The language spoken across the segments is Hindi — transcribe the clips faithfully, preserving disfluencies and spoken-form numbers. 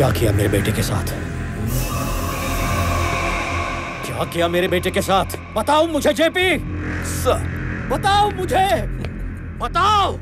क्या किया मेरे बेटे के साथ? क्या किया मेरे बेटे के साथ? बताओ मुझे जेपी। सर, बताओ मुझे, बताओ।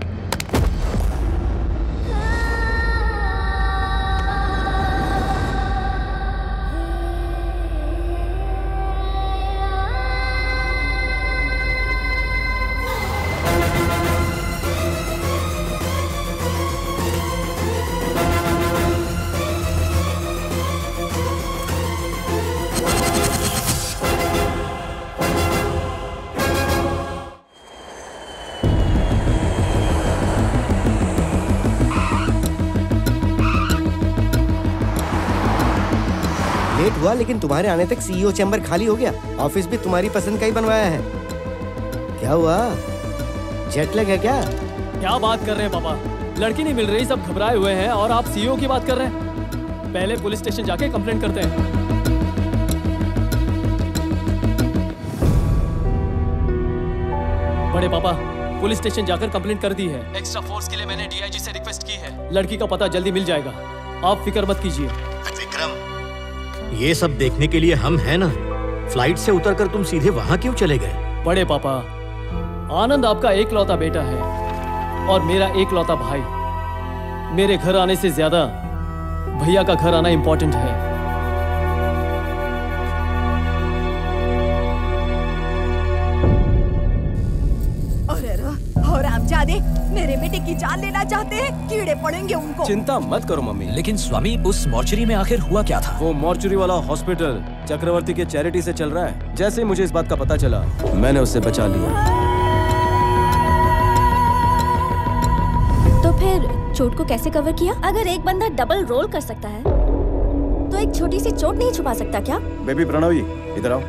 हुआ, लेकिन तुम्हारे आने तक सीईओ चैम्बर खाली हो गया। ऑफिस भी तुम्हारी पसंद का ही बनवाया है। क्या हुआ, जेट लैग है क्या? क्या बात कर रहे हैं पापा? लड़की नहीं मिल रही, सब घबराए हुए हैं और आप सीईओ की बात कर रहे हैं। पहले पुलिस स्टेशन जाके कंप्लेंट करते हैं। बड़े पापा, पुलिस स्टेशन जाकर कंप्लेंट कर दी है। एक्स्ट्रा फोर्स के लिए मैंने डीआईजी से रिक्वेस्ट की है। लड़की का पता जल्दी मिल जाएगा, आप फिक्र मत कीजिए। विक्रम, ये सब देखने के लिए हम हैं ना। फ्लाइट से उतरकर तुम सीधे वहां क्यों चले गए? बड़े पापा, आनंद आपका एकलौता बेटा है और मेरा एकलौता भाई। मेरे घर आने से ज्यादा भैया का घर आना इंपॉर्टेंट है। और आमजादे मेरे बेटे की जान लेना चाहते हैं, कीड़े पड़ेंगे उनको। चिंता मत करो मम्मी। लेकिन स्वामी, उस मॉर्चरी में आखिर हुआ क्या था? वो मॉर्चरी वाला हॉस्पिटल चक्रवर्ती के चैरिटी से चल रहा है। जैसे ही मुझे इस बात का पता चला, मैंने उससे बचा लिया। तो फिर चोट को कैसे कवर किया? अगर एक बंदा डबल रोल कर सकता है, तो एक छोटी सी चोट नहीं छुपा सकता क्या? बेबी प्रणवी, इधर आओ।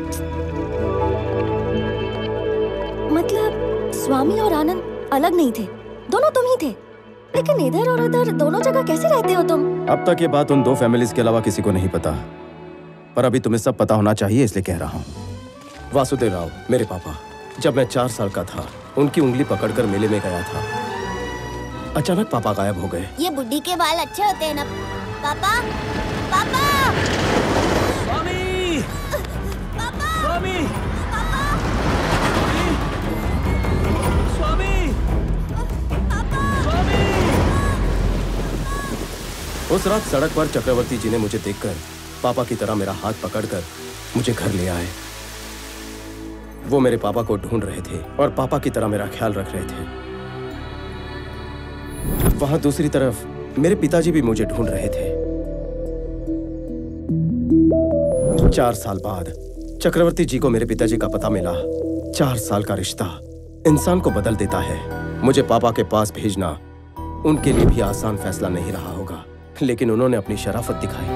मतलब स्वामी और आनंद अलग नहीं थे, दोनों तुम ही थे। लेकिन इधर और उधर दोनों जगह कैसे रहते हो तुम? अब तक ये बात उन दो फैमिलीज के अलावा किसी को नहीं पता, पर अभी तुम्हें सब पता होना चाहिए, इसलिए कह रहा हूँ। वासुदेव राव, मेरे पापा, जब मैं चार साल का था, उनकी उंगली पकड़कर मेले में गया था। अचानक पापा गायब हो गए। ये बुड्ढी के बाल अच्छे होते हैं ना पापा? पापा! स्वामी! पापा! स्वामी! उस रात सड़क पर चक्रवर्ती जी ने मुझे देखकर पापा की तरह मेरा हाथ पकड़कर मुझे घर ले आए। वो मेरे पापा को ढूंढ रहे थे और पापा की तरह मेरा ख्याल रख रहे थे। वहां दूसरी तरफ मेरे पिताजी भी मुझे ढूंढ रहे थे। चार साल बाद चक्रवर्ती जी को मेरे पिताजी का पता मिला। चार साल का रिश्ता इंसान को बदल देता है। मुझे पापा के पास भेजना उनके लिए भी आसान फैसला नहीं रहा होगा, लेकिन उन्होंने अपनी शराफत दिखाई।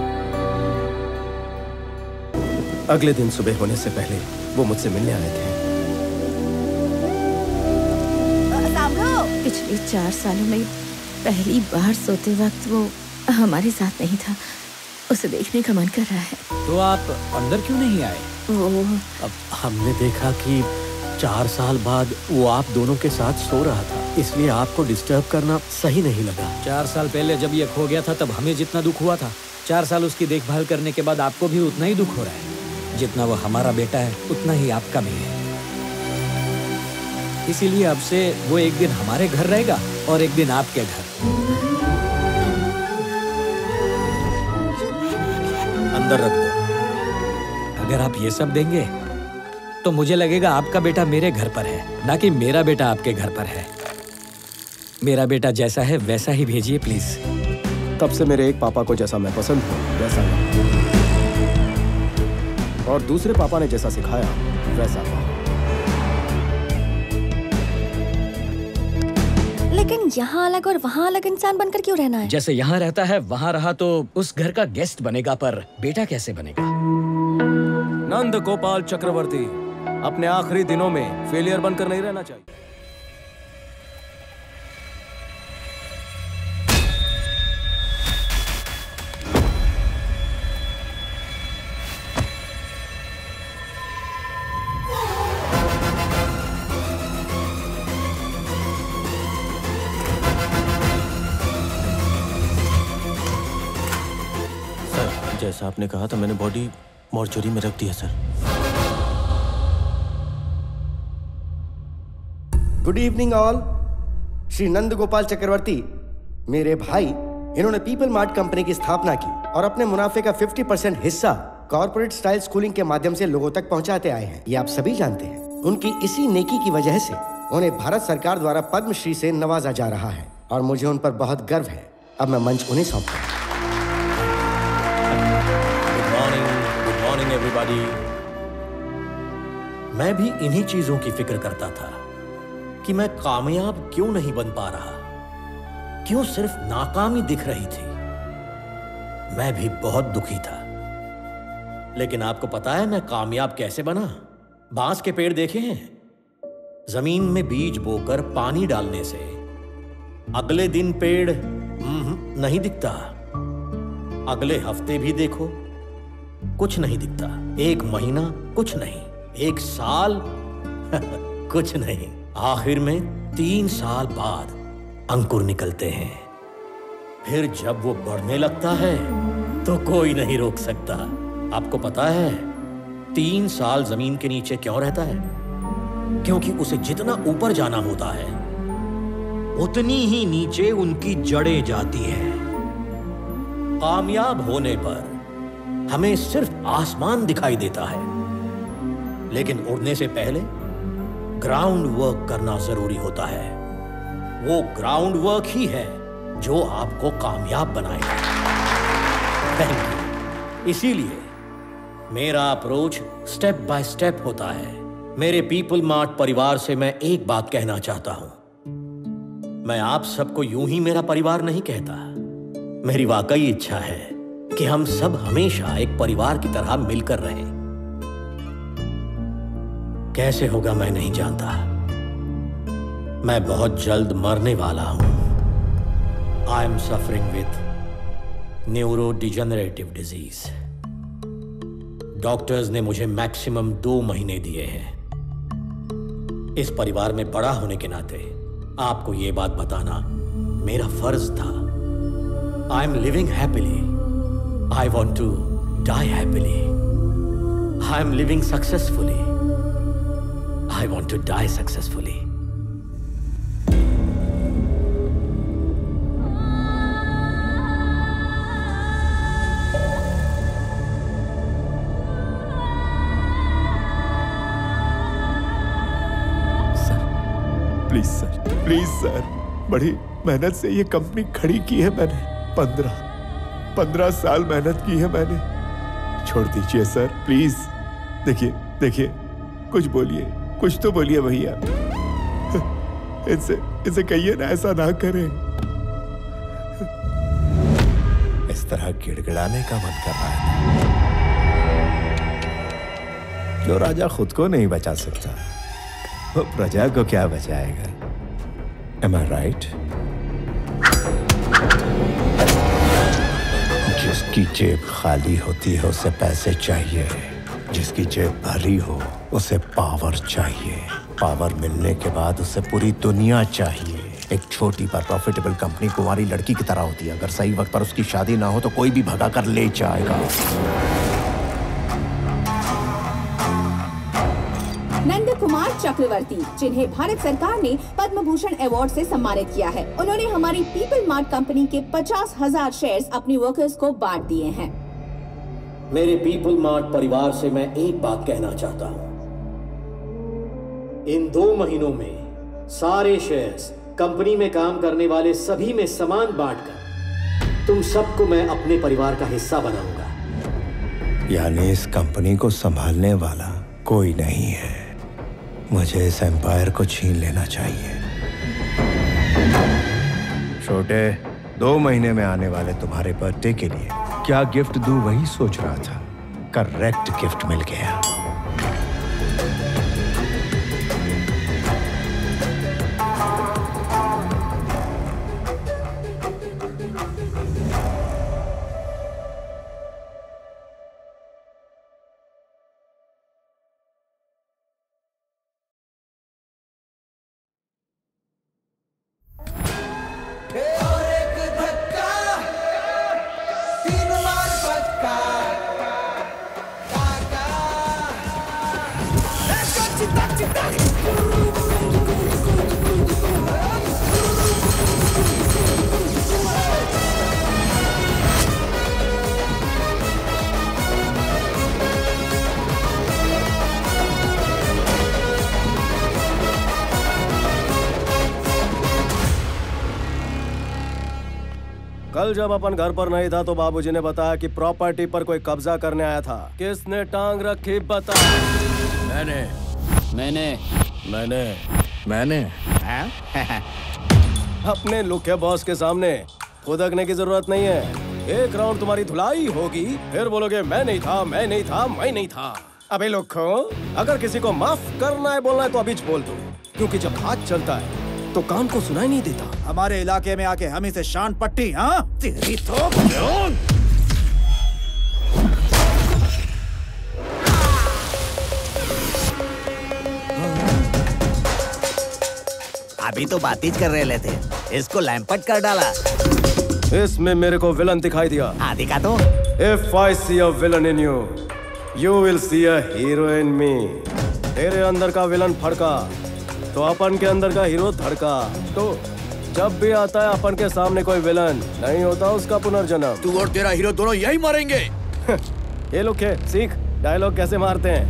अगले दिन सुबह होने से पहले वो मुझसे मिलने आए थे। पिछले चार सालों में पहली बार सोते वक्त वो हमारे साथ नहीं था। उसे देखने का मन कर रहा है। तो आप अंदर क्यों नहीं आए? वो अब हमने देखा कि चार साल बाद वो आप दोनों के साथ सो रहा था, इसलिए आपको डिस्टर्ब करना सही नहीं लगा। चार साल पहले जब ये खो गया था, तब हमें जितना दुख हुआ था, चार साल उसकी देखभाल करने के बाद आपको भी उतना ही दुख हो रहा है। जितना वो हमारा बेटा है, उतना ही आपका भी है। इसीलिए अब से वो एक दिन हमारे घर रहेगा और एक दिन आपके घर। अंदर रख दो। अगर आप ये सब देंगे तो मुझे लगेगा आपका बेटा मेरे घर पर है, ना कि मेरा बेटा आपके घर पर है। मेरा बेटा जैसा है वैसा ही भेजिए प्लीज। तब से मेरे एक पापा को जैसा मैं पसंद हूँ वैसा नहीं, और दूसरे पापा ने जैसा सिखाया वैसा था। लेकिन यहाँ अलग और वहाँ अलग इंसान बनकर क्यों रहना है? जैसे यहाँ रहता है वहाँ रहा तो उस घर का गेस्ट बनेगा, पर बेटा कैसे बनेगा? नंद गोपाल चक्रवर्ती अपने आखिरी दिनों में फेलियर बनकर नहीं रहना चाहिए। जैसा आपने कहा था मैंने बॉडी मॉर्चरी में रख दिया sir. Good evening all. Shri Nand Gopal Chakraborty मेरे भाई, इन्होंने पीपल मार्ट कंपनी की स्थापना की और अपने मुनाफे का पचास परसेंट हिस्सा कॉर्पोरेट स्टाइल स्कूलिंग के माध्यम से लोगों तक पहुंचाते आए हैं। ये आप सभी जानते हैं। उनकी इसी नेकी की वजह से उन्हें भारत सरकार द्वारा पद्मश्री से नवाजा जा रहा है और मुझे उन पर बहुत गर्व है। अब मैं मंच उन्हें सौंपता हूं। Good morning, good morning everybody. मैं भी इन्हीं चीजों की फिक्र करता था कि मैं कामयाब क्यों नहीं बन पा रहा, क्यों सिर्फ नाकामी दिख रही थी। मैं भी बहुत दुखी था। लेकिन आपको पता है मैं कामयाब कैसे बना? बांस के पेड़ देखे हैं? जमीन में बीज बोकर पानी डालने से अगले दिन पेड़ नहीं दिखता, अगले हफ्ते भी देखो कुछ नहीं दिखता, एक महीना कुछ नहीं, एक साल कुछ नहीं, आखिर में तीन साल बाद अंकुर निकलते हैं। फिर जब वो बढ़ने लगता है तो कोई नहीं रोक सकता। आपको पता है तीन साल जमीन के नीचे क्यों रहता है? क्योंकि उसे जितना ऊपर जाना होता है उतनी ही नीचे उनकी जड़ें जाती हैं। कामयाब होने पर हमें सिर्फ आसमान दिखाई देता है, लेकिन उड़ने से पहले ग्राउंड वर्क करना जरूरी होता है। वो ग्राउंड वर्क ही है जो आपको कामयाब बनाएगा। इसीलिए मेरा अप्रोच स्टेप बाय स्टेप होता है। मेरे पीपल मार्ट परिवार से मैं एक बात कहना चाहता हूं। मैं आप सबको यूं ही मेरा परिवार नहीं कहता। मेरी वाकई इच्छा है कि हम सब हमेशा एक परिवार की तरह मिलकर रहें। कैसे होगा मैं नहीं जानता। मैं बहुत जल्द मरने वाला हूं। I am suffering with neurodegenerative disease. Doctors ने मुझे मैक्सिमम दो महीने दिए हैं। इस परिवार में बड़ा होने के नाते आपको यह बात बताना मेरा फर्ज था। I am living happily. I want to die happily. I am living successfully. I want to die successfully. Please sir, please sir, बड़ी मेहनत से ये कंपनी खड़ी की है मैंने। पंद्रह पंद्रह साल मेहनत की है मैंने। छोड़ दीजिए सर, प्लीज। देखिए देखिए, कुछ बोलिए, कुछ तो बोलिए भैया। इनसे इनसे कहिए ना ऐसा ना करें। इस तरह गिड़गिड़ाने का मन कर रहा है। जो राजा खुद को नहीं बचा सकता वो प्रजा को क्या बचाएगा? Am I right? जिसकी जेब खाली होती है उसे पैसे चाहिए, जिसकी जेब भरी हो उसे पावर चाहिए, पावर मिलने के बाद उसे पूरी दुनिया चाहिए। एक छोटी पर प्रॉफिटेबल कंपनी कुंवारी लड़की की तरह होती है। अगर सही वक्त पर उसकी शादी ना हो तो कोई भी भगा कर ले जाएगा। नंद कुमार चक्रवर्ती, जिन्हें भारत सरकार ने पद्म भूषण अवार्ड से सम्मानित किया है, उन्होंने हमारी पीपल मार्ट कंपनी के पचास हजार शेयर्स अपनी वर्कर्स को बांट दिए हैं। मेरे पीपल मार्ट परिवार से मैं एक बात कहना चाहता हूँ। इन दो महीनों में सारे शेयर्स कंपनी में काम करने वाले सभी में समान बांटकर तुम सबको मैं अपने परिवार का हिस्सा बनाऊंगा। यानी इस कंपनी को संभालने वाला कोई नहीं है। मुझे इस एम्पायर को छीन लेना चाहिए। छोटे, दो महीने में आने वाले तुम्हारे बर्थडे के लिए क्या गिफ्ट दूं वही सोच रहा था। करेक्ट गिफ्ट मिल गया। और एक धक्का, तीन बार पक्का। कल जब अपन घर पर नहीं था तो बाबूजी ने बताया कि प्रॉपर्टी पर कोई कब्जा करने आया था। किसने टांग रखी बता? मैंने मैंने मैंने मैंने अपने लुखे बॉस के सामने खुदकने की जरूरत नहीं है। एक राउंड तुम्हारी धुलाई होगी, फिर बोलोगे मैं नहीं था, मैं नहीं था, मैं नहीं था। अबे लुखो, अगर किसी को माफ करना है बोलना है तो अभी बोल दो, क्योंकि जब हाथ चलता है तो कान को सुनाई नहीं देता। हमारे इलाके में आके हम इसे शान पट्टी, हाँ? तेरी तो अभी तो बातचीत कर रहे थे, इसको लैंपट कर डाला। इसमें मेरे को विलन दिखाई दिया। हाँ दिखा तो। If I see a villain in you, you will see a hero in me. तेरे अंदर का विलन फड़का तो अपन के अंदर का हीरो धड़का। तो जब भी आता है अपन के सामने कोई विलन, नहीं होता उसका पुनर्जन्म। तू और तेरा हीरो दोनों यही मरेंगे। ये लोग के सीख डायलॉग कैसे मारते हैं।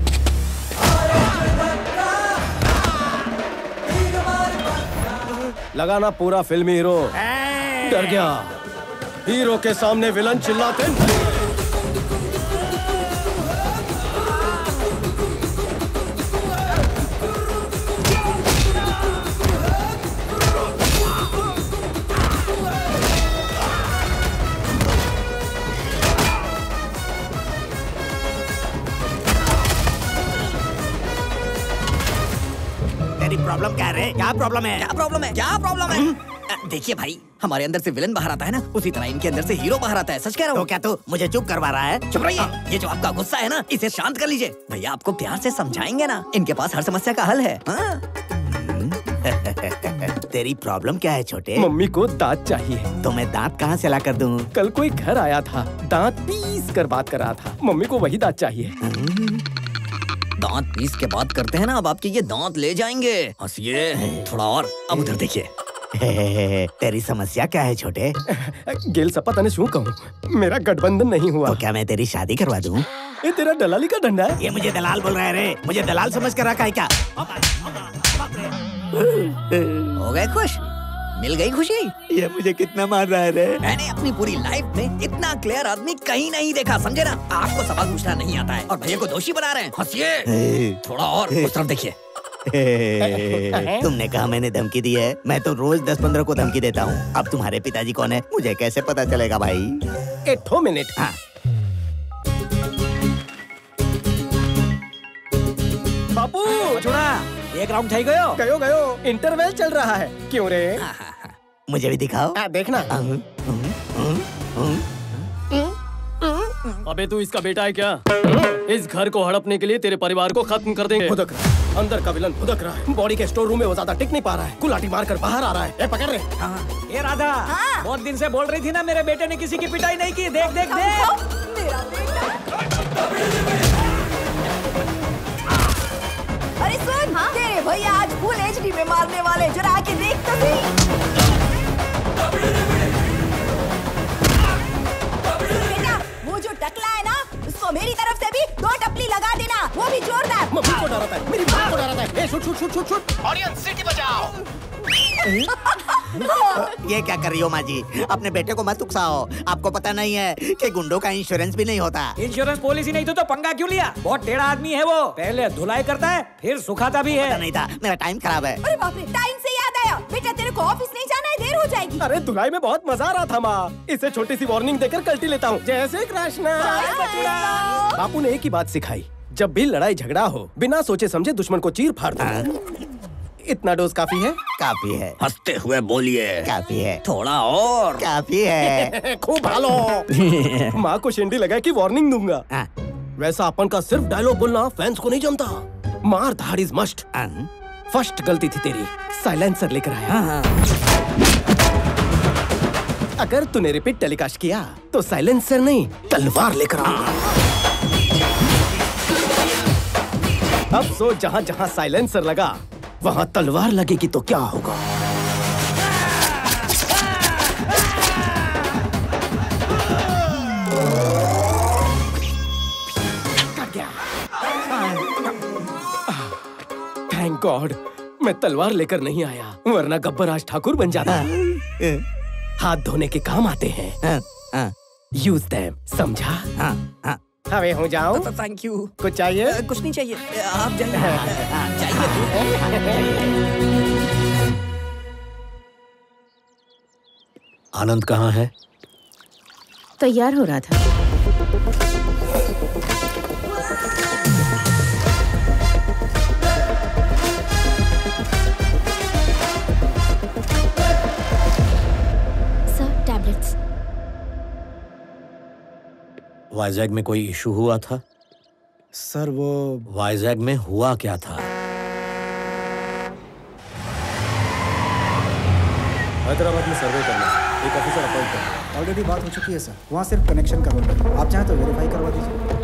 लगाना पूरा फिल्मी हीरो। डर गया। हीरो के सामने विलन चिल्लाते नहीं। प्रॉब्लम क्या है? क्या प्रॉब्लम है? क्या प्रॉब्लम है? क्या प्रॉब्लम है? देखिए भाई, हमारे अंदर से विलन बाहर आता है ना, उसी तरह इनके अंदर से हीरो बाहर आता है। सच कह रहा हूँ। तो क्या तू मुझे चुप करवा रहा है? चुप रहिए। ये जो आपका गुस्सा है ना, इसे शांत कर लीजिए। भैया आपको प्यार से समझाएंगे ना, इनके पास हर समस्या का हल है। तेरी प्रॉब्लम क्या है छोटे? मम्मी को दांत चाहिए। तो मैं दांत कहाँ से ला कर दूँ? कल कोई घर आया था, दांत पीस कर बात कर रहा था। मम्मी को वही दांत चाहिए। दांत पीस के बात करते हैं ना, अब आपके ये दांत ले जाएंगे। हंसिए थोड़ा और। अब उधर देखिए। तेरी समस्या क्या है छोटे? गेल सपा तने शू कहूँ, मेरा गठबंधन नहीं हुआ। तो क्या मैं तेरी शादी करवा दूँ? ये तेरा दलाली का डंडा है। ये मुझे दलाल बोल रहा है रे, मुझे दलाल समझ कर रखा है क्या? हो गए खुश? मिल गई खुशी? ये मुझे कितना मार रहा है रे। मैंने अपनी पूरी लाइफ में इतना क्लियर आदमी कहीं नहीं देखा, समझे ना? आपको सवाल पूछना नहीं आता है और भैया को दोषी बना रहे हैं। हंसिए थोड़ा और। उस तरफ देखिए। तुमने कहा मैंने धमकी दी है? मैं तो रोज दस पंद्रह को धमकी देता हूँ। अब तुम्हारे पिताजी कौन है मुझे कैसे पता चलेगा भाई? एक मिनट। हाँ। बापू छोड़ा, एक राउंड થઈ ગયો। गयो गयो इंटरवल चल रहा है। क्यों रे? मुझे भी दिखाओ। आ, देखना। अबे तू इसका बेटा है क्या? इस घर को हड़पने के लिए तेरे परिवार को खत्म कर देंगे। भुदक रहा है। अंदर का विलन भुदक रहा है। बॉडी के स्टोर रूम में वो ज्यादा टिक नहीं पा रहा है। गुलाटी मारकर बाहर आ रहा है। ए, पकड़ रहे। ए राधा, बहुत दिन से बोल रही थी ना मेरे बेटे ने किसी की पिटाई नहीं की। देख देख देख। मेरा बेटा। अरे सुन, हाँ? तेरे भैया आज फुल एचडी में मारने वाले, जरा आके देख तो सही। बेटा, वो जो टकला है ना, उसको मेरी तरफ से भी दो टपली लगा देना, वो भी जोरदार। मम्मी को डराता है, मेरी माँ को डराता है। ए, shoot shoot shoot shoot shoot. Audience सीटी बजाओ। ये क्या कर रही हो माँ जी? अपने बेटे को मत उकसाओ। आपको पता नहीं है कि गुंडों का इंश्योरेंस भी नहीं होता। इंश्योरेंस पॉलिसी नहीं तो, तो पंगा क्यों लिया? बहुत टेढ़ा आदमी है वो। पहले धुलाई करता है, फिर सुखाता भी है। पता नहीं था, मेरा टाइम खराब है। अरे बाप रे, टाइम से याद आया। बेटा तेरे को ऑफिस नहीं जाना है, देर हो जाएगी। अरे धुलाई में बहुत मजा आ रहा था माँ। इसे छोटी सी वार्निंग देकर कल्टी लेता हूँ। जय श्री कृष्ण। बापू ने एक ही बात सिखाई, जब भी लड़ाई झगड़ा हो बिना सोचे समझे दुश्मन को चीर फाड़ दो। इतना डोज काफी है? काफी है। हंसते हुए बोलिए। काफी है। थोड़ा और। काफी है। खूब भालो। माँ को शिंडी लगा कि वार्निंग दूंगा। वैसा अपन का सिर्फ डायलॉग बोलना फैंस को नहीं जमता। मार धाड़ इज मस्ट। फर्स्ट गलती थी तेरी, साइलेंसर लेकर आया। अगर तूने रिपीट टेलीकास्ट किया तो साइलेंसर नहीं तलवार लेकर आऊंगा। अब सोच, जहाँ जहाँ साइलेंसर लगा वहां तलवार लगेगी तो क्या होगा? थैंक गॉड मैं तलवार लेकर नहीं आया, वरना गब्बर आज ठाकुर बन जाता। हाथ धोने के काम आते हैं। यूज देम, समझा? हवे हो जाओ। Thank you. कुछ चाहिए? कुछ नहीं चाहिए, आप जाइए। चाहिए। आनंद कहाँ है? तैयार हो रहा था। Sir, tablets. वाइजैग में कोई इशू हुआ था? सर वो वाइजैग में हुआ क्या था? हैदराबाद में सर्वे करना, एक ऑफिसर अपॉइंट करना। ऑलरेडी बात हो चुकी है सर, वहाँ सिर्फ कनेक्शन करना है। आप चाहें तो वेरीफाई करवा दीजिए।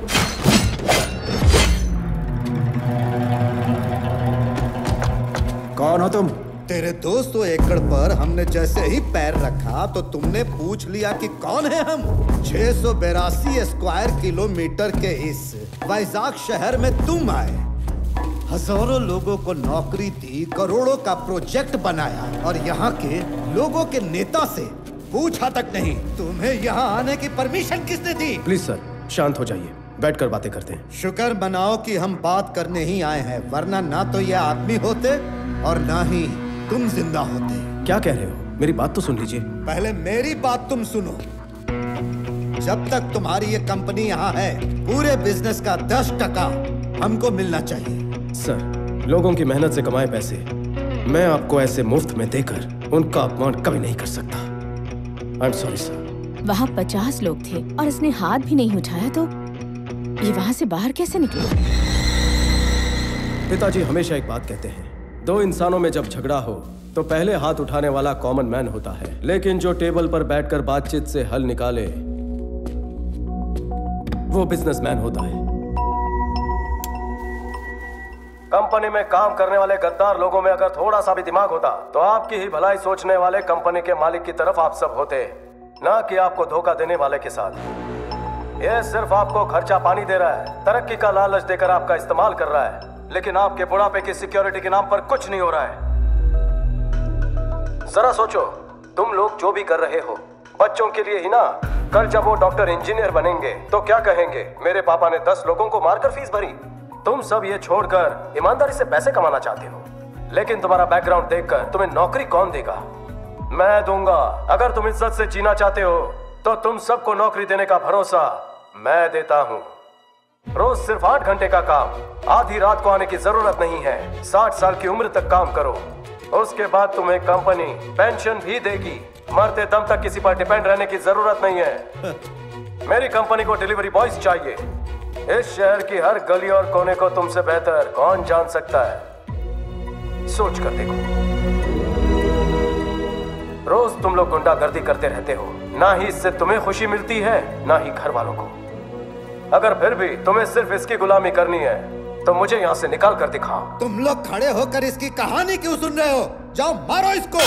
कौन हो तुम? तेरे दो सौ एकड़ पर हमने जैसे ही पैर रखा तो तुमने पूछ लिया कि कौन है हम। छह सौ बेरासी स्क्वायर किलोमीटर के इस वाइजाग शहर में तुम आए, हजारों लोगों को नौकरी दी, करोड़ों का प्रोजेक्ट बनाया और यहाँ के लोगों के नेता से पूछा तक नहीं तुम्हें यहाँ आने की परमिशन किसने दी? प्लीज सर शांत हो जाइए, बैठकर बातें करते हैं। शुक्र मनाओ कि हम बात करने ही आए हैं, वरना ना तो ये आदमी होते और ना ही तुम जिंदा होते। क्या कह रहे हो? मेरी बात तो सुन लीजिए। पहले मेरी बात तुम सुनो। जब तक तुम्हारी ये कंपनी यहाँ है, पूरे बिजनेस का दस टका हमको मिलना चाहिए। सर, लोगों की मेहनत से कमाए पैसे मैं आपको ऐसे मुफ्त में देकर उनका अपमान कभी नहीं कर सकता। I am sorry sir. वहाँ पचास लोग थे और इसने हाथ भी नहीं उठाया तो ये वहाँ से बाहर कैसे निकला? पिताजी हमेशा एक बात कहते हैं, दो इंसानों में जब झगड़ा हो तो पहले हाथ उठाने वाला कॉमन मैन होता है, लेकिन जो टेबल पर बैठकर बातचीत से हल निकाले वो बिजनेसमैन होता है। कंपनी में काम करने वाले गद्दार लोगों में अगर थोड़ा सा भी दिमाग होता तो आपकी ही भलाई सोचने वाले कंपनी के मालिक की तरफ आप सब होते, ना कि आपको धोखा देने वाले के साथ। यह सिर्फ आपको खर्चा पानी दे रहा है, तरक्की का लालच देकर आपका इस्तेमाल कर रहा है, लेकिन आपके बुढ़ापे की सिक्योरिटी के नाम पर कुछ नहीं हो रहा है। जरा सोचो, तुम लोग जो भी कर रहे हो बच्चों के लिए ही ना, कल जब वो डॉक्टर इंजीनियर बनेंगे तो क्या कहेंगे, मेरे पापा ने दस लोगों को मारकर फीस भरी। तुम सब ये छोड़कर ईमानदारी से पैसे कमाना चाहते हो, लेकिन तुम्हारा बैकग्राउंड देखकर तुम्हें नौकरी कौन देगा? मैं दूंगा। अगर तुम इज्जत से जीना चाहते हो तो तुम सबको नौकरी देने का भरोसा मैं देता हूँ। रोज सिर्फ आठ घंटे का काम, आधी रात को आने की जरूरत नहीं है। साठ साल की उम्र तक काम करो, उसके बाद तुम्हें कंपनी पेंशन भी देगी। मरते दम तक किसी पर डिपेंड रहने की जरूरत नहीं है। मेरी कंपनी को डिलीवरी बॉयज चाहिए। इस शहर की हर गली और कोने को तुमसे बेहतर कौन जान सकता है? सोच कर देखो। रोज तुम लोग गुंडागर्दी करते रहते हो, ना ही इससे तुम्हें खुशी मिलती है ना ही घर वालों को। अगर फिर भी तुम्हें सिर्फ इसकी गुलामी करनी है तो मुझे यहाँ से निकाल कर दिखाओ। तुम लोग खड़े होकर इसकी कहानी क्यों सुन रहे हो? जाओ मारो इसको।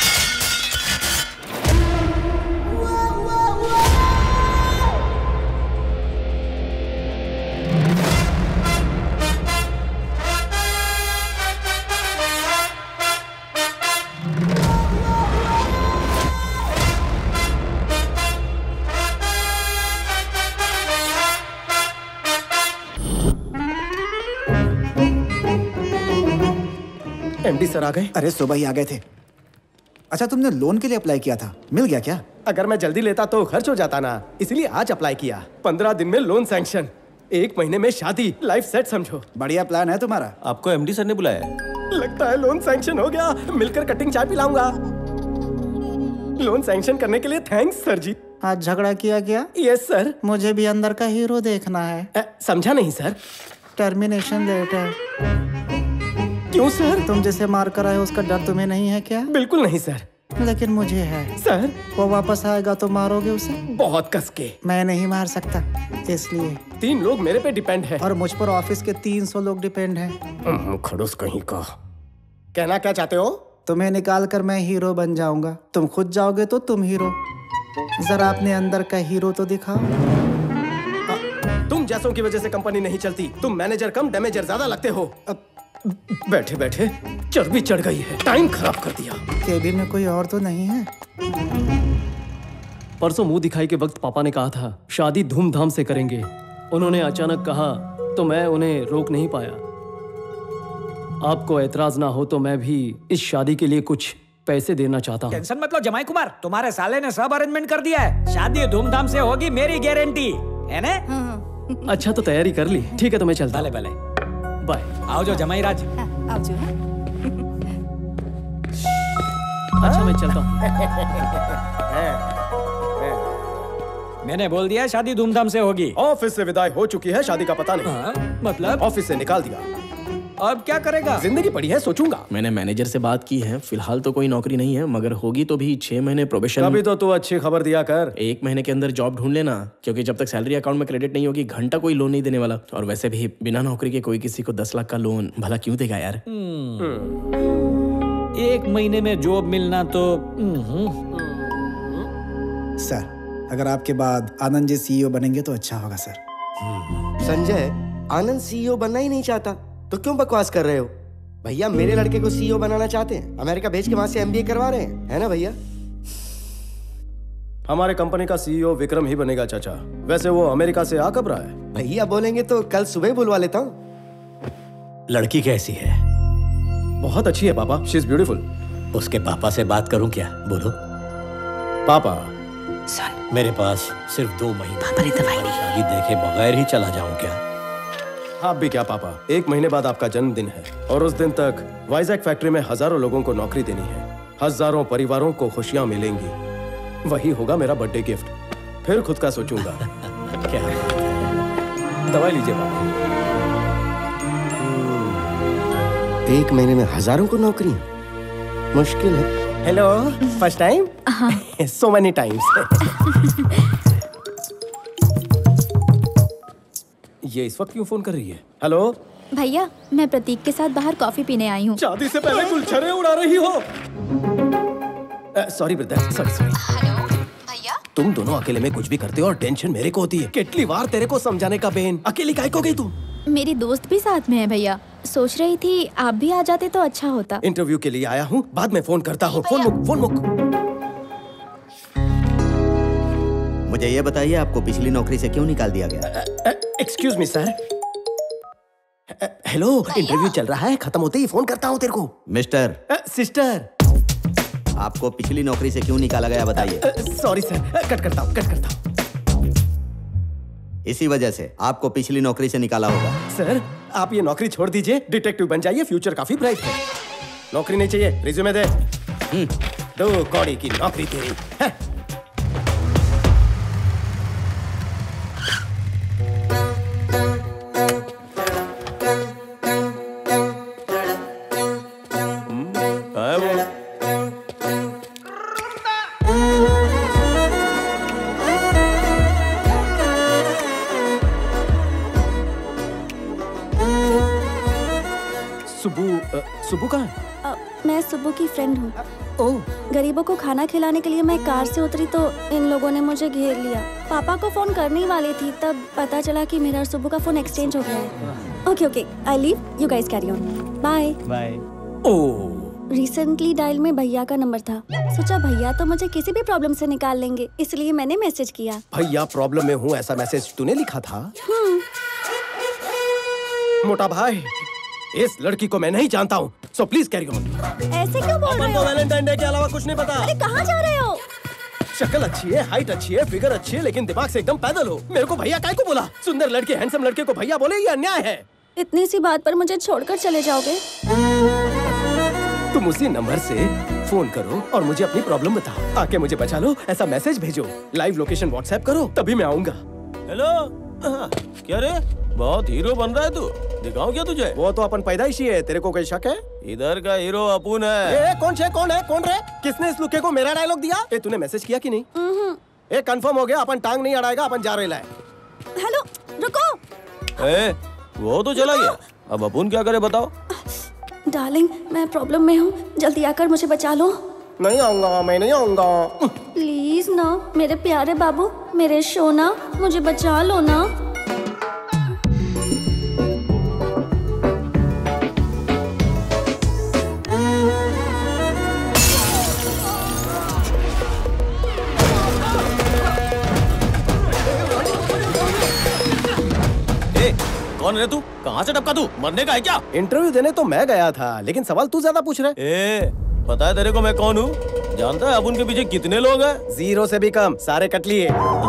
एमडी सर आ गए? अरे सुबह ही आ गए थे। अच्छा, तुमने लोन के लिए अप्लाई किया था, मिल गया क्या? अगर मैं जल्दी लेता तो खर्च हो जाता ना, इसलिए आज अप्लाई किया। पंद्रह दिन में लोन सैंक्शन, एक महीने में शादी, लाइफ सेट समझो। बढ़िया प्लान है तुम्हारा। आपको एमडी सर ने बुलाया है? लगता है लोन सैंक्शन हो गया। मिलकर कटिंग चाय पिलाऊंगा। लोन सैंक्शन करने के लिए थैंक्स सर जी। आज झगड़ा किया क्या? Yes sir. मुझे भी अंदर का हीरो देखना है। आ, समझा नहीं सर। Termination letter. क्यों सर? तुम जिसे मार कर आए उसका डर तुम्हें नहीं है क्या? बिल्कुल नहीं सर। लेकिन मुझे है। सर? वो वापस आएगा तो मारोगे उसे? बहुत कस के। मैं नहीं मार सकता, इसलिए। तीन लोग मेरे पे डिपेंड है और मुझ पर ऑफिस के तीन सौ लोग डिपेंड हैं। खड़ूस कहीं का। कहना क्या चाहते हो? तुम्हें निकाल कर मैं हीरो बन जाऊंगा, तुम खुद जाओगे तो तुम हीरो। जरा अपने अंदर का हीरो तो दिखाओ। तुम जैसों की वजह से कंपनी नहीं चलती। तुम मैनेजर कम डैमेजर ज्यादा लगते हो। अब बैठे बैठे चर्बी चढ़ गई है, टाइम खराब कर दिया। केबिन में कोई और तो नहीं है? परसों मुंह दिखाई के वक्त पापा ने कहा था शादी धूमधाम से करेंगे। उन्होंने अचानक कहा तो मैं उन्हें रोक नहीं पाया। आपको एतराज ना हो तो मैं भी इस शादी के लिए कुछ पैसे देना चाहता हूँ। टेंशन मत लो जमाई कुमार, तुम्हारे साले ने सब अरेंजमेंट कर दिया है। शादी धूमधाम से होगी, मेरी गारंटी है ना? अच्छा तो तैयारी कर ली। ठीक है तो मैं चलता। भले भले बाय। आओ जो जमाई राज। आओ जो। अच्छा मैं चलता हूँ। मैंने बोल दिया शादी धूमधाम से होगी। ऑफिस से विदाई हो चुकी है, शादी का पता नहीं। हाँ, मतलब ऑफिस से निकाल दिया। अब क्या करेगा? जिंदगी पड़ी है, सोचूंगा। मैंने मैनेजर से बात की है, फिलहाल तो कोई नौकरी नहीं है, मगर होगी तो भी छह महीने प्रोबेशन। कभी तो तू अच्छी खबर दिया कर। एक महीने के अंदर जॉब ढूंढ लेना, क्योंकि जब तक सैलरी अकाउंट में क्रेडिट नहीं होगी घंटा कोई लोन नहीं देने वाला। और वैसे भी बिना नौकरी के कोई किसी को दस लाख का लोन भला क्यों देगा यार? एक महीने में जॉब मिलना तो। सर अगर आपके बाद आनंद जी सीईओ बनेंगे तो अच्छा होगा सर। संजय, आनंद सीईओ बनना ही नहीं चाहता तो क्यों बकवास कर रहे हो? भैया मेरे लड़के को सीईओ बनाना चाहते हैं, अमेरिका भेज के वहां से एमबीए करवा रहे हैं, है ना भैया? हमारे कंपनी का सीईओ विक्रम ही बनेगा चाचा। वैसे वो अमेरिका से आ कब रहा है? भैया बोलेंगे तो कल सुबह बुलवा लेता हूँ। लड़की कैसी है? बहुत अच्छी है पापा, शी इज ब्यूटीफुल। उसके पापा से बात करूं क्या? बोलो। पापा सन, मेरे पास सिर्फ दो महीने, शादी देखे बगैर ही चला जाऊं क्या? आप भी क्या पापा, एक महीने बाद आपका जन्मदिन है और उस दिन तक वाइजैक फैक्ट्री में हजारों लोगों को नौकरी देनी है, हजारों परिवारों को खुशियां मिलेंगी। वही होगा मेरा बर्थडे गिफ्ट। फिर खुद का सोचूंगा। क्या दवाई लीजिए पापा। एक महीने में हजारों को नौकरी, मुश्किल है। Hello, first time? So many times. ये इस वक्त क्यों फोन कर रही है? हेलो भैया, मैं प्रतीक के साथ बाहर कॉफी पीने आई हूँ। शादी से पहले गुलछरे उड़ा रही हो? Sorry brother, sorry sorry. Hello भैया, तुम दोनों अकेले में कुछ भी करते हो और टेंशन मेरे को होती है। कितनी बार तेरे को समझाने का बेन, अकेली काहे को गई तुम? मेरी दोस्त भी साथ में है भैया, सोच रही थी आप भी आ जाते तो अच्छा होता। इंटरव्यू के लिए आया हूँ, बाद में फोन करता हूँ। फोन मुक, फोन मुक। मुझे ये बताइए आपको पिछली नौकरी से क्यों निकाल दिया गया? Excuse me sir. Hello, interview चल रहा है, खत्म होते ही फोन करता हूँ तेरे को। मिस्टर सिस्टर, आपको पिछली नौकरी से क्यों निकाला गया बताइए। सॉरी सर, कट करता हूँ, कट करता हूँ। इसी वजह से आपको पिछली नौकरी से निकाला होगा। सर आप ये नौकरी छोड़ दीजिए, डिटेक्टिव बन जाइए, फ्यूचर काफी ब्राइट है। नौकरी नहीं चाहिए, रिज्यूमे दे। दो कौड़ी की नौकरी तेरी है। सुबु कहाँ है? मैं सुबु की फ्रेंड हूँ। गरीबों को खाना खिलाने के लिए मैं कार से उतरी तो इन लोगों ने मुझे घेर लिया। पापा को फोन करने ही वाली थी, तब पता चला कि मेरा और सुबु का फोन एक्सचेंज हो गया है। Okay okay, I leave, you guys carry on. Bye bye. Oh, recently dial में भैया का नंबर था, सोचा भैया तो मुझे किसी भी प्रॉब्लम से निकाल लेंगे, इसलिए मैंने मैसेज किया। भैया प्रॉब्लम में हूँ ऐसा मैसेज तूने लिखा था? मोटा भाई, इस लड़की को मैं नहीं जानता हूँ, सो प्लीज कैरी ऑन। ऐसे क्यों बोल रहे हो? वैलेंटाइन डे के अलावा कुछ नहीं पता। अरे कहाँ जा रहे हो? शक्ल अच्छी है, हाइट अच्छी है, फिगर अच्छी है, लेकिन दिमाग से एकदम पैदल हो। मेरे को भैया काहे को बोला? सुंदर लड़के हैंडसम लड़के को भैया बोले, ये अन्याय है। इतनी सी बात पर मुझे छोड़कर चले जाओगे? तुम उसी नंबर से फोन करो और मुझे अपनी प्रॉब्लम बताओ, आके मुझे बचा लो, ऐसा मैसेज भेजो, लाइव लोकेशन व्हाट्सएप करो, तभी मैं आऊंगा। हेलो, क्या रे, बहुत हीरो बन रहा है तू, दिखाऊं क्या तुझे? वो तो अपन पैदाइशी है, तेरे को कोई शक है? इधर का हीरो अपुन है। ए, कौन है कौन है कौन रे? किसने इस लुके को मेरा डायलॉग दिया? ए, तूने मैसेज किया कि नहीं? ए, कंफर्म हो गया, अपन टांग नहीं अड़ाएगा, अपन जा रहे हैं। हेलो रुको। ए, वो तो चला गया, अब अपुन क्या करे बताओ? डार्लिंग, मैं प्रॉब्लम में हूँ, जल्दी आकर मुझे बचा लो। नहीं आऊंगा, मैं नहीं आऊंगा। प्लीज ना मेरे प्यारे बाबू, मेरे सोना, मुझे बचा लो ना। कौन है तू? कहाँ से टपका तू? मरने का है क्या? इंटरव्यू देने तो मैं गया था, लेकिन सवाल तू ज्यादा पूछ रहा है। ए, पता है तेरे को मैं कौन हूँ? जानता है अब उनके पीछे कितने लोग हैं? जीरो से भी कम, सारे कट लिए।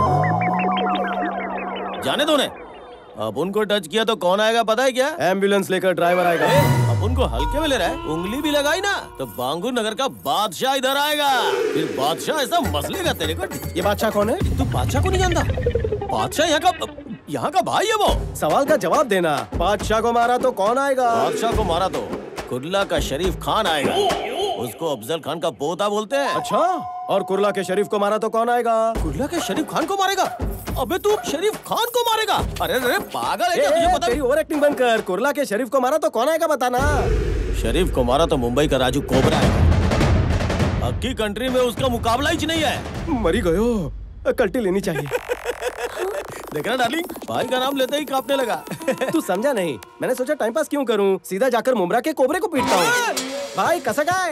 जाने दो ने। अब उनको टच किया तो कौन आएगा पता है क्या? एम्बुलेंस लेकर ड्राइवर आएगा। अब उनको हल्के में ले रहा है, उंगली भी लगाई ना तो बांगुर नगर का बादशाह इधर आएगा। फिर बादशाह ऐसा मसलेगा तेरे को। ये बादशाह कौन है? तू बादशाह को नहीं जानता? बादशाह यहाँ का यहाँ का भाई है वो। सवाल का जवाब देना। बादशाह को मारा तो कौन आएगा? बादशाह को मारा तो कुर्ला का शरीफ खान आएगा। उसको अफजल खान का पोता बोलते हैं। अच्छा, और कुर्ला के शरीफ को मारा तो कौन आएगा? कुर्ला के शरीफ खान को मारेगा? अबे तू शरीफ खान को मारेगा? अरे अरे पागल है क्या? तुझे पता? तेरी ओवर एक्टिंग बंद कर। कुर्ला के शरीफ को मारा तो कौन आएगा बताना। शरीफ को मारा तो मुंबई का राजू कोबरा है। अक्की कंट्री में उसका मुकाबला ही नहीं है। मरी गयो, कल्टी लेनी चाहिए। देखना डार्लिंग, भाई का नाम लेते ही कांपने लगा। तू समझा नहीं, मैंने सोचा टाइम पास क्यों करूं, सीधा जाकर मुमरा के कोबरे को पीटता हूँ। भाई कसक आए।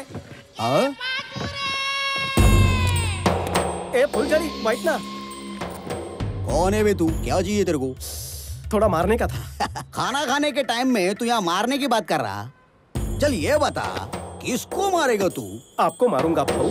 ए फुलझड़ी वाइट ना। कौन है बे तू? क्या चाहिए तेरे को? थोड़ा मारने का था। खाना खाने के टाइम में तू यहाँ मारने की बात कर रहा? चल ये बता, किसको मारेगा तू? आपको मारूंगा भाऊ।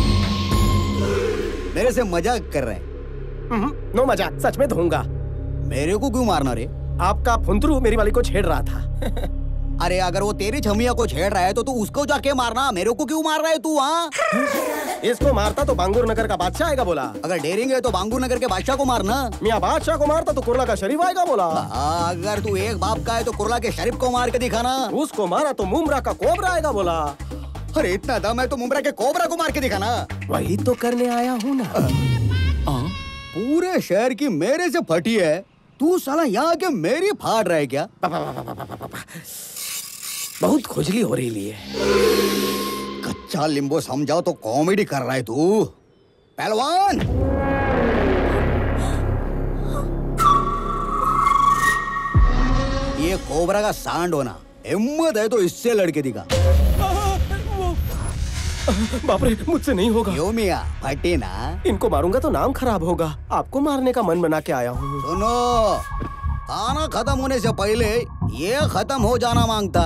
मेरे से मजाक कर रहे हैं? नो मजाक, सच में धोऊंगा। मेरे को क्यों मारना रे? आपका फुंतरू मेरी वाली को छेड़ रहा था। अरे अगर वो तेरी छमिया को छेड़ रहा है तो तू उसको जाके मारना, मेरे को क्यों मार रहा है तू? हाँ, इसको मारता तो बांगुर नगर का बादशाह आएगा बोला। अगर डेरिंग है तो बांगुर नगर के बादशाह को मारना। मियाँ बादशाह को मारता तो कुर्ला का शरीफ आएगा बोला। आ, अगर तू एक बाप का है तो कुर्ला के शरीफ को मार के दिखाना। उसको मारा तो मुमरा का कोबरा आएगा बोला। अरे इतना दम है तो मुमरा के कोबरा को मार के दिखाना। वही तो करने आया हूँ ना। पूरे शहर की मेरे से फटी है, तू साला यहाँ के मेरी फाड़ रहा है क्या? बहुत खुजली हो रही है। कच्चा लिंबू समझाओ तो कॉमेडी कर रहा है तू। पहलवान, ये कोबरा का सांड होना, हिम्मत है तो इससे लड़के दिखा। बाप रे, मुझसे नहीं होगा। क्यों मियां, फटे ना। इनको मारूंगा तो नाम खराब होगा। आपको मारने का मन बना के आया हूँ। सुनो, खाना खत्म होने से पहले ये खत्म हो जाना मांगता।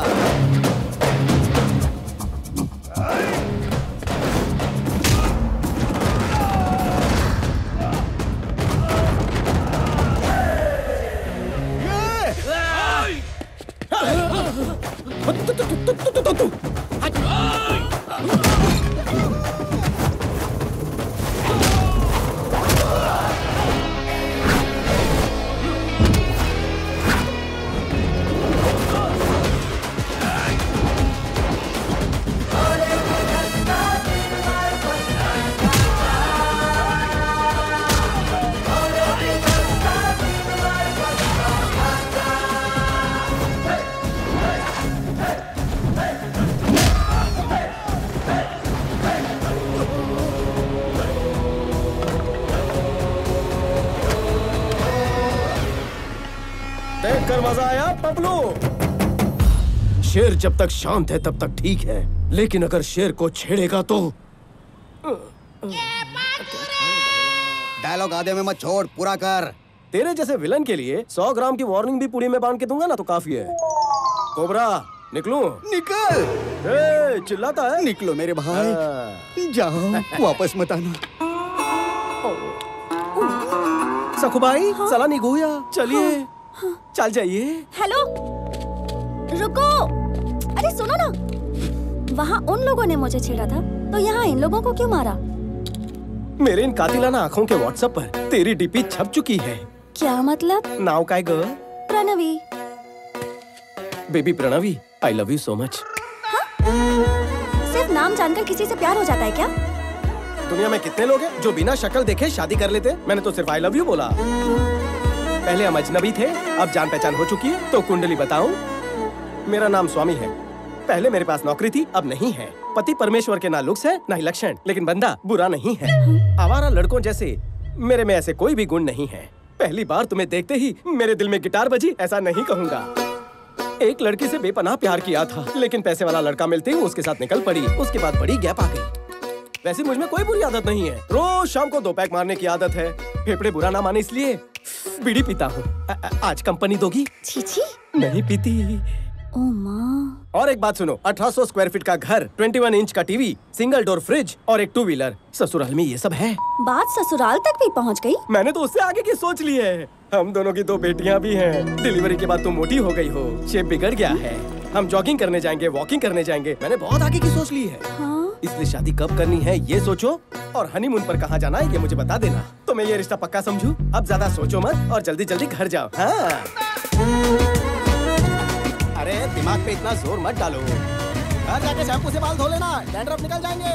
देखकर मजा आया पपलू? शेर जब तक शांत है तब तक ठीक है, लेकिन अगर शेर को छेड़ेगा तो। डायलॉग आधे में मत छोड़, पूरा कर। तेरे जैसे विलन के लिए सौ ग्राम की वार्निंग भी पुड़ी में बांध के दूंगा ना तो काफी है। कोबरा, निकलूं? निकल। ए, चिल्लाता है। निकलो मेरे भाई, जाओ, वापस मत आना। सखुबाई, हाँ? सला निगुया, चलिए। हाँ। चल जाइए। हेलो, रुको। अरे सुनो ना, वहाँ उन लोगों ने मुझे छेड़ा था तो यहाँ इन लोगों को क्यों मारा? मेरे इन कातिलाना आँखों के व्हाट्सएप पर तेरी डीपी छप चुकी है। क्या मतलब? नाउ काय girl? Pranavi. Baby Pranavi, I love you so much. सिर्फ नाम जानकर किसी से प्यार हो जाता है क्या? दुनिया में कितने लोग हैं जो बिना शक्ल देखे शादी कर लेते? मैंने तो सिर्फ आई लव यू बोला। पहले हम अजनबी थे, अब जान पहचान हो चुकी है, तो कुंडली बताऊं? मेरा नाम स्वामी है। पहले मेरे पास नौकरी थी, अब नहीं है। पति परमेश्वर के ना लुक्स है ना ही लक्षण, लेकिन बंदा बुरा नहीं है। आवारा लड़कों जैसे मेरे में ऐसे कोई भी गुण नहीं है। पहली बार तुम्हें देखते ही मेरे दिल में गिटार बजी, ऐसा नहीं कहूँगा। एक लड़की से बेपनाह प्यार किया था, लेकिन पैसे वाला लड़का मिलते ही उसके साथ निकल पड़ी। उसके बाद बड़ी गैप आ गई। वैसे मुझ में कोई बुरी आदत नहीं है। रोज शाम को दो पैक मारने की आदत है। फेफड़े बुरा ना माने इसलिए बीड़ी पीता हूँ। आज कंपनी दोगी? छीछी, नहीं पीती। ओ माँ। और एक बात सुनो, अठारह सौ स्क्वायर फीट का घर, इक्कीस इंच का टीवी, सिंगल डोर फ्रिज और एक टू व्हीलर। ससुराल में ये सब है। बात ससुराल तक भी पहुंच गई। मैंने तो उससे आगे की सोच ली है। हम दोनों की दो बेटियां भी हैं। डिलीवरी के बाद तुम मोटी हो गई हो, शेप बिगड़ गया है। हम जॉगिंग करने जाएंगे, वॉकिंग करने जाएंगे। मैंने बहुत आगे की सोच ली है। हाँ? इसलिए शादी कब करनी है ये सोचो, और हनीमून पर कहाँ जाना है ये मुझे बता देना, तो मैं ये रिश्ता पक्का समझूं। अब ज्यादा सोचो मत और जल्दी जल्दी घर जाओ। हाँ। अरे दिमाग पे इतना जोर मत डालो। घर जाके शैम्पू से बाल धो लेना, डैंड्रफ निकल जाएंगे।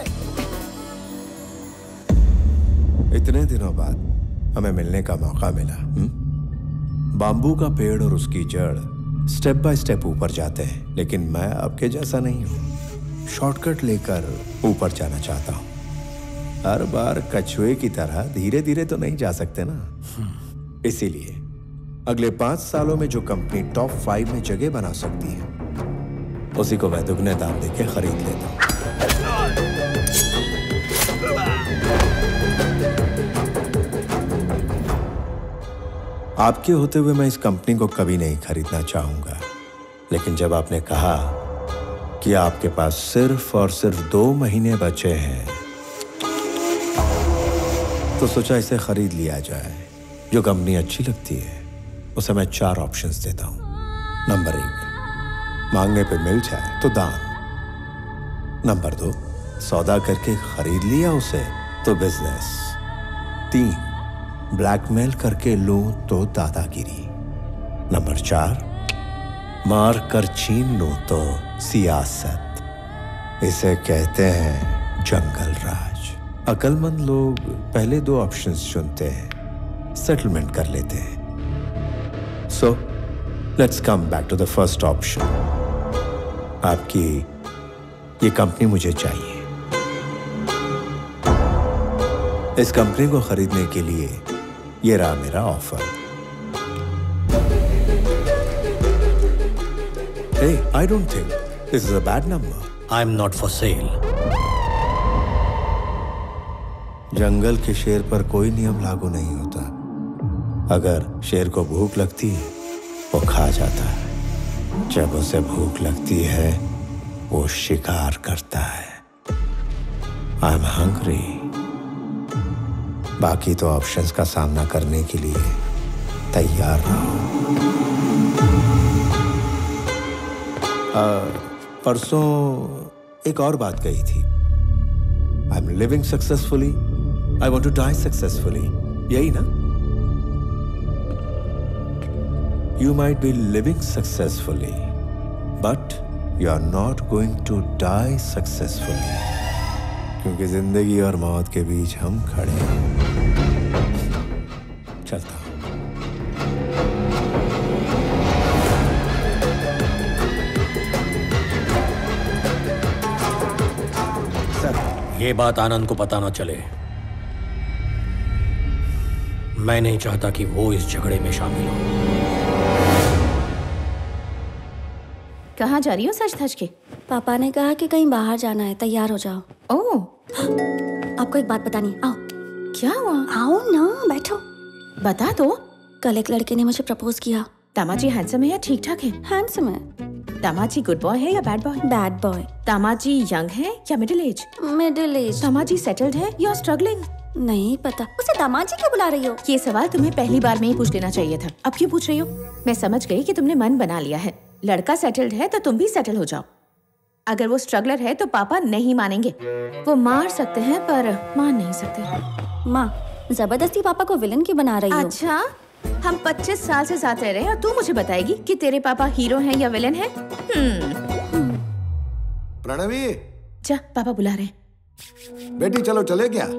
इतने दिनों बाद हमें मिलने का मौका मिला। हुँ? बाम्बू का पेड़ और उसकी जड़ स्टेप बाय स्टेप ऊपर जाते हैं, लेकिन मैं आपके जैसा नहीं हूँ। शॉर्टकट लेकर ऊपर जाना चाहता हूँ। हर बार कछुए की तरह धीरे धीरे तो नहीं जा सकते ना। इसीलिए अगले पांच सालों में जो कंपनी टॉप फाइव में जगह बना सकती है, उसी को मैं दुगने दाम देके खरीद लेता हूँ। आपके होते हुए मैं इस कंपनी को कभी नहीं खरीदना चाहूंगा, लेकिन जब आपने कहा कि आपके पास सिर्फ और सिर्फ दो महीने बचे हैं, तो सोचा इसे खरीद लिया जाए। जो कंपनी अच्छी लगती है उसे मैं चार ऑप्शंस देता हूं। नंबर एक, मांगने पे मिल जाए तो दान। नंबर दो, सौदा करके खरीद लिया उसे तो बिजनेस। तीन, ब्लैकमेल करके लूं तो दादागिरी। नंबर चार, मार कर छीन लूं तो सियासत। इसे कहते हैं जंगल राज। अक्लमंद लोग पहले दो ऑप्शंस चुनते हैं, सेटलमेंट कर लेते हैं। So let's come back to the first option. आपकी ये कंपनी मुझे चाहिए। इस कंपनी को खरीदने के लिए ये रहा मेरा offer. Hey, I don't think this is a bad number. I'm not for sale. जंगल के शेर पर कोई नियम लागू नहीं होता। अगर शेर को भूख लगती है वो खा जाता है, जब उसे भूख लगती है वो शिकार करता है। I'm hungry. बाकी तो ऑप्शंस का सामना करने के लिए तैयार रहो। परसों एक और बात कही थी, I am living successfully, I want to die successfully, यही ना? You might be living successfully but you are not going to die successfully, क्योंकि जिंदगी और मौत के बीच हम खड़े हैं। चलता हूं। ये बात आनंद को पता ना चले। मैं नहीं चाहता कि वो इस झगड़े में शामिल हो। कहाँ जा रही हो सच धज के? पापा ने कहा कि कहीं बाहर जाना है, तैयार हो जाओ। ओह, आपको एक बात बतानी, आओ। क्या हुआ? आओ ना, बैठो। बता दो। कल एक लड़के ने मुझे प्रपोज किया। दामाजी हैंडसम है या ठीक ठाक है? हैंडसम है। दामाजी गुड बॉय है या bad boy? Bad boy. Damaji young है या middle age? Middle age. Damaji settled है या स्ट्रगलिंग? नहीं पता। उसे दामाजी क्यों बुला रही हो? ये सवाल तुम्हें पहली बार में ही पूछ लेना चाहिए था। अब क्यों पूछ रही हो? मैं समझ गई कि तुमने मन बना लिया है। लड़का सेटल्ड है तो तुम भी सेटल हो जाओ। अगर वो स्ट्रगलर है तो पापा नहीं मानेंगे। वो मार सकते हैं पर मान नहीं सकते। माँ, जबरदस्ती पापा को विलन क्यों बना रही हो? अच्छा, हम पच्चीस साल से साथ रह रहे हैं और तू मुझे बताएगी कि तेरे पापा हीरो हैं या विलन हैं? हम्म। प्रणवी, जा, पापा बुला रहे हैं। बेटी चलो चले क्या?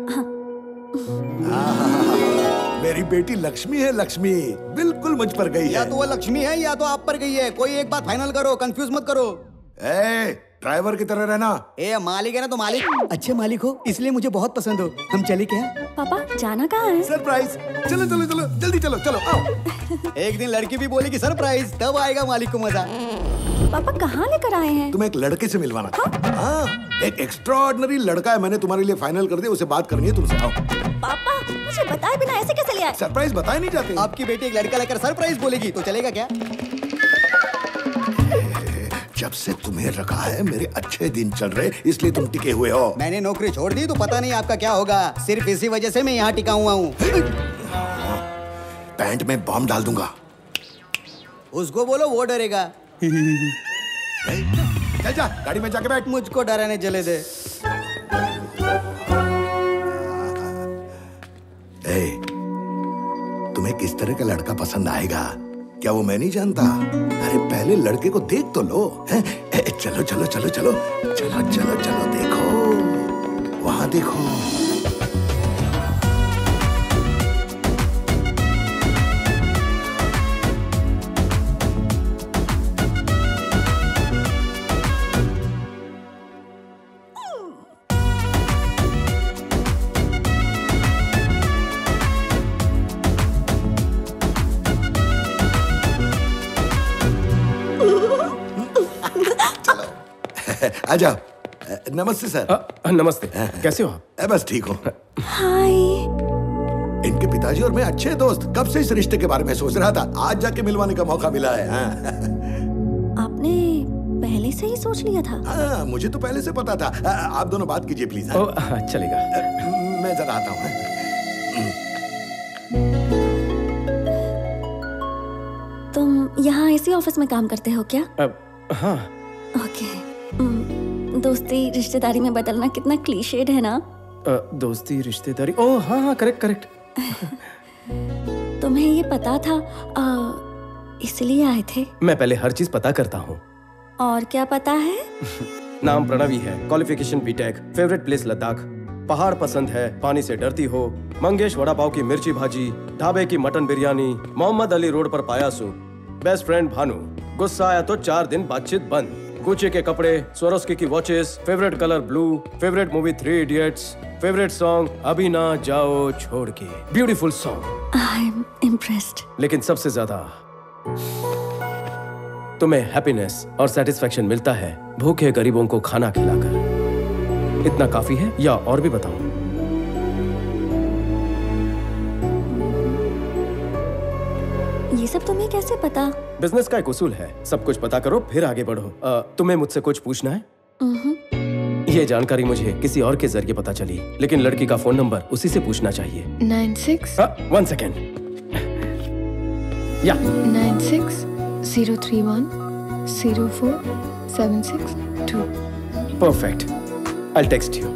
मेरी बेटी लक्ष्मी है, लक्ष्मी बिल्कुल मुझ पर गई है। या तो वो लक्ष्मी है या तो आप पर गई है। कोई एक बात फाइनल करो, कंफ्यूज मत करो। ए, ड्राइवर की तरह रहना। ए मालिक है ना तो मालिक, अच्छे मालिक हो इसलिए मुझे बहुत पसंद हो। हम चले क्या? पापा जाना कहाँ है? सरप्राइज। चलो चलो चलो जल्दी चलो चलो आओ। एक दिन लड़की भी बोलेगी सरप्राइज, तब आएगा मालिक को मजा। पापा कहाँ लेकर आए हैं? तुम्हें एक लड़के से मिलवाना था। हाँ, एक एक्स्ट्राऑर्डिनरी लड़का है, मैंने तुम्हारे लिए फाइनल कर दिया, उसे बात करनी है तुमसे। आओ। पापा मुझे बताए बिना ऐसे कैसे ले आए? सरप्राइज बताए नहीं जाते। आपकी बेटी एक लड़का लेकर सरप्राइज बोलेगी तो चलेगा क्या? जब से तुम्हें रखा है मेरे अच्छे दिन चल रहे, इसलिए तुम टिके हुए हो। मैंने नौकरी छोड़ दी तो पता नहीं आपका क्या होगा। सिर्फ इसी वजह से मैं यहाँ टिका हुआ हूँ। पैंट में बॉम्ब डाल दूंगा। उसको बोलो वो डरेगा। चल जा गाड़ी में जाके बैठ। मुझको डराने चले दे। ए, तुम्हें किस तरह का लड़का पसंद आएगा क्या वो मैं नहीं जानता? अरे पहले लड़के को देख तो लो। है? ए, चलो चलो चलो चलो चलो चलो चलो देखो, वहां देखो। आ जाओ। नमस्ते सर। आ, नमस्ते। कैसे हो आप? बस ठीक हो। हाय। इनके पिताजी और मैं अच्छे दोस्त, कब से इस रिश्ते के बारे में सोच रहा था, आज जाके मिलवाने का मौका मिला है। हाँ। आपने पहले से ही सोच लिया था? हाँ, मुझे तो पहले से पता था। आ, आप दोनों बात कीजिए प्लीज। ओ, हाँ, चलेगा। मैं जरा आता हूँ। तुम यहाँ इसी ऑफिस में काम करते हो क्या? अब, हाँ। ओके। दोस्ती रिश्तेदारी में बदलना कितना क्लीशेड है ना? आ, दोस्ती रिश्तेदारी, ओह हाँ हाँ करेक्ट करेक्ट। तुम्हें ये पता था इसलिए आए थे? मैं पहले हर चीज पता करता हूँ। और क्या पता है? नाम प्रणवी है, qualification BTech, favourite place Ladakh, पहाड़ पसंद है, पानी से डरती हो, मंगेश वड़ा पाव की मिर्ची भाजी, ढाबे की मटन बिरयानी, मोहम्मद अली रोड पर paya soup, best friend Bhanu, गुस्सा आया तो चार दिन बातचीत बंद, गुच्ची के कपड़े, स्वरोस्की की watches, favourite colour blue, favourite movie three idiots, favourite song अभी ना जाओ छोड़ के, beautiful song. I am impressed. लेकिन सबसे ज्यादा तुम्हें हैप्पीनेस और सेटिस्फैक्शन मिलता है भूखे गरीबों को खाना खिलाकर। इतना काफी है या और भी बताऊं? ये सब तुम्हें कैसे पता? बिजनेस का एक उसूल है, सब कुछ पता करो फिर आगे बढ़ो। आ, तुम्हें मुझसे कुछ पूछना है? ये जानकारी मुझे किसी और के जरिए पता चली, लेकिन लड़की का फोन नंबर उसी से पूछना चाहिए। नाइन सिक्स वन सेकेंड या nine six zero three one zero four seven six two. Perfect, I text you.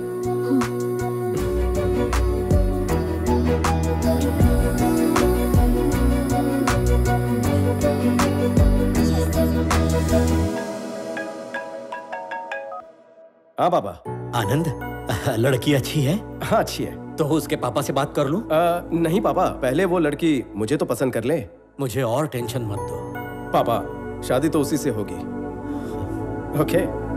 हाँ बाबा। आनंद, लड़की अच्छी है? हाँ अच्छी है। तो उसके पापा से बात कर लूं? आ, नहीं पापा, पहले वो लड़की मुझे तो पसंद कर ले। मुझे और टेंशन मत दो। पापा शादी तो उसी से होगी। ओके।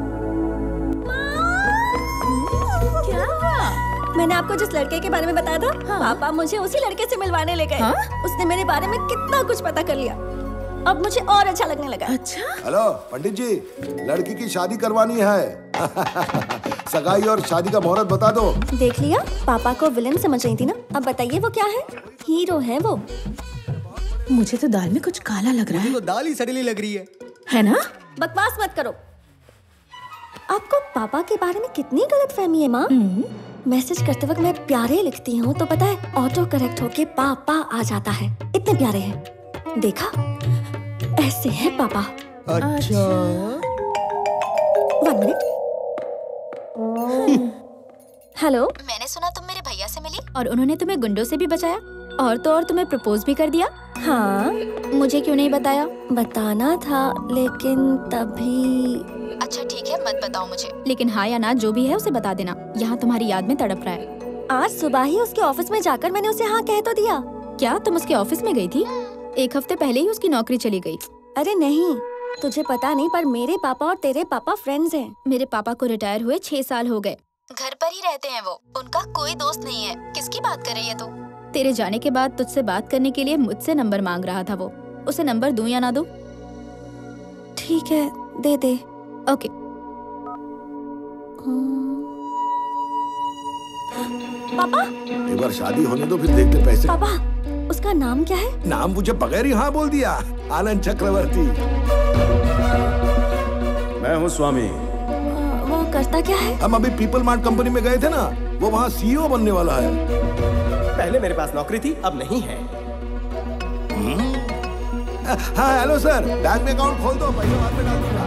क्या हुआ? मैंने आपको जिस लड़के के बारे में बताया था, हाँ? पापा मुझे उसी लड़के से मिलवाने ले गए। हाँ? उसने मेरे बारे में कितना कुछ पता कर लिया, अब मुझे और अच्छा लगने लगा। अच्छा? हेलो पंडित जी, लड़की की शादी करवानी है। सगाई और शादी का मुहूर्त बता दो। देख लिया, पापा को विलेन समझ रही थी ना, अब बताइए वो क्या है? हीरो है वो। मुझे तो दाल में कुछ काला लग रहा है। तो दाल ही सड़ेली लग रही है, है ना? बकवास मत करो। आपको पापा के बारे में कितनी गलतफहमी है माँ। मैसेज करते वक्त मैं प्यारे लिखती हूँ तो पता है ऑटो करेक्ट होके पापा आ जाता है। इतने प्यारे हैं, देखा? ऐसे हैं पापा। अच्छा। One minute. हेलो। मैंने सुना तुम मेरे भैया से मिली और उन्होंने तुम्हें गुंडों से भी बचाया, और तो और तुम्हें प्रपोज भी कर दिया। हाँ। मुझे क्यों नहीं बताया? बताना था लेकिन तभी। अच्छा ठीक है, मत बताओ मुझे, लेकिन हाँ या ना जो भी है उसे बता देना। यहाँ तुम्हारी याद में तड़प रहा है। आज सुबह ही उसके ऑफिस में जाकर मैंने उसे हाँ कह तो दिया। क्या तुम उसके ऑफिस में गई थी? एक हफ्ते पहले ही उसकी नौकरी चली गई। अरे नहीं, तुझे पता नहीं पर मेरे पापा और तेरे पापा फ्रेंड्स हैं। मेरे पापा को रिटायर हुए छह साल हो गए, घर पर ही रहते हैं वो, उनका कोई दोस्त नहीं है। किसकी बात कर रही है तू? तेरे जाने के बाद तुझसे बात करने के लिए मुझसे नंबर मांग रहा था वो। उसे नंबर दूं या ना दूं? ठीक है, दे दे। ओके। पापा एक बार शादी होने दो, फिर देखते पैसे। पापा, उसका नाम क्या है? नाम मुझे बगैर ही हाँ बोल दिया, आनंद चक्रवर्ती। मैं हूँ स्वामी। वो करता क्या है? हम अभी पीपल मार्ट कंपनी में गए थे ना, वो वहाँ सीईओ बनने वाला है। पहले मेरे पास नौकरी थी, अब नहीं है। हाँ हेलो सर, बैंक में अकाउंट खोल दो, पैसे बाद में डाल दूंगा।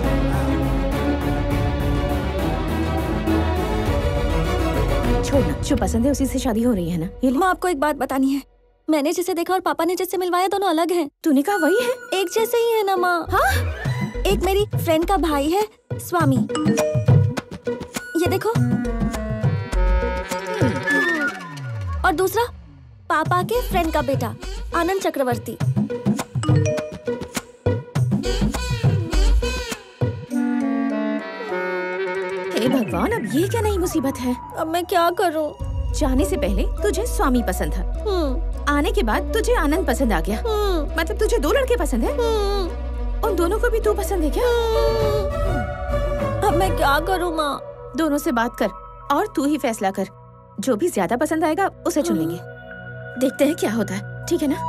छोड़ना, जो पसंद है उसी से शादी हो रही है ना। ये माँ, आपको एक बात बतानी है। मैंने जिसे देखा और पापा ने जिससे मिलवाया दोनों अलग हैं। तूने कहा वही है? एक जैसे ही है ना माँ। हाँ? एक मेरी फ्रेंड का भाई है स्वामी, ये देखो, और दूसरा पापा के फ्रेंड का बेटा आनंद चक्रवर्ती। हे भगवान, अब ये क्या नई मुसीबत है? अब मैं क्या करूं? जाने से पहले तुझे स्वामी पसंद था, आने के बाद तुझे आनंद पसंद आ गया। मतलब तुझे दो लड़के पसंद है? उन दोनों को भी तू पसंद है क्या? अब मैं क्या करूं माँ? दोनों से बात कर और तू ही फैसला कर। जो भी ज्यादा पसंद आएगा उसे चुन लेंगे। देखते हैं क्या होता है, ठीक है ना?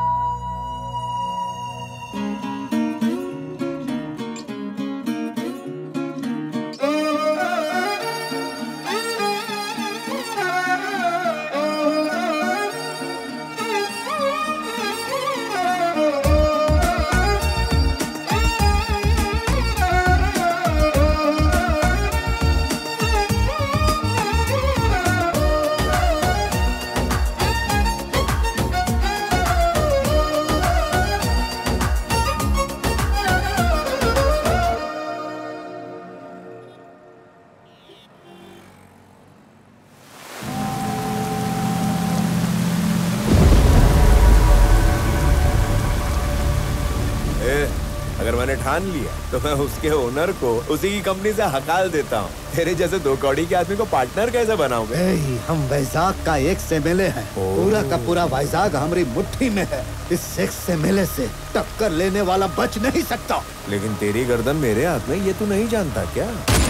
ठान लिया तो मैं उसके ओनर को उसी की कंपनी से हकाल देता हूँ। तेरे जैसे दो कौड़ी के आदमी को पार्टनर कैसे बनाऊंगा? हम वैजाग का एक एमएलए है, पूरा का पूरा वैजाग हमारी मुट्ठी में है। इस एक एमएलए से टक्कर लेने वाला बच नहीं सकता। लेकिन तेरी गर्दन मेरे हाथ में, ये तू नहीं जानता क्या?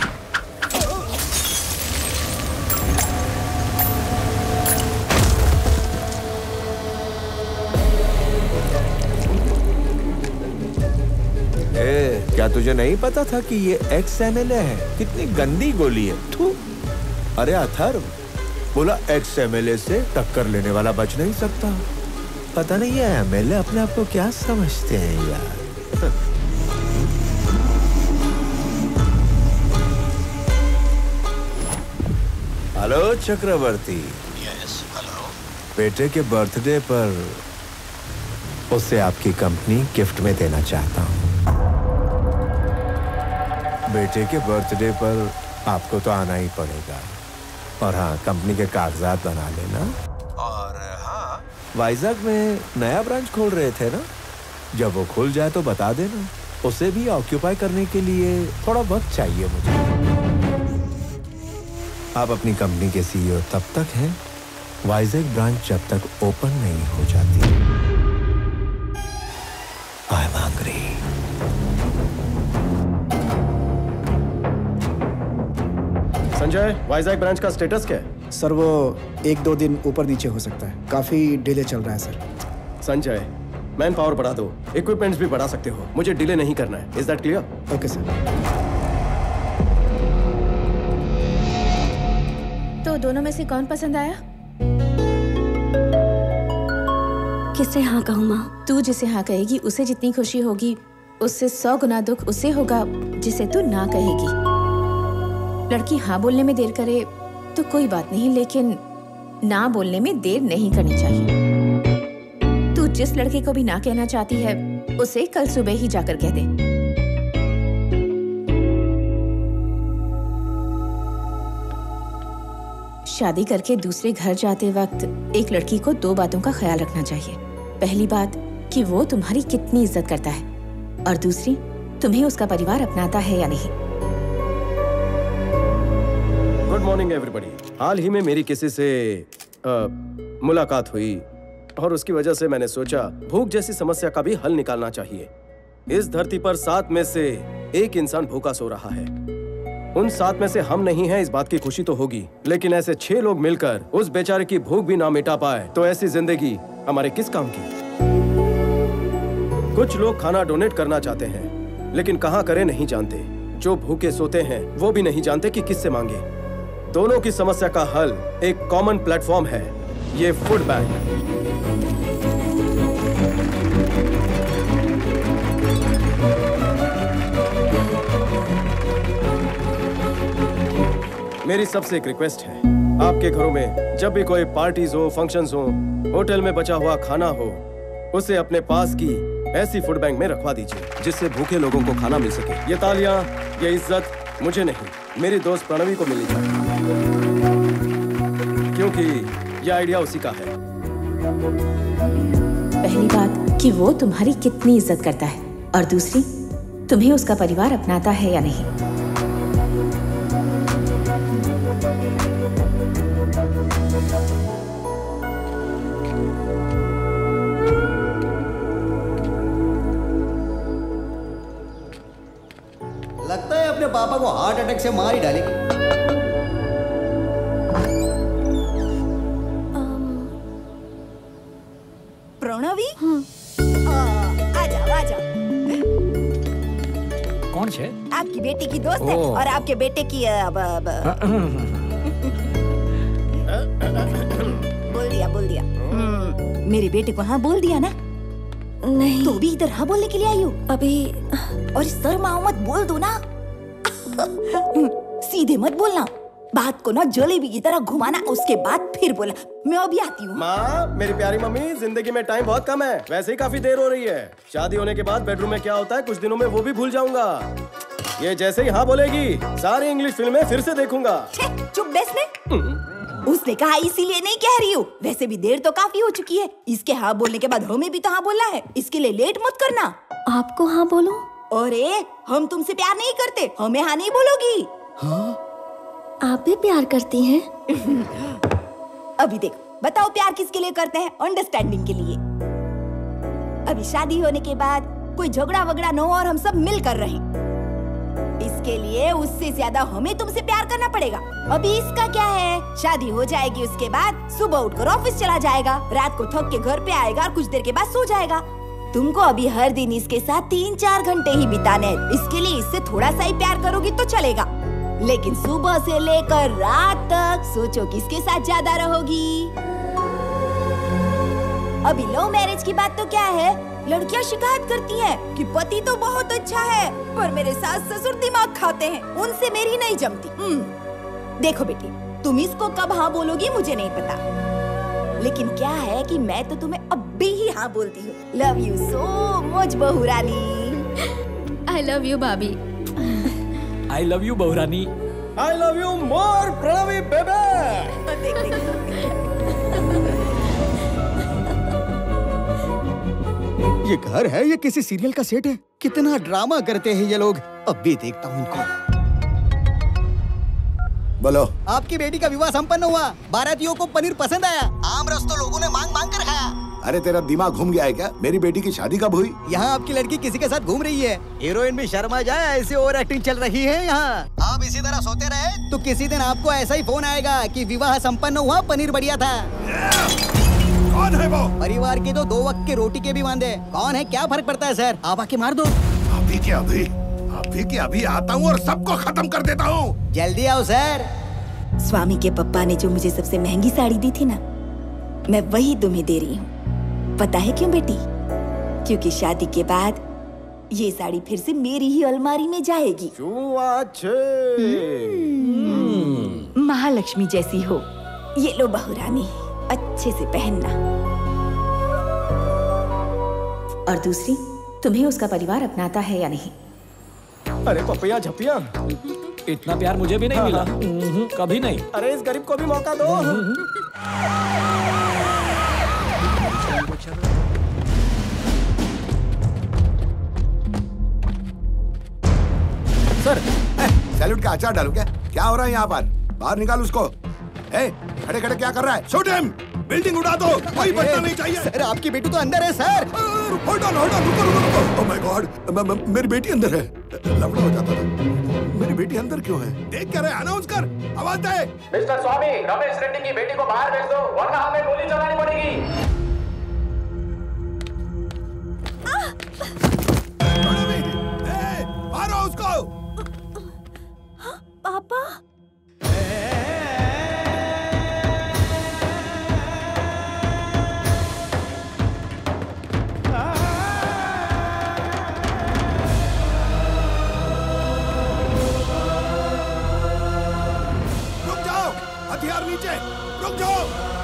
ए, क्या तुझे नहीं पता था कि ये एक्स एमएलए है? कितनी गंदी गोली है। थू। अरे अथर्व, बोला एक्स एमएलए से टक्कर लेने वाला बच नहीं सकता। पता नहीं है एमएलए अपने आप को क्या समझते हैं यार। हेलो चक्रवर्ती। Yes, hello. बेटे के बर्थडे पर उसे आपकी कंपनी गिफ्ट में देना चाहता हूँ। बेटे के बर्थडे पर आपको तो आना ही पड़ेगा। और हाँ, कंपनी के कागजात बना लेना। और हाँ, वाइजैक में नया ब्रांच खोल रहे थे ना, जब वो खुल जाए तो बता देना। उसे भी ऑक्यूपाई करने के लिए थोड़ा वक्त चाहिए मुझे। आप अपनी कंपनी के सीईओ तब तक हैं, वाइजैक ब्रांच जब तक ओपन नहीं हो जाती। I am hungry. Sanjay, Vizag branch का स्टेटस क्या है? सर वो एक दो दिन ऊपर नीचे हो सकता है, काफी डिले चल रहा है सर। संजय, मैन पावर बढ़ा दो, इक्विपमेंट्स भी बढ़ा सकते हो, मुझे डिले नहीं करना है। Is that clear? Okay sir. तो दोनों में से कौन पसंद आया? किसे हाँ कहूँ माँ? तू जिसे हाँ कहेगी उसे जितनी खुशी होगी, उससे सौ गुना दुख उसे होगा जिसे तू ना कहेगी। लड़की हाँ बोलने में देर करे तो कोई बात नहीं, लेकिन ना बोलने में देर नहीं करनी चाहिए। तू जिस लड़के को भी ना कहना चाहती है उसे कल सुबह ही जाकर कह दे। शादी करके दूसरे घर जाते वक्त एक लड़की को दो बातों का ख्याल रखना चाहिए। पहली बात कि वो तुम्हारी कितनी इज्जत करता है, और दूसरी तुम्हें उसका परिवार अपनाता है या नहीं? Good morning everybody. हाल ही में मेरी किसी से आ, मुलाकात हुई और उसकी वजह से मैंने सोचा भूख जैसी समस्या का भी हल निकालना चाहिए। इस धरती पर सात में से एक इंसान भूखा सो रहा है। उन सात में से हम नहीं हैं, इस बात की खुशी तो होगी, लेकिन ऐसे छह लोग मिलकर उस बेचारे की भूख भी ना मिटा पाए तो ऐसी जिंदगी हमारे किस काम की। कुछ लोग खाना डोनेट करना चाहते हैं लेकिन कहां करें नहीं जानते। जो भूखे सोते हैं वो भी नहीं जानते कि किससे मांगे। दोनों की समस्या का हल एक कॉमन प्लेटफॉर्म है, ये फूड बैंक। मेरी सबसे एक रिक्वेस्ट है, आपके घरों में जब भी कोई पार्टीज हो, फंक्शंस हो, होटल में बचा हुआ खाना हो, उसे अपने पास की ऐसी फूड बैंक में रखवा दीजिए जिससे भूखे लोगों को खाना मिल सके। ये तालियां, ये इज्जत मुझे नहीं, मेरी दोस्त प्रणवी को मिलनी चाहिए, क्योंकि ये आइडिया उसी का है। पहली बात कि वो तुम्हारी कितनी इज्जत करता है, और दूसरी तुम्हें उसका परिवार अपनाता है या नहीं। लगता है अपने पापा को हार्ट अटैक से मार ही डालेगी। प्रणवी, आ जाओ आ जाओ। कौन है? आपकी बेटी की दोस्त है और आपके बेटे की अब, अब, बोल दिया बोल दिया। मेरे बेटे को हाँ बोल दिया ना? नहीं। तो भी इधर हाँ बोलने के लिए आई हो? अभी और शर्माओ मत, बोल दो ना। सीधे मत बोलना, बात को ना जलेबी की तरह घुमाना, उसके बाद फिर बोला। मैं अभी आती हूँ। माँ, मेरी प्यारी मम्मी, जिंदगी में टाइम बहुत कम है, वैसे ही काफी देर हो रही है। शादी होने के बाद बेडरूम में क्या होता है कुछ दिनों में वो भी भूल जाऊंगा। ये जैसे ही हाँ बोलेगी सारी इंग्लिश फिल्में फिर से देखूंगा। चुप बैठने। उसने कहा इसीलिए नहीं कह रही हूँ, वैसे भी देर तो काफी हो चुकी है। इसके हाँ बोलने के बाद हमें भी तो हाँ बोलना है, इसके लिए लेट मत करना। आपको हाँ बोलूं? अरे हम तुमसे प्यार नहीं करते, हमें हाँ नहीं बोलोगी। हाँ? आप भी प्यार करती हैं? अभी देखो, बताओ प्यार किसके लिए करते हैं? अंडरस्टैंडिंग के लिए। अभी शादी होने के बाद कोई झगड़ा वगड़ा न हो और हम सब मिल कर रहें, इसके लिए उससे ज्यादा हमें तुमसे प्यार करना पड़ेगा। अभी इसका क्या है, शादी हो जाएगी, उसके बाद सुबह उठकर ऑफिस चला जाएगा, रात को थक के घर पे आएगा और कुछ देर के बाद सो जाएगा। तुमको अभी हर दिन इसके साथ तीन चार घंटे ही बिताने हैं, इसके लिए इससे थोड़ा सा ही प्यार करोगी तो चलेगा, लेकिन सुबह से लेकर रात तक सोचो किसके साथ ज्यादा रहोगी। अभी लव मैरिज की बात तो क्या है, लड़कियां शिकायत करती हैं कि पति तो बहुत अच्छा है पर मेरे सास ससुर दिमाग खाते हैं, उनसे मेरी नहीं जमती। देखो बेटी, तुम इसको कब हाँ बोलोगी मुझे नहीं पता, लेकिन क्या है कि मैं तो तुम्हें अभी ही हाँ बोलती हूँ। लव यू सो मच बहू रानी। आई लव यू भाभी। आई लव यू बहू रानी। I love you more Pranavi babe. देख देख ये घर है ये किसी सीरियल का सेट है? कितना ड्रामा करते हैं ये लोग। अब भी देखता हूँ इनको। बोलो। आपकी बेटी का विवाह संपन्न हुआ, बारातियों को पनीर पसंद आया, आम रस तो लोगों ने मांग मांग कर खाया। अरे तेरा दिमाग घूम गया है क्या? मेरी बेटी की शादी कब हुई? यहाँ आपकी लड़की किसी के साथ घूम रही है, हीरोइन भी शर्मा जाए, ऐसी ओवर एक्टिंग चल रही है यहाँ। आप इसी तरह सोते रहे तो किसी दिन आपको ऐसा ही फोन आएगा कि विवाह संपन्न हुआ, पनीर बढ़िया था। कौन है वो? परिवार के तो दो वक्त के रोटी के भी वांदे। कौन है क्या फर्क पड़ता है सर, आप आके मार दो। अभी के अभी अभी के अभी आता हूँ और सबको खत्म कर देता हूँ। जल्दी आओ सर। स्वामी के पप्पा ने जो मुझे सबसे महंगी साड़ी दी थी ना, मैं वही तुम्हें दे रही हूँ। पता है क्यों बेटी? क्योंकि शादी के बाद ये साड़ी फिर से मेरी ही अलमारी में जाएगी। महालक्ष्मी जैसी हो। ये लो बहू रानी, अच्छे से पहनना। और दूसरी, तुम्हें उसका परिवार अपनाता है या नहीं? अरे पपिया झपिया, इतना प्यार मुझे भी नहीं मिला। कभी नहीं। अरे इस गरीब को भी मौका दो। सर। सैल्यूट का अचार डालू क्या? क्या हो रहा है यहाँ पर? बाहर निकाल उसको। ए, खड़े खड़े क्या कर रहा है? Shoot him! बिल्डिंग उड़ा दो, कोई बचना नहीं चाहिए। सर आपकी बेटी तो अंदर है sir. Hold on, hold on, रुको रुको रुको। ओह माय गॉड, मेरी बेटी अंदर है। लफड़ा हो जाता था। मेरी बेटी अंदर क्यों है? देख क्या रहे? अनाउंस कर, आवाज दे। मिस्टर स्वामी, रमेश रेड्डी की बेटी को बाहर भेज दो, वरना हमें गोली चलानी पड़ेगी। मारो उसको। पापा। रुक जाओ, हथियार नीचे, रुक जाओ।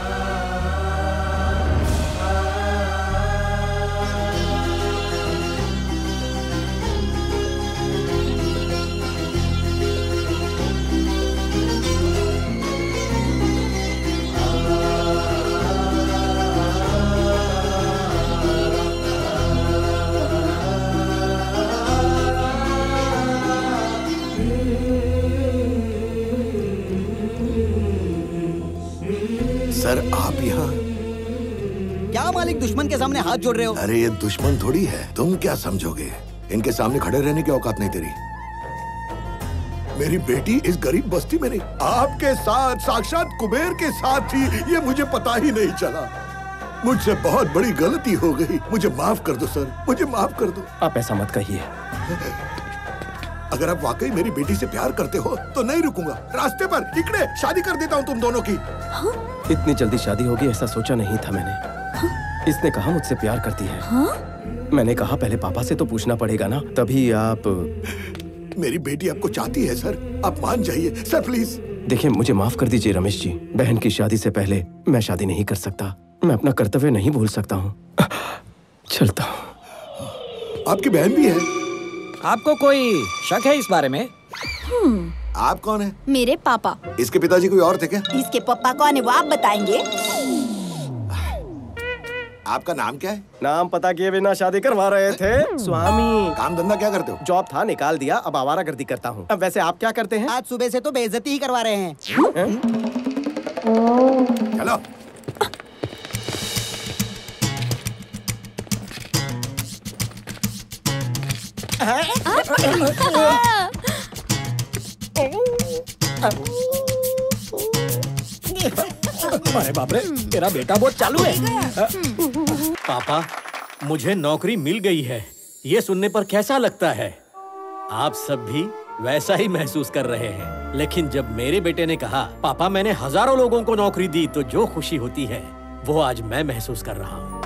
सर आप यहाँ? क्या मालिक दुश्मन के सामने हाथ जोड़ रहे हो? अरे ये दुश्मन थोड़ी है, तुम क्या समझोगे? इनके सामने खड़े रहने की औकात नहीं तेरी। मेरी बेटी इस गरीब बस्ती में नहीं, आपके साथ, साक्षात कुबेर के साथ थी, ये मुझे पता ही नहीं चला। मुझसे बहुत बड़ी गलती हो गई, मुझे माफ कर दो सर, मुझे माफ कर दो। आप ऐसा मत कहिए। अगर आप वाकई मेरी बेटी से प्यार करते हो तो नहीं रुकूंगा, रास्ते पर इकड़े शादी कर देता हूँ तुम दोनों की। हाँ? इतनी जल्दी शादी होगी ऐसा सोचा नहीं था मैंने। हाँ? इसने कहा मुझसे प्यार करती है। हाँ? मैंने कहा पहले पापा से तो पूछना पड़ेगा ना, तभी आप। मेरी बेटी आपको चाहती है सर, आप मान जाइए सर प्लीज। देखिए मुझे माफ कर दीजिए रमेश जी, बहन की शादी से पहले मैं शादी नहीं कर सकता, मैं अपना कर्तव्य नहीं भूल सकता हूँ। चलता हूँ। आपकी बहन भी है? आपको कोई शक है इस बारे में? हम्म। आप कौन है? मेरे पापा। इसके पिताजी कोई और थे क्या? इसके पापा कौन है वो आप बताएंगे? आपका नाम क्या है? नाम पता किए बिना शादी करवा रहे थे स्वामी। काम धंधा क्या करते हो? जॉब था निकाल दिया, अब आवारागर्दी करता हूँ। अब वैसे आप क्या करते हैं? आज सुबह से तो बेइज्जती ही करवा रहे हैं। चलो। अरे बाप रे, तेरा बेटा बहुत चालू है। पापा, मुझे नौकरी मिल गई है, ये सुनने पर कैसा लगता है? आप सब भी वैसा ही महसूस कर रहे हैं, लेकिन जब मेरे बेटे ने कहा पापा मैंने हजारों लोगों को नौकरी दी, तो जो खुशी होती है वो आज मैं महसूस कर रहा हूँ।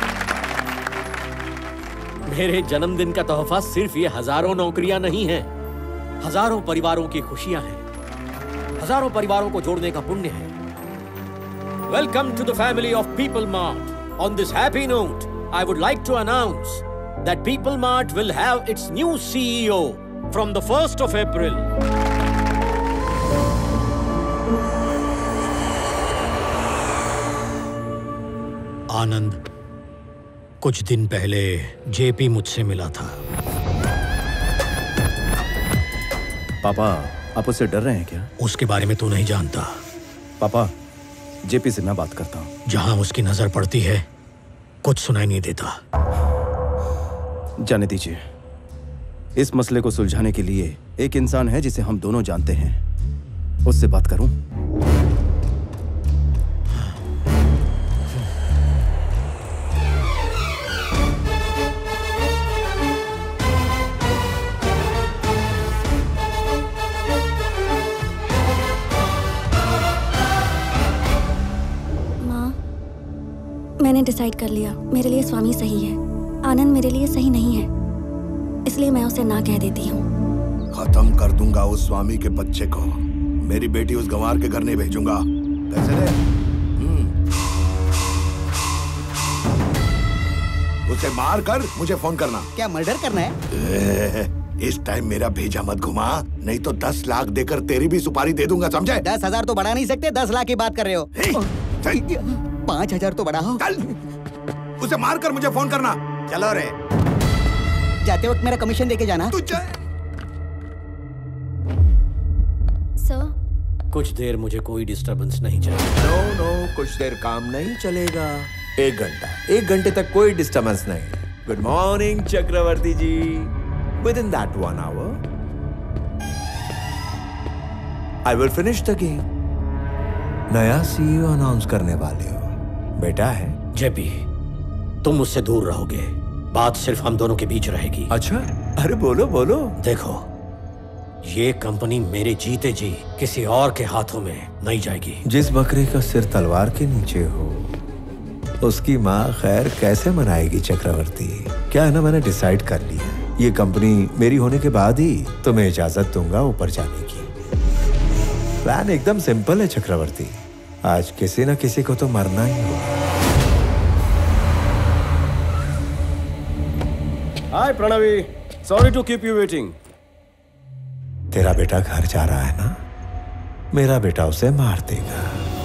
मेरे जन्मदिन का तोहफा सिर्फ ये हजारों नौकरियां नहीं हैं, हजारों परिवारों की खुशियां हैं, हजारों परिवारों को जोड़ने का पुण्य है। Welcome to the family of People Mart. On this happy note, I would like to announce that People Mart will have its new C E O from the first of April. आनंद, कुछ दिन पहले जेपी मुझसे मिला था। पापा, आप उससे डर रहे हैं क्या? उसके बारे में तू नहीं जानता। पापा, जेपी से मैं बात करता हूँ। जहां उसकी नजर पड़ती है कुछ सुनाई नहीं देता। जाने दीजिए। इस मसले को सुलझाने के लिए एक इंसान है जिसे हम दोनों जानते हैं, उससे बात करूं? मैंने डिसाइड कर लिया, मेरे लिए स्वामी सही है, आनंद मेरे लिए सही नहीं है, इसलिए मैं उसे ना कह देती हूँ। खत्म कर दूंगा उस स्वामी के बच्चे को। मेरी बेटी उस गंवार के घर नहीं भेजूंगा। पैसे दे। उसे मार कर मुझे फोन करना। क्या मर्डर करना है? इस टाइम मेरा भेजा मत घुमा, नहीं तो दस लाख देकर तेरी भी सुपारी दे दूंगा, समझे? दस हजार तो बढ़ा नहीं सकते, दस लाख की बात कर रहे हो। पाँच हजार तो बढ़ाओ। चल, उसे मार कर मुझे फोन करना। चलो रे। जाते वक्त मेरा कमीशन देके जाना। तू कुछ देर मुझे कोई डिस्टरबेंस नहीं चाहिए। नो नो कुछ देर काम नहीं चलेगा, एक घंटा एक घंटे तक कोई डिस्टरबेंस नहीं। Good morning Chakravarti ji. Within that one hour I will finish the game. नया सीईओ अनाउंस करने वाले हो, बेटा है। जेपी, तुम मुझसे दूर रहोगे, बात सिर्फ हम दोनों के बीच रहेगी। अच्छा, अरे बोलो बोलो। देखो, ये कंपनी मेरे जीते जी किसी और के हाथों में नहीं जाएगी। जिस बकरे का सिर तलवार के नीचे हो उसकी माँ खैर कैसे मनाएगी चक्रवर्ती? क्या है ना, मैंने डिसाइड कर लिया, ये कंपनी मेरी होने के बाद ही तुम्हें इजाजत दूंगा ऊपर जाने की। प्लान एकदम सिंपल है चक्रवर्ती, आज किसी न किसी को तो मरना ही होगा। Hi Pranavi, sorry to keep you waiting. तेरा बेटा घर जा रहा है ना, मेरा बेटा उसे मार देगा।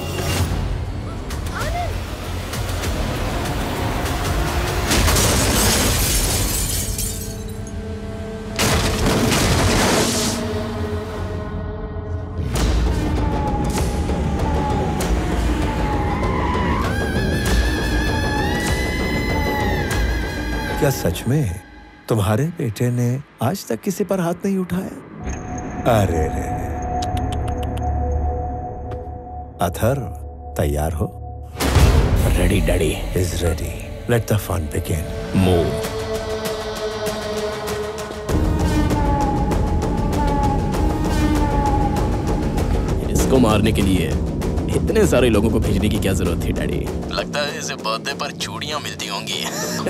क्या सच में तुम्हारे बेटे ने आज तक किसी पर हाथ नहीं उठाया? अरे रे, अथर तैयार हो? Ready daddy. Is ready. Let the fun begin. Move. इसको मारने के लिए इतने सारे लोगों को भेजने की क्या जरूरत थी डैडी? लगता है इसे बर्थडे पर चूड़ियां मिलती होंगी।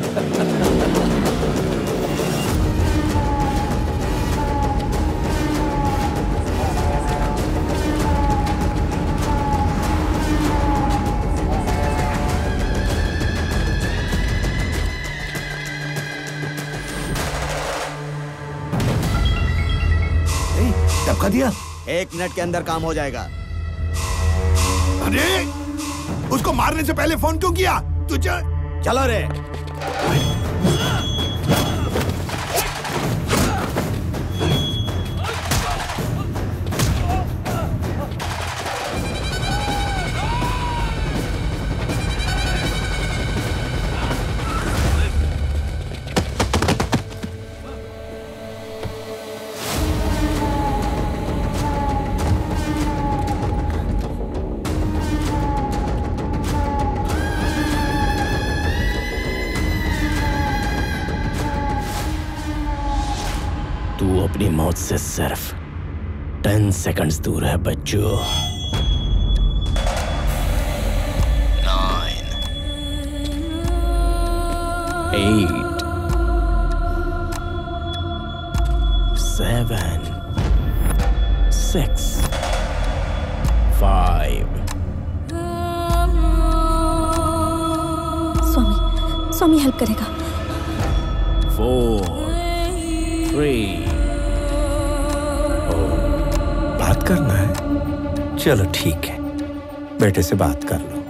धक्का दिया। एक मिनट के अंदर काम हो जाएगा। अरे उसको मारने से पहले फोन क्यों किया? तुझे चलो रे। तू अपनी मौत से सिर्फ टेन सेकंड्स दूर है बच्चों। Nine, eight, seven, six, five. Swami, Swami help करेगा। Four, three. बात करना है? चलो ठीक है, बेटे से बात कर लो।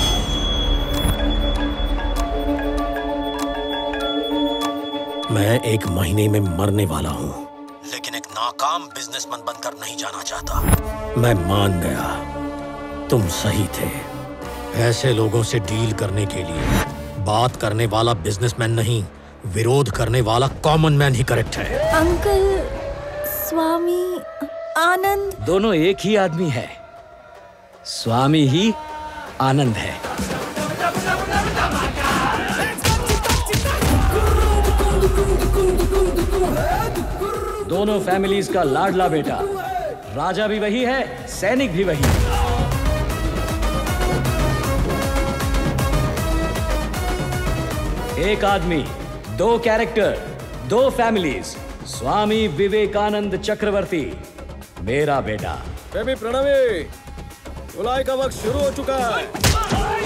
मैं एक महीने में मरने वाला हूं, लेकिन एक नाकाम बिजनेसमैन बनकर नहीं जाना चाहता। मैं मान गया, तुम सही थे। ऐसे लोगों से डील करने के लिए बात करने वाला बिजनेसमैन नहीं, विरोध करने वाला कॉमन मैन ही करेक्ट है। अंकल, स्वामी, आनंद दोनों एक ही आदमी है। स्वामी ही आनंद है। दोनों फैमिलीज का लाडला बेटा। राजा भी वही है, सैनिक भी वही। एक आदमी, दो कैरेक्टर, दो फैमिलीज। स्वामी विवेकानंद चक्रवर्ती, मेरा बेटा। बेबी प्रणवी, धुलाई का वक्त शुरू हो चुका है।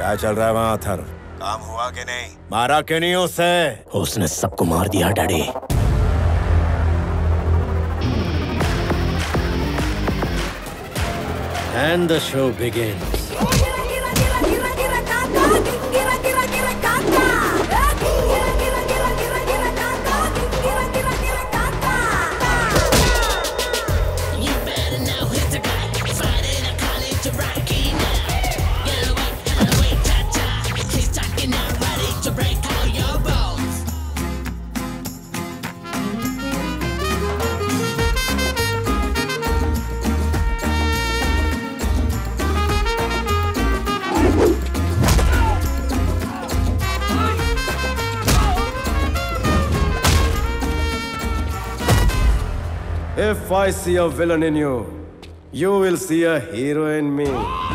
क्या चल रहा है वहाँ आथर? काम हुआ कि नहीं? मारा क्यों नहीं उसे? उसने सबको मार दिया daddy. And the show begins. If I see a villain in you, you will see a hero in me.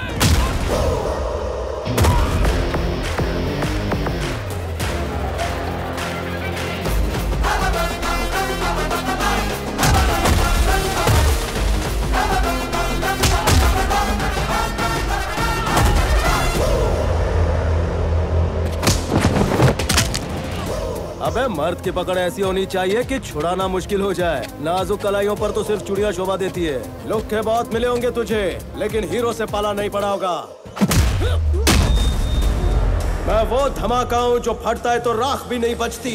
अबे मर्द की पकड़ ऐसी होनी चाहिए कि छुड़ाना मुश्किल हो जाए। नाजुक कलाइयों पर तो सिर्फ चुड़ियां शोभा देती है। लोग के बहुत मिले होंगे तुझे, लेकिन हीरो से पाला नहीं पड़ा होगा। मैं वो धमाका हूँ जो फटता है तो राख भी नहीं बचती।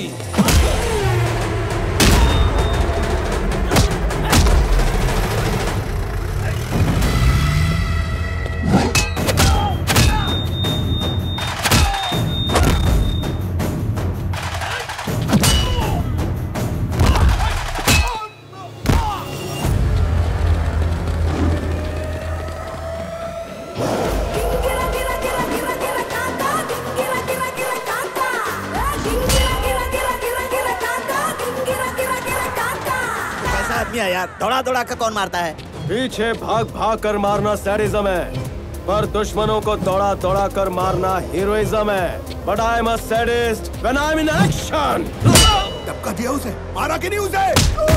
यार दौड़ा दौड़ा कर कौन मारता है? पीछे भाग भाग कर मारना सैडिज्म है, पर दुश्मनों को दौड़ा दौड़ा कर मारना हीरोइज्म है। But I am a sadist when I am in action. धक्का दिया उसे, मारा कि नहीं उसे?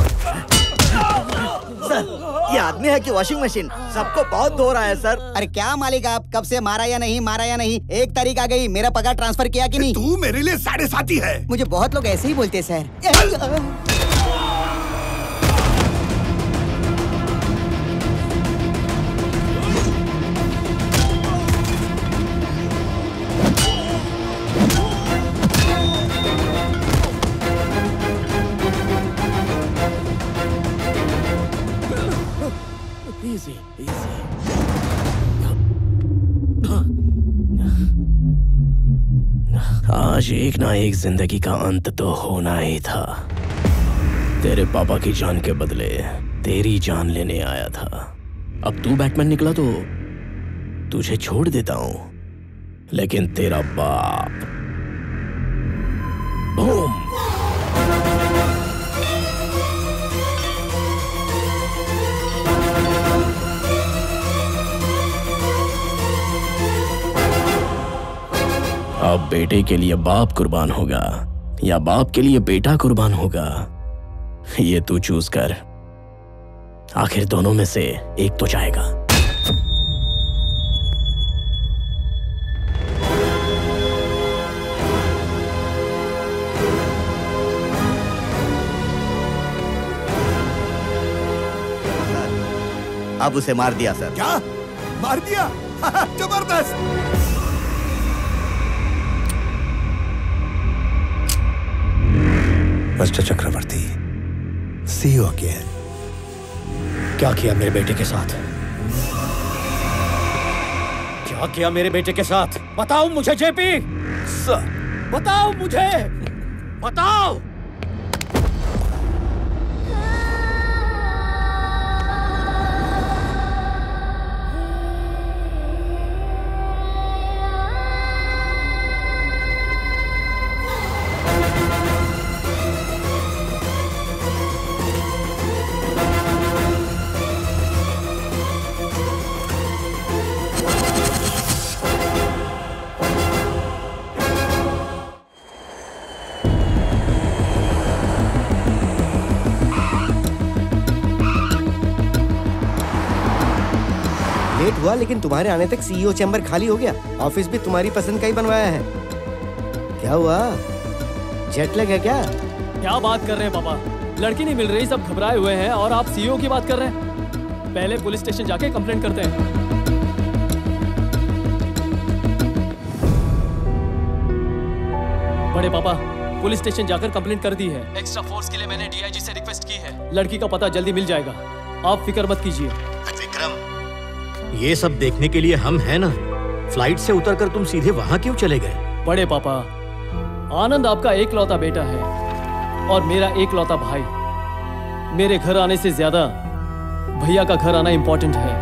सर, ये आदमी है कि वॉशिंग मशीन? सबको बहुत धो रहा है सर। अरे क्या मालिक आप, कब से मारा या नहीं मारा या नहीं? एक तारीख आ गई, मेरा पगार ट्रांसफर किया कि नहीं? तू मेरे लिए साढ़े साथी है। मुझे बहुत लोग ऐसे ही बोलते सर। Easy, easy. आज एक ना एक जिंदगी का अंत तो होना ही था। तेरे पापा की जान के बदले तेरी जान लेने आया था। अब तू बैटमैन निकला तो तुझे छोड़ देता हूं, लेकिन तेरा बाप बूम। अब बेटे के लिए बाप कुर्बान होगा या बाप के लिए बेटा कुर्बान होगा, ये तू चूज कर। आखिर दोनों में से एक तो जाएगा। अब उसे मार दिया सर। क्या मार दिया? जबरदस्त। Mister Chakravarti, see you again. क्या किया मेरे बेटे के साथ? क्या किया मेरे बेटे के साथ? बताओ मुझे जेपी, सर बताओ मुझे, बताओ। हुआ, लेकिन तुम्हारे आने तक सीईओ चैम्बर खाली हो गया। ऑफिस भी तुम्हारी पसंद का ही बनवाया है। क्या हुआ, जेट लैग है क्या? क्या बात कर रहे हैं पापा, लड़की नहीं मिल रही, सब घबराए हुए हैं और आप सीईओ की बात कर रहे हैं। पहले पुलिस स्टेशन जाके कंप्लेंट करते हैं। बड़े पापा, पुलिस स्टेशन जाकर कंप्लेंट कर दी है। एक्स्ट्रा फोर्स के लिए मैंने डीआईजी से रिक्वेस्ट की है। लड़की का पता जल्दी मिल जाएगा, आप फिक्र मत कीजिए। विक्रम, ये सब देखने के लिए हम हैं ना। फ्लाइट से उतरकर तुम सीधे वहां क्यों चले गए? बड़े पापा, आनंद आपका एकलौता बेटा है और मेरा एकलौता भाई। मेरे घर आने से ज्यादा भैया का घर आना इंपॉर्टेंट है।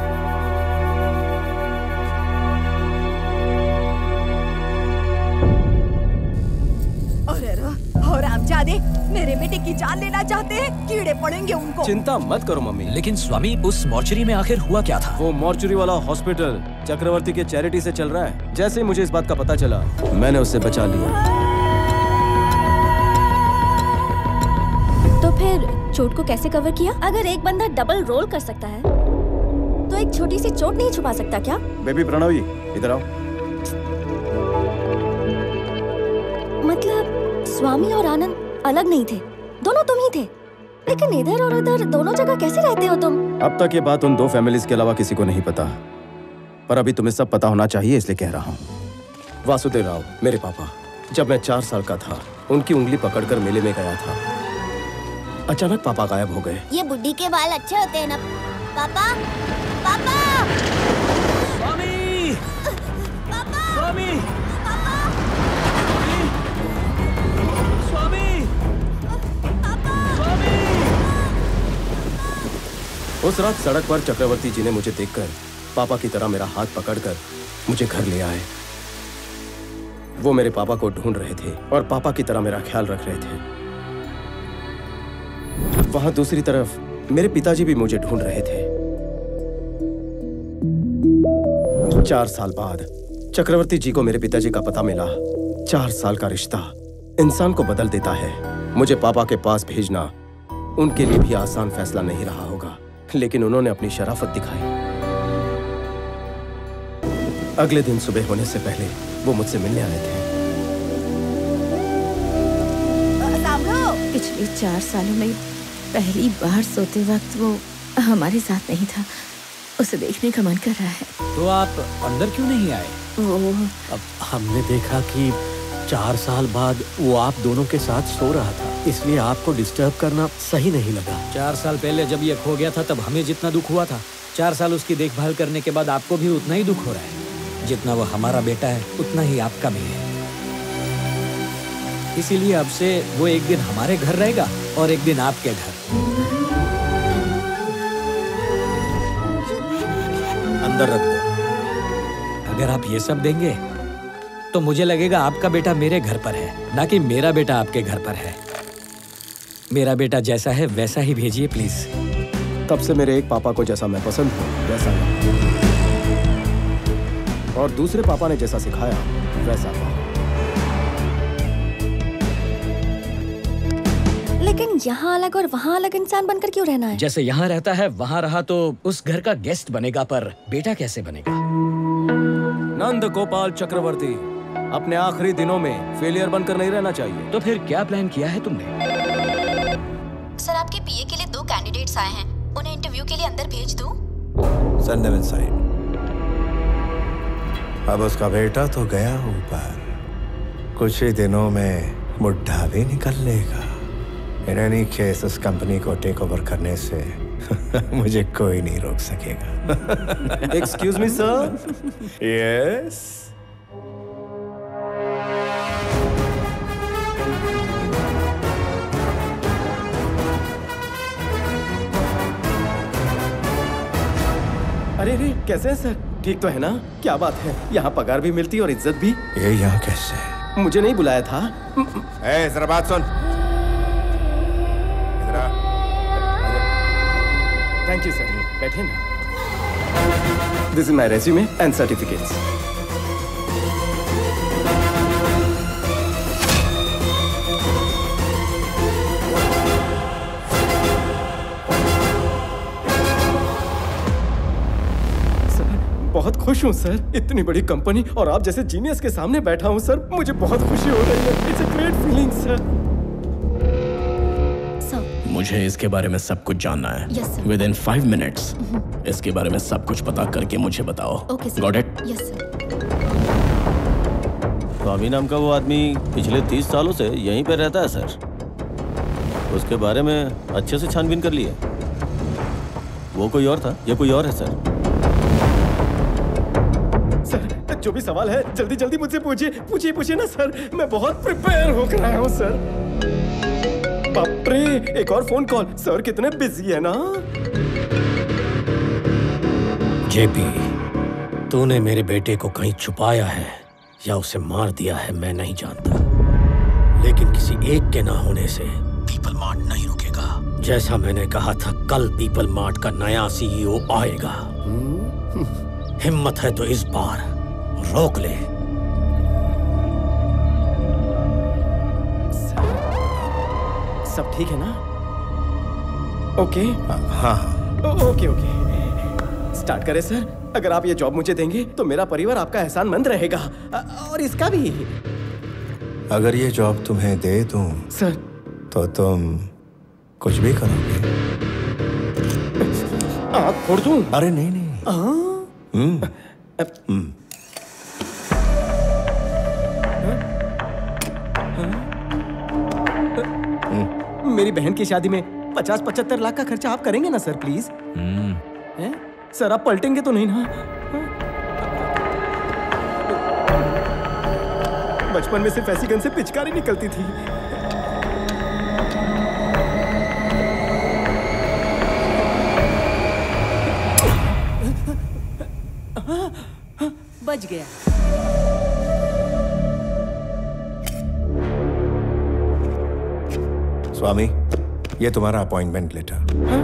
और आमजादे मेरे बेटे की जान लेना चाहते हैं, कीड़े पड़ेंगे उनको। चिंता मत करो मम्मी। लेकिन स्वामी, उस मॉर्चरी में आखिर हुआ क्या था? वो मॉर्चरी वाला हॉस्पिटल चक्रवर्ती के चैरिटी से चल रहा है। जैसे ही मुझे इस बात का पता चला, मैंने उसे बचा लिया। तो फिर चोट को कैसे कवर किया? अगर एक बंदा डबल रोल कर सकता है, तो एक छोटी सी चोट नहीं छुपा सकता क्या? बेबी प्रणवी, इधर आओ। मतलब स्वामी और आनंद अलग नहीं थे, दोनों तुम ही थे। लेकिन इधर और उधर दोनों जगह कैसे रहते हो तुम? अब तक ये बात उन दो फैमिलीज के अलावा किसी को नहीं पता, पर अभी तुम्हें सब पता होना चाहिए, इसलिए कह रहा हूँ। वासुदेव राव, मेरे पापा, जब मैं चार साल का था, उनकी उंगली पकड़कर मेले में गया था। अचानक पापा गायब हो गए। ये बुड्ढी के बाल अच्छे होते हैं ना पापा? पापा! स्वामी! पापा! स्वामी! उस रात सड़क पर चक्रवर्ती जी ने मुझे देखकर पापा की तरह मेरा हाथ पकड़कर मुझे घर ले आए। वो मेरे पापा को ढूंढ रहे थे और पापा की तरह मेरा ख्याल रख रहे थे। वहां दूसरी तरफ मेरे पिताजी भी मुझे ढूंढ रहे थे। चार साल बाद चक्रवर्ती जी को मेरे पिताजी का पता मिला। चार साल का रिश्ता इंसान को बदल देता है। मुझे पापा के पास भेजना उनके लिए भी आसान फैसला नहीं रहा होगा, लेकिन उन्होंने अपनी शराफत दिखाई। अगले दिन सुबह होने से पहले वो मुझसे मिलने आए थे। पिछले चार सालों में पहली बार सोते वक्त वो हमारे साथ नहीं था। उसे देखने का मन कर रहा है। तो आप अंदर क्यों नहीं आए? वो अब हमने देखा कि चार साल बाद वो आप दोनों के साथ सो रहा था, इसलिए आपको डिस्टर्ब करना सही नहीं लगा। चार साल पहले जब ये खो गया था, तब हमें जितना दुख हुआ था, चार साल उसकी देखभाल करने के बाद आपको भी उतना ही दुख हो रहा है। जितना वो हमारा बेटा है, उतना ही आपका भी है। इसीलिए अब से वो एक दिन हमारे घर रहेगा और एक दिन आपके घर। अंदर रख दो। अगर आप ये सब देंगे तो मुझे लगेगा आपका बेटा मेरे घर पर है, ना कि मेरा बेटा आपके घर पर है। मेरा बेटा जैसा है वैसा ही भेजिए प्लीज। तब से मेरे एक पापा को जैसा मैं पसंद हूँ वैसा नहीं, और दूसरे पापा ने जैसा सिखाया वैसा था। लेकिन यहाँ अलग और वहाँ अलग इंसान बनकर क्यों रहना है? जैसे यहाँ रहता है वहाँ रहा तो उस घर का गेस्ट बनेगा, पर बेटा कैसे बनेगा? नंद गोपाल चक्रवर्ती अपने आखिरी दिनों में फेलियर बनकर नहीं रहना चाहिए। तो फिर क्या प्लान किया है तुमने? सर, आपके पीए के लिए दो कैंडिडेट्स आए हैं, उन्हें इंटरव्यू के लिए अंदर भेज दूं? Send them inside. अब उसका बेटा तो गया ऊपर, कुछ ही दिनों में बुढ़ा भी निकल लेगा। इन एनी केस उस कंपनी को टेक ओवर करने से मुझे कोई नहीं रोक सकेगा। Excuse me sir. यस। अरे रे, कैसे है सर? ठीक तो है ना? क्या बात है, यहाँ पगार भी मिलती और इज्जत भी। ये यहाँ कैसे? मुझे नहीं बुलाया था। ए, जरा बात सुन। थैंक यू सर, बैठे ना। This is my resume and certificates. खुश हूँ सर, इतनी बड़ी कंपनी और आप जैसे जीनियस के सामने बैठा हूँ सर, मुझे बहुत खुशी हो रही है। It's a great feeling sir. मुझे इसके बारे में सब कुछ जानना है। Yes, sir. Within five minutes इसके बारे में सब कुछ पता करके मुझे बताओ। Okay, sir. Got it? Yes sir. Swami नाम का वो आदमी पिछले तीस सालों से यहीं पे रहता है सर। उसके बारे में अच्छे से छानबीन कर लिए। वो कोई और था, ये कोई और है सर। सर जो भी सवाल है जल्दी जल्दी मुझसे पूछिए, पूछिए पूछिए ना सर, मैं बहुत प्रिपेयर होकर आया हूँ सर। बाप रे, एक और फोन कॉल। सर कितने बिजी है ना। जेपी, तूने मेरे बेटे को कहीं छुपाया है या उसे मार दिया है मैं नहीं जानता, लेकिन किसी एक के ना होने से पीपल मार्ट नहीं रुकेगा। जैसा मैंने कहा था, कल पीपल मार्ट का नया सीईओ आएगा। हिम्मत है तो इस बार रोक ले। सब ठीक है ना? ओके हाँ ओके ओके स्टार्ट करें सर। अगर आप ये जॉब मुझे देंगे तो मेरा परिवार आपका एहसानमंद रहेगा, और इसका भी। अगर ये जॉब तुम्हें दे दूं सर तो तुम कुछ भी करोगे? आँख फोड़ दूं? अरे नहीं नहीं। हम्म हम्म मेरी बहन की शादी में पचास पचहत्तर लाख का खर्चा आप करेंगे ना सर प्लीज? हैं? सर आप पलटेंगे तो नहीं ना? बचपन में सिर्फ ऐसी गन से पिचकारी निकलती थी। बच गया। स्वामी, ये तुम्हारा अपॉइंटमेंट लेटर।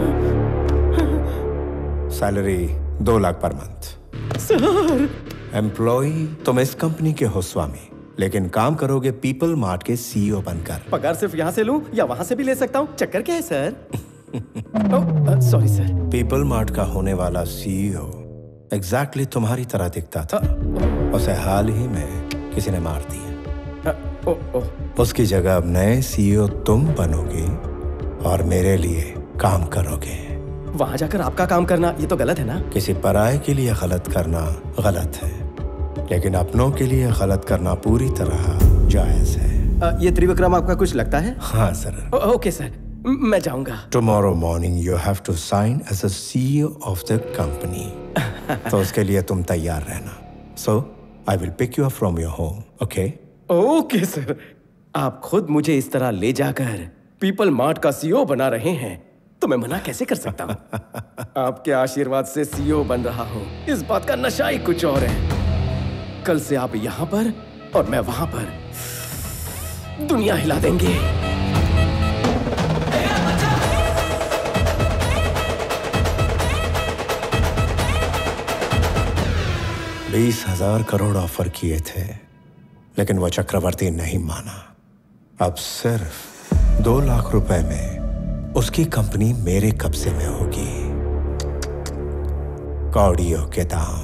सैलरी दो lakh per month. Sir employ तुम इस कंपनी के हो स्वामी, लेकिन काम करोगे पीपल मार्ट के सीईओ बनकर। पगार सिर्फ यहाँ से लूं या वहाँ से भी ले सकता हूँ? चक्कर क्या है sir? Sorry sir. People Mart का होने वाला सीईओ एग्जैक्टली तुम्हारी तरह दिखता था। उसे हाल ही में किसी ने मार दिया। ओ, ओ। उसकी जगह अब नए सीईओ तुम बनोगे और मेरे लिए काम करोगे। वहाँ जाकर आपका काम करना ये तो गलत है ना? किसी पराये के लिए गलत करना गलत है, लेकिन अपनों के लिए गलत करना पूरी तरह जायज है। आ, ये त्रिविक्रम आपका कुछ लगता है? हाँ सर। ओ, ओके सर, मैं जाऊंगा। Tomorrow morning you have to sign as a CEO of the company. तो उसके लिए तुम तैयार रहना। So I will pick you up from your home. Okay okay sir. आप खुद मुझे इस तरह ले जाकर पीपल मार्ट का सीईओ बना रहे हैं तो मैं मना कैसे कर सकता हूँ? आपके आशीर्वाद से सीईओ बन रहा हूँ, इस बात का नशा ही कुछ और है। कल से आप यहाँ पर और मैं वहां पर दुनिया हिला देंगे। बीस हजार करोड़ ऑफर किए थे, लेकिन वो चक्रवर्ती नहीं माना। अब सिर्फ दो लाख रुपए में उसकी कंपनी मेरे कब्जे में होगी। कौड़ियों के दाम।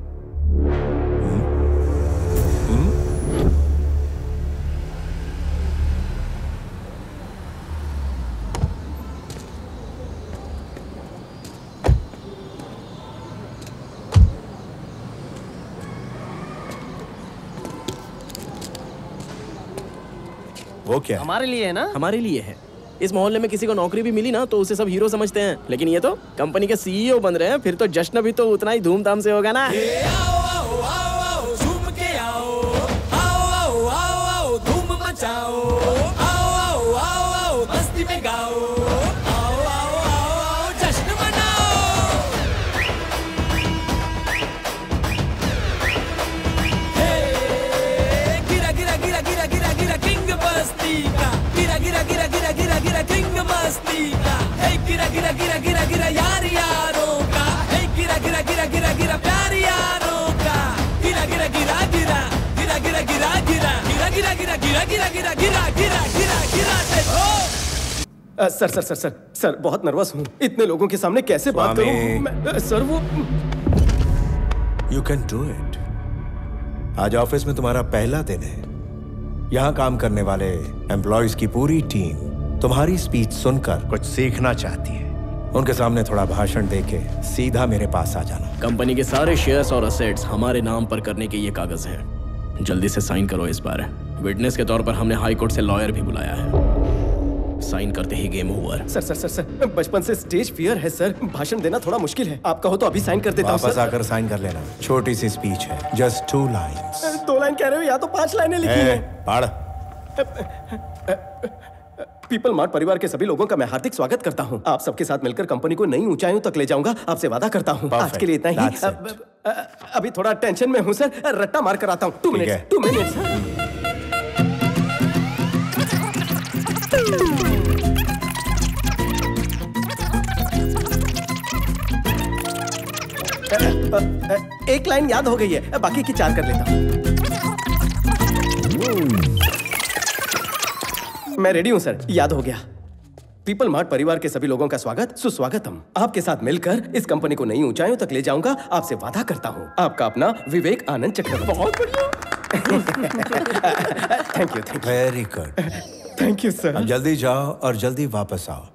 वो क्या? हमारे लिए है ना? हमारे लिए है। इस मोहल्ले में किसी को नौकरी भी मिली ना तो उसे सब हीरो समझते हैं, लेकिन ये तो कंपनी के सीईओ बन रहे हैं, फिर तो जश्न भी तो उतना ही धूमधाम से होगा ना। धूम मचाओ, आओ आओ आओ आओ मस्ती में गाओ, आओ आओ आओ आओ जश्न मनाओ। हे गिरा गिरा गिरा गिरा गिरा गिरा किंग बस्ती का, गिरा गिरा गिरा गिरा गिरा गिरा किंग मस्ती का। हे गिरा गिरा गिरा गिरा गिरा यार यारों का, हे गिरा गिरा गिरा गिरा गिरा प्यार यारों का। गिरा गिरा गिरा गिरा गिरा गिरा गिरा गिरा गिरा गिरा गिरा गिरा गिरा गिरा गिरा गिरा गिरा गिरा देखो। आ, sir sir sir sir sir बहुत नर्वस हूँ। इतने लोगों के सामने कैसे बात करूँ मैं? आ, सर वो यू कैन डू इट। आज ऑफिस में तुम्हारा पहला दिन है। यहाँ काम करने वाले एम्प्लॉयज की पूरी टीम तुम्हारी स्पीच सुनकर कुछ सीखना चाहती है। उनके सामने थोड़ा भाषण देके सीधा मेरे पास आ जाना। कंपनी के सारे शेयर्स और असेट्स हमारे नाम पर करने के ये कागज हैं। जल्दी से साइन करो इस बार। विटनेस के तौर पर हमने हाई कोर्ट से लॉयर भी बुलाया है। साइन करते ही game over. Sir sir sir sir बचपन से स्टेज फियर है सर। भाषण देना थोड़ा मुश्किल है। आप कहो तो अभी साइन कर देता हूँ। वापस आकर साइन कर लेना। छोटी सी स्पीच है, जस्ट टू लाइन्स। दो लाइन कह रहे हो या तो पांच लाइनें लिखी हैं। पढ़। पीपल मार्ट परिवार के सभी लोगों का मैं हार्दिक स्वागत करता हूँ। आप सबके साथ मिलकर कंपनी को नई ऊंचाइयों तक ले जाऊंगा, आपसे वादा करता हूँ। आज के लिए इतना ही। अब, अभी थोड़ा टेंशन में हूँ सर, रट्टा मार कर आता हूँ। टू मिनट्स टू मिनट्स एक लाइन याद हो गई है, बाकी की चार कर लेता हूँ। मैं रेडी हूं सर, याद हो गया। पीपल मार्ट परिवार के सभी लोगों का स्वागत सुस्वागतम। आपके साथ मिलकर इस कंपनी को नई ऊंचाइयों तक ले जाऊंगा, आपसे वादा करता हूं। आपका अपना विवेक आनंद चक्रवर्ती। बहुत बढ़िया। Thank you thank you very good. Thank you sir. अब जल्दी जाओ और जल्दी वापस आओ।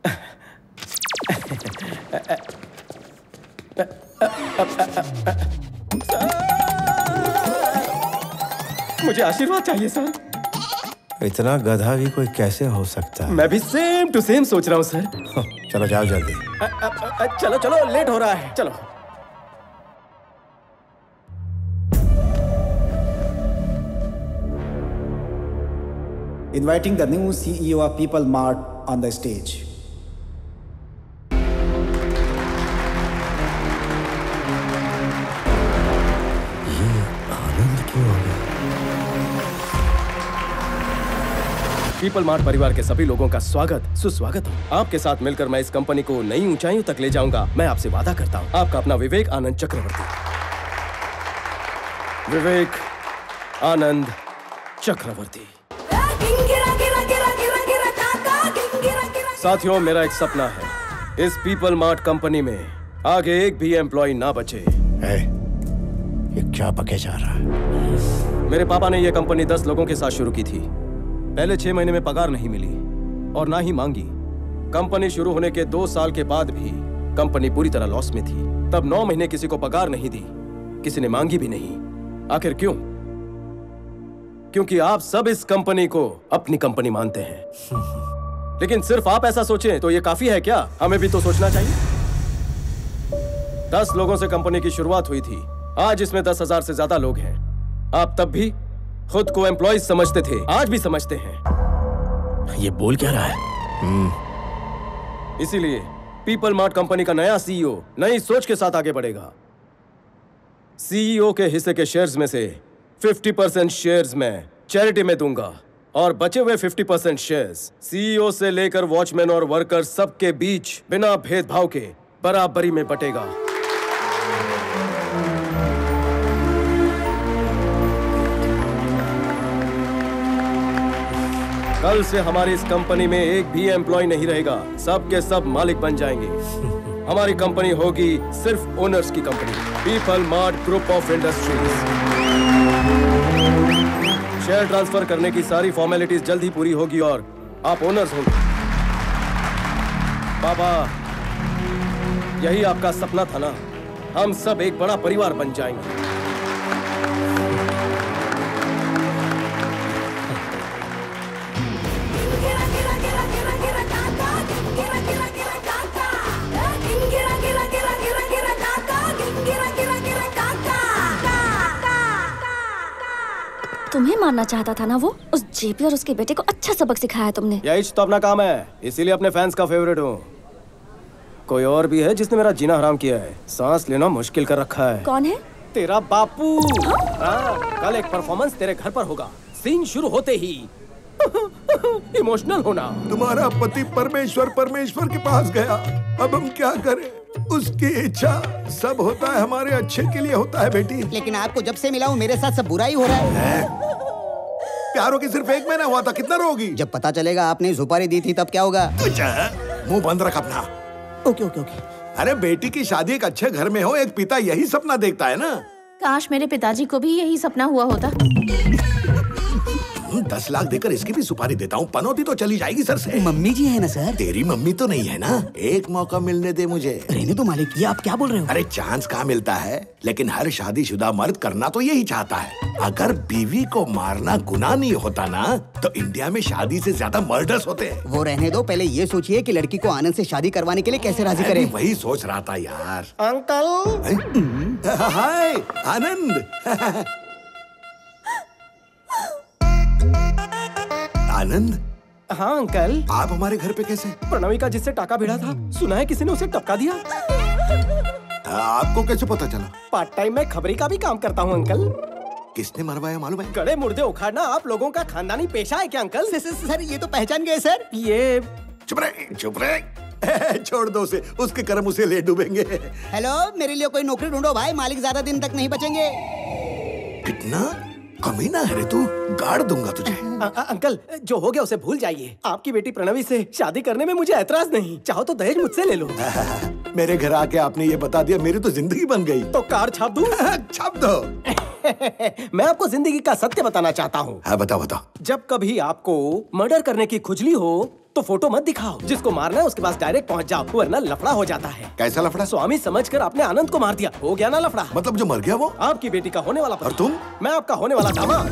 मुझे आशीर्वाद चाहिए सर। इतना गधा भी कोई कैसे हो सकता है? मैं भी सेम टू सेम सोच रहा हूँ सर। चलो जाओ जल्दी। अ, अ, अ, चलो चलो लेट हो रहा है, चलो। Inviting the new C E O of People Mart on the stage. People Mart परिवार के सभी लोगों का स्वागत सुस्वागत हो। आपके साथ मिलकर मैं इस कंपनी को नई ऊंचाइयों तक ले जाऊंगा, मैं आपसे वादा करता हूं। आपका अपना विवेक आनंद चक्रवर्ती। विवेक आनंद चक्रवर्ती। साथियों, मेरा एक सपना है, इस पीपल मार्ट कंपनी में आगे एक भी एम्प्लॉय ना बचे। ए, ये क्या पके जा रहा है? मेरे पापा ने यह कंपनी दस लोगों के साथ शुरू की थी। पहले छह महीने में पगार नहीं मिली और ना ही मांगी। कंपनी शुरू होने के दो साल के बाद भी कंपनी पूरी तरह लॉस में थी। तब नौ महीने किसी को पगार नहीं दी, किसी ने मांगी भी नहीं। आखिर क्यों? क्योंकि आप सब इस कंपनी को अपनी कंपनी मानते हैं। लेकिन सिर्फ आप ऐसा सोचें तो ये काफी है क्या? हमें भी तो सोचना चाहिए। दस लोगों से कंपनी की शुरुआत हुई थी, आज इसमें दस हजार से ज्यादा लोग हैं। आप तब भी खुद को एम्प्लॉयज समझते थे, आज भी समझते हैं। ये बोल क्या रहा है? इसीलिए पीपल मार्ट कंपनी का नया सीईओ नई सोच के साथ आगे बढ़ेगा। सीईओ के हिस्से के शेयर्स में से पचास परसेंट शेयर्स मैं चैरिटी में दूंगा और बचे हुए पचास परसेंट शेयर्स सीईओ से लेकर वॉचमैन और वर्कर सबके बीच बिना भेदभाव के बराबरी में बटेगा। कल से हमारी इस कंपनी में एक भी एम्प्लॉय नहीं रहेगा, सब के सब मालिक बन जाएंगे। हमारी कंपनी होगी सिर्फ ओनर्स की company, People Mart group of industries. Share transfer करने की सारी फॉर्मेलिटीज जल्द ही पूरी होगी और आप ओनर्स होंगे। बाबा, यही आपका सपना था ना? हम सब एक बड़ा परिवार बन जाएंगे। तुम्हें मारना चाहता था ना वो? उस जेपी और उसके बेटे को अच्छा सबक सिखाया तुमने। यही तो अपना काम है, इसीलिए अपने फैंस का फेवरेट हूँ। कोई और भी है जिसने मेरा जीना हराम किया है, सांस लेना मुश्किल कर रखा है। कौन है? तेरा बापू। हाँ, कल एक परफॉर्मेंस तेरे घर पर होगा। सीन शुरू होते ही इमोशनल होना। तुम्हारा पति परमेश्वर परमेश्वर के पास गया, अब हम क्या करें? उसकी इच्छा सब होता है हमारे अच्छे के लिए होता है बेटी। लेकिन आपको जब से मिला हूँ मेरे साथ सब बुरा ही हो रहा है, है? प्यारों की सिर्फ एक महीना हुआ था, कितना रोगी? जब पता चलेगा आपने सुपारी दी थी तब क्या होगा? मुंह बंद रख अपना। Okay okay okay. अरे बेटी की शादी एक अच्छे घर में हो, एक पिता यही सपना देखता है ना। काश मेरे पिताजी को भी यही सपना हुआ होता। दस लाख देकर इसकी भी सुपारी देता हूँ, पनौती तो चली जाएगी सर से। मम्मी जी है ना सर? तेरी मम्मी तो नहीं है ना? एक मौका मिलने दे मुझे। रहने तो मालिक, ये आप क्या बोल रहे हो? अरे चांस कहाँ मिलता है, लेकिन हर शादीशुदा मर्द करना तो यही चाहता है। अगर बीवी को मारना गुनाह नहीं होता ना, तो इंडिया में शादी से ज्यादा मर्डर्स होते हैं। वो रहने दो, पहले ये सोचिए कि लड़की को आनंद से शादी करवाने के लिए कैसे राजी करें। वही सोच रहा था यार। अंकल। हाय आनंद। आनंद। हाँ अंकल। आप हमारे घर पे कैसे? प्रणवी का जिससे टाका भिड़ा था, सुना है किसी ने उसे टपका दिया। आपको कैसे पता चला? पार्ट टाइम में खबरी का भी काम करता हूँ अंकल। किसने मरवाया मालूम है? गड़े मुर्दे उखाड़ना आप लोगों का खानदानी पेशा है क्या अंकल? सर, सर ये तो पहचान गए सर। ये चुप रहे, चुप रहे। छोड़ दो उसे, उसके कर्म उसे ले डूबेंगे। हेलो, मेरे लिए कोई नौकरी ढूंढो भाई, मालिक ज्यादा दिन तक नहीं बचेंगे। कितना कमीना है रे तू, गाड़ दूंगा तुझे। आ, आ, अंकल जो हो गया उसे भूल जाइए। आपकी बेटी प्रणवी से शादी करने में मुझे ऐतराज नहीं, चाहो तो दहेज मुझसे ले लो। मेरे घर आके आपने ये बता दिया, मेरी तो जिंदगी बन गई। तो कार छाप दूं? छाप दो। मैं आपको जिंदगी का सत्य बताना चाहता हूँ। हाँ बताओ बताओ। जब कभी आपको मर्डर करने की खुजली हो तो फोटो मत दिखाओ, जिसको मारना है उसके पास डायरेक्ट पहुँच जाओ, वरना लफड़ा हो जाता है। कैसा लफड़ा? स्वामी समझकर आपने आनंद को मार दिया, हो गया ना लफड़ा। मतलब जो मर गया वो? आपकी बेटी का होने वाला। और तुम? मैं आपका होने वाला दामाद।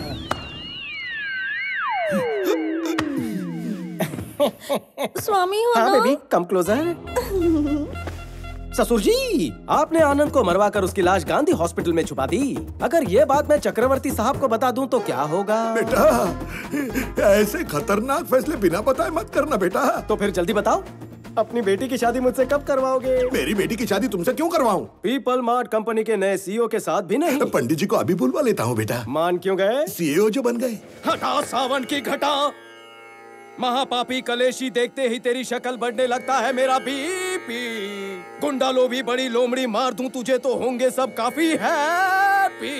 स्वामी हो हाँ ना? Baby come closer. ससुर जी, आपने आनंद को मरवा कर उसकी लाश गांधी हॉस्पिटल में छुपा दी। अगर ये बात मैं चक्रवर्ती साहब को बता दूं तो क्या होगा? बेटा ऐसे खतरनाक फैसले बिना बताए मत करना बेटा। तो फिर जल्दी बताओ, अपनी बेटी की शादी मुझसे कब करवाओगे? मेरी बेटी की शादी तुमसे क्यों करवाऊं? पीपल मार्ट कंपनी के नए सीईओ के साथ भी नहीं। पंडित जी को अभी बुलवा लेता हूँ बेटा। मान क्यों गए? सीईओ जो बन गए। हटा सावन की घटा, महापापी कलेशी, देखते ही तेरी शक्ल बढ़ने लगता है मेरा बीपी। गुंडा लो भी बड़ी लोमड़ी मार दूं तुझे तो होंगे सब काफी हैप्पी।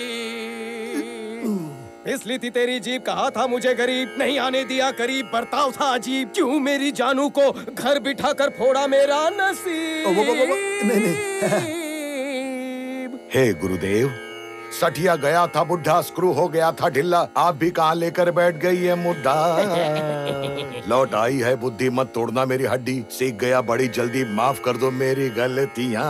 इसलिए थी तेरी जीप, कहा था मुझे गरीब, नहीं आने दिया करीब, बर्ताव था अजीब। क्यों मेरी जानू को घर बिठा कर फोड़ा मेरा नसीब। ओ, वो, वो, वो, वो, नहीं नहीं। हे गुरुदेव, सठिया गया था बुढ़ा, स्क्रू हो गया था ढिल्ला, आप भी कहाँ लेकर बैठ गई है मुद्दा। लौट आई है बुद्धि, मत तोड़ना मेरी हड्डी, सीख गया बड़ी जल्दी, माफ कर दो मेरी गलतियाँ।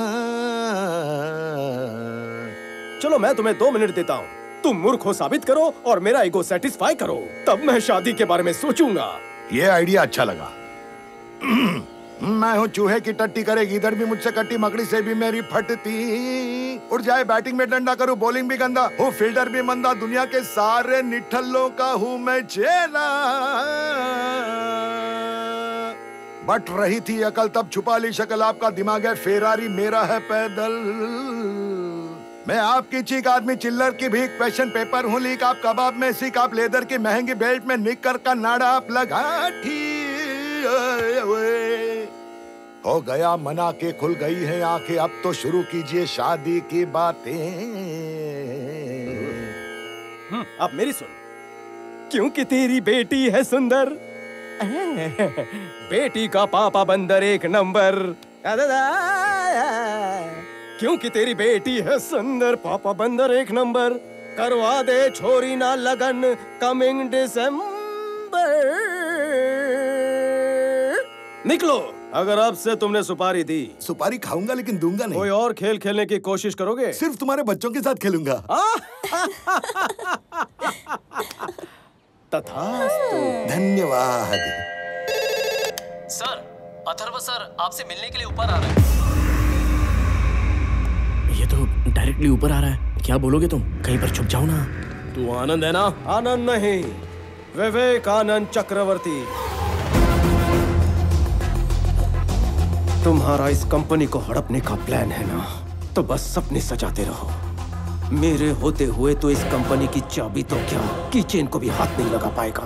चलो मैं तुम्हें दो मिनट देता हूँ, तुम मूर्ख हो साबित करो और मेरा ईगो सेटिस्फाई करो, तब मैं शादी के बारे में सोचूंगा। ये आइडिया अच्छा लगा। मैं हूँ चूहे की टट्टी करेगी, इधर भी मुझसे कट्टी, मकड़ी से भी मेरी फटती। उड़ जाए बैटिंग में डंडा, करूँ बॉलिंग भी गंदा, हूँ फील्डर भी मंदा, दुनिया के सारे निठल्लों का हूँ मैं चेला। बट रही थी अकल तब छुपा ली शक्ल, आपका दिमाग है फेरारी, मेरा है पैदल। मैं आपकी चीक आदमी चिल्लर की भीख, क्वेश्चन पेपर हूँ लीक, आप कबाब में सीख, आप लेदर की महंगी बेल्ट में निक्कर का नाड़ा आप लगा ठी। हो गया मना के खुल गई है आंखें, अब तो शुरू कीजिए शादी की बातें। अब मेरी सुन, क्योंकि तेरी बेटी है सुंदर, बेटी का पापा बंदर एक नंबर। क्योंकि तेरी बेटी है सुंदर, पापा बंदर एक नंबर, करवा दे छोरी ना लगन कमिंग दिसंबर। निकलो, अगर अब से तुमने सुपारी दी। सुपारी खाऊंगा लेकिन दूंगा नहीं। कोई और खेल खेलने की कोशिश करोगे? सिर्फ तुम्हारे बच्चों के साथ खेलूंगा। तथास्तु। धन्यवाद। सर, अथर्व सर आपसे मिलने के लिए ऊपर आ रहे हैं। ये तो डायरेक्टली ऊपर आ रहा है, क्या बोलोगे तुम? कहीं पर छुप जाओ ना। तू आनंद है ना? आनंद नहीं, विवेकानंद चक्रवर्ती। तुम्हारा इस कंपनी को हड़पने का प्लान है ना, तो बस सपने सजाते रहो। मेरे होते हुए तो इस कंपनी की चाबी तो क्या, कीचेन को भी हाथ नहीं लगा पाएगा।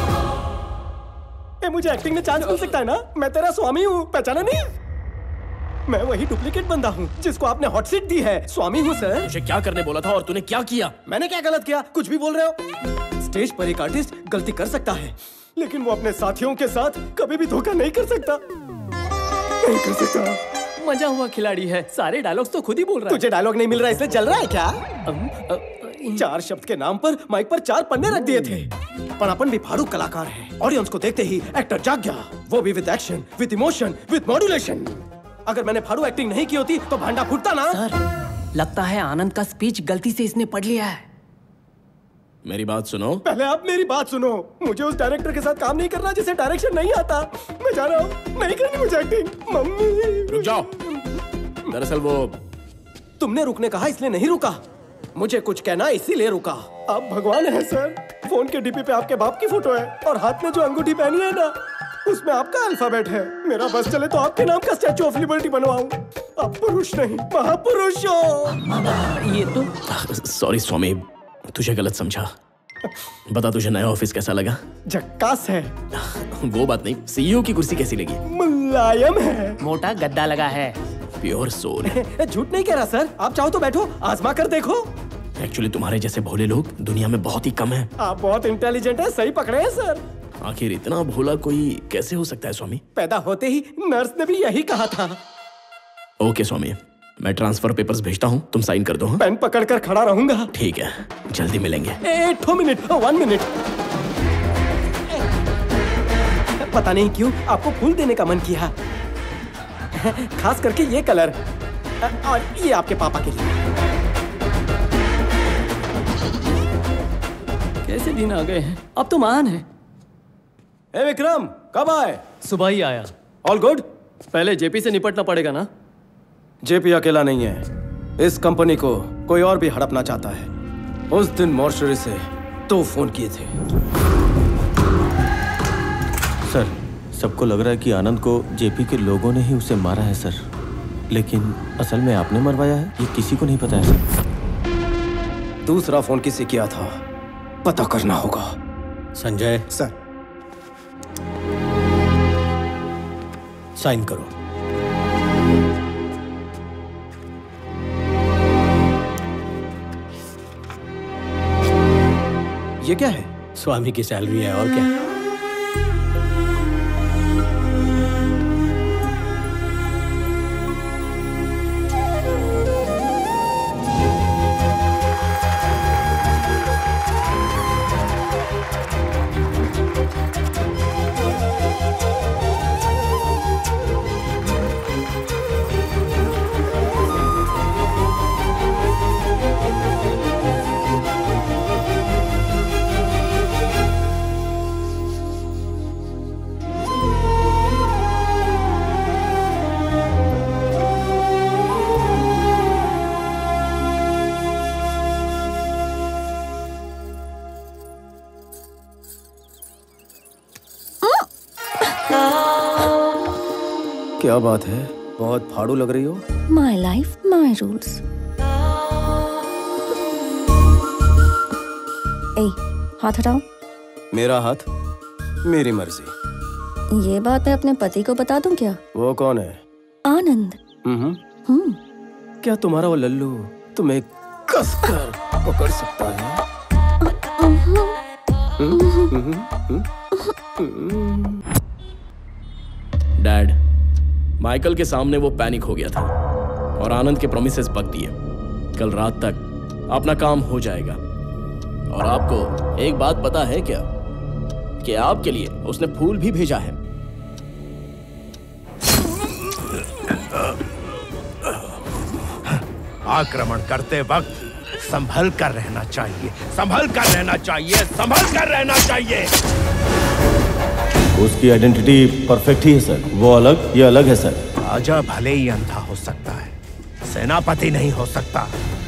ए, मुझे एक्टिंग में चांस मिल सकता है ना? मैं तेरा स्वामी हूँ, पहचाना नहीं? मैं वही डुप्लीकेट बंदा हूँ जिसको आपने हॉट सीट दी है। स्वामी हूँ सर। मुझे क्या करने बोला था और तूने क्या किया? मैंने क्या गलत किया? कुछ भी बोल रहे हो। स्टेज पर एक आर्टिस्ट गलती कर सकता है, लेकिन वो अपने साथियों के साथ कभी भी धोखा नहीं कर सकता। नहीं कर सकता। मजा हुआ खिलाड़ी है, सारे डायलॉग्स तो खुद ही बोल रहा है। तुझे डायलॉग नहीं मिल रहा इसलिए जल रहा है क्या? चार शब्द के नाम पर माइक पर चार पन्ने रख दिए थे। पर अपन भी फाड़ू कलाकार है। ऑडियंस को देखते ही एक्टर जाग गया, वो भी with action, with emotion, with modulation. अगर मैंने फाड़ू एक्टिंग नहीं की होती तो भांडा फूटता ना। सर, लगता है आनंद का स्पीच गलती से इसने पढ़ लिया है। मेरी बात सुनो। पहले आप मेरी बात सुनो। मुझे उस डायरेक्टर के साथ काम नहीं करना जिसे डायरेक्शन नहीं आता। मैं जा रहा हूँ, नहीं करनी मुझे एक्टिंग। मम्मी रुक जाओ। दरअसल वो तुमने रुकने कहा इसलिए नहीं रुका। मुझे कुछ कहना इसीलिए रुका। आप भगवान हैं सर। फोन के डीपी पे आपके बाप की फोटो है और हाथ में जो अंगूठी पहनी है ना उसमें आपका अल्फाबेट है। मेरा बस चले तो आपके नाम का स्टैचू ऑफ लिबर्टी बनवाऊं। आप पुरुष नहीं महापुरुष हो। ये तो सॉरी स्वामी, तुझे गलत समझा। बता तुझे नया ऑफिस कैसा लगा? झक्कास है। वो बात नहीं, सीईओ की कुर्सी कैसी लगी? मुलायम है। मोटा गद्दा लगा है। Pure soul. झूठ नहीं कह रहा सर, आप चाहो तो बैठो, आजमा कर देखो। एक्चुअली तुम्हारे जैसे भोले लोग दुनिया में बहुत ही कम हैं। आप बहुत इंटेलिजेंट हैं, सही पकड़े हैं सर। आखिर इतना भोला कोई कैसे हो सकता है स्वामी? पैदा होते ही नर्स ने भी यही कहा था। ओके स्वामी, मैं ट्रांसफर पेपर्स भेजता हूँ, तुम साइन कर दो। हाँ? पेन पकड़ कर खड़ा रहूंगा। ठीक है, जल्दी मिलेंगे। Eight minute one minute. पता नहीं क्यों आपको फूल देने का मन किया, खास करके ये कलर, और ये आपके पापा के लिए। कैसे दिन आ गए हैं, अब तो मान है। ए विक्रम, कब आए? सुबह ही आया। All good? पहले जेपी से निपटना पड़ेगा ना। जेपी अकेला नहीं है, इस कंपनी को कोई और भी हड़पना चाहता है। उस दिन मॉर्चरी से दो फोन किए थे। सर, सबको लग रहा है कि आनंद को जेपी के लोगों ने ही उसे मारा है सर, लेकिन असल में आपने मरवाया है, ये किसी को नहीं पता है सर। दूसरा फोन किसे किया था पता करना होगा। संजय सर, साइन करो। ये क्या है? स्वामी की सैलरी है और क्या। क्या बात है, बहुत फाड़ू लग रही हो। My life my rules. ए, हाथ हटाओ। मेरा हाथ, मेरी मर्जी। ये बात मैं अपने पति को बता दूं क्या? वो कौन है? आनंद। हम्म। हम्म। क्या तुम्हारा वो लल्लू तुम्हें कसकर पकड़ सकता है? डैड, माइकल के सामने वो पैनिक हो गया था और आनंद के प्रोमिसेस पक दिए। कल रात तक अपना काम हो जाएगा। और आपको एक बात पता है क्या कि आपके लिए उसने फूल भी भेजा है। आक्रमण करते वक्त संभल कर रहना चाहिए, संभल कर रहना चाहिए, संभल कर रहना चाहिए। उसकी आइडेंटिटी परफेक्ट ही है सर, वो अलग, ये अलग है सर। राजा भले ही अंधा हो सकता है, सेनापति नहीं हो सकता।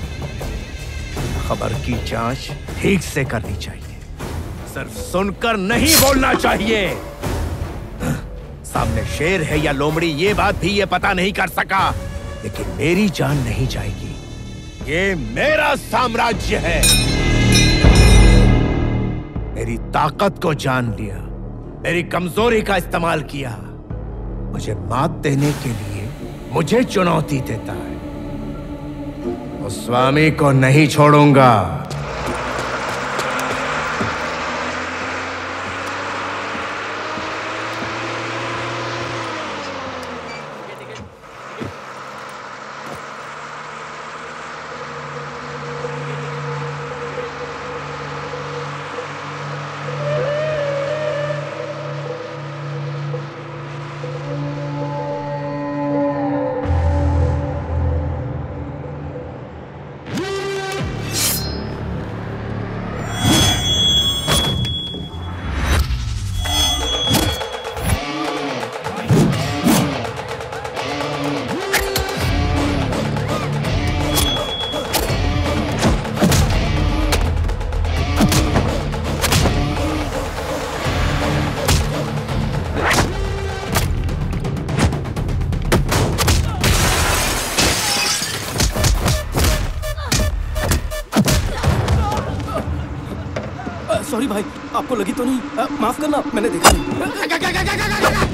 खबर की जांच ठीक से करनी चाहिए, सिर्फ सुनकर नहीं बोलना चाहिए। सामने शेर है या लोमड़ी ये बात भी ये पता नहीं कर सका, लेकिन मेरी जान नहीं जाएगी। ये मेरा साम्राज्य है। मेरी ताकत को जान लिया, मेरी कमजोरी का इस्तेमाल किया, मुझे मात देने के लिए मुझे चुनौती देता है। उस स्वामी को नहीं छोड़ूंगा। सॉरी भाई, आपको लगी तो नहीं? आ, माफ करना, मैंने देखा नहीं।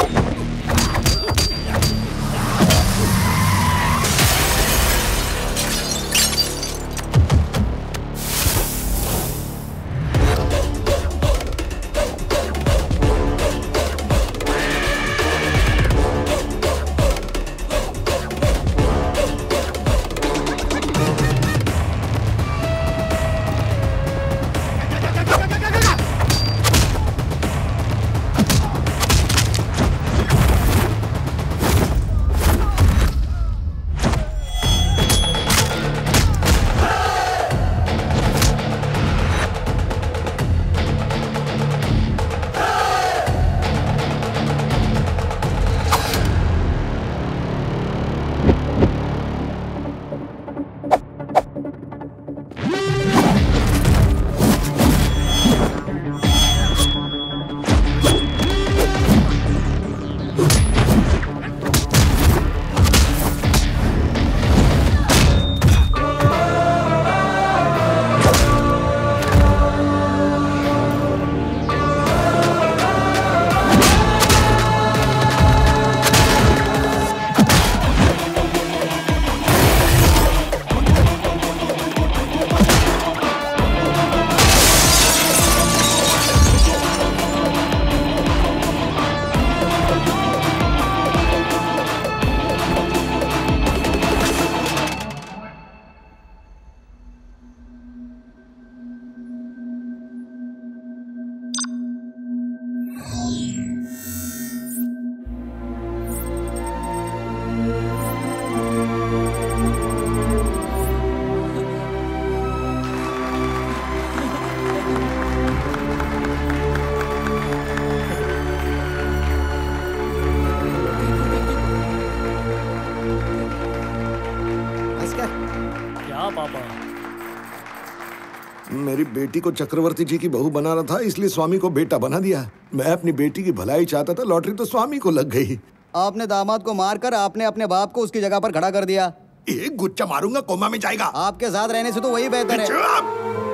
मेरी बेटी को चक्रवर्ती जी की बहू बना रहा था, इसलिए स्वामी को बेटा बना दिया। मैं अपनी बेटी की भलाई चाहता था, लॉटरी तो स्वामी को लग गई। आपने दामाद को मारकर आपने अपने बाप को उसकी जगह पर खड़ा कर दिया। एक गुच्चा मारूंगा कोमा में जाएगा। आपके साथ रहने से तो वही बेहतर है।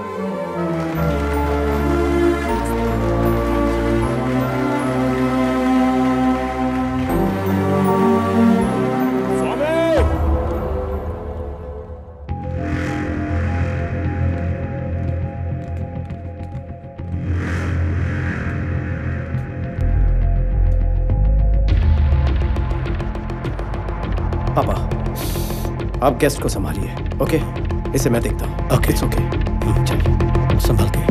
पापा, आप गेस्ट को संभालिए, ओके? इसे मैं देखता हूँ। Okay, it's okay. चलिए, संभाल के।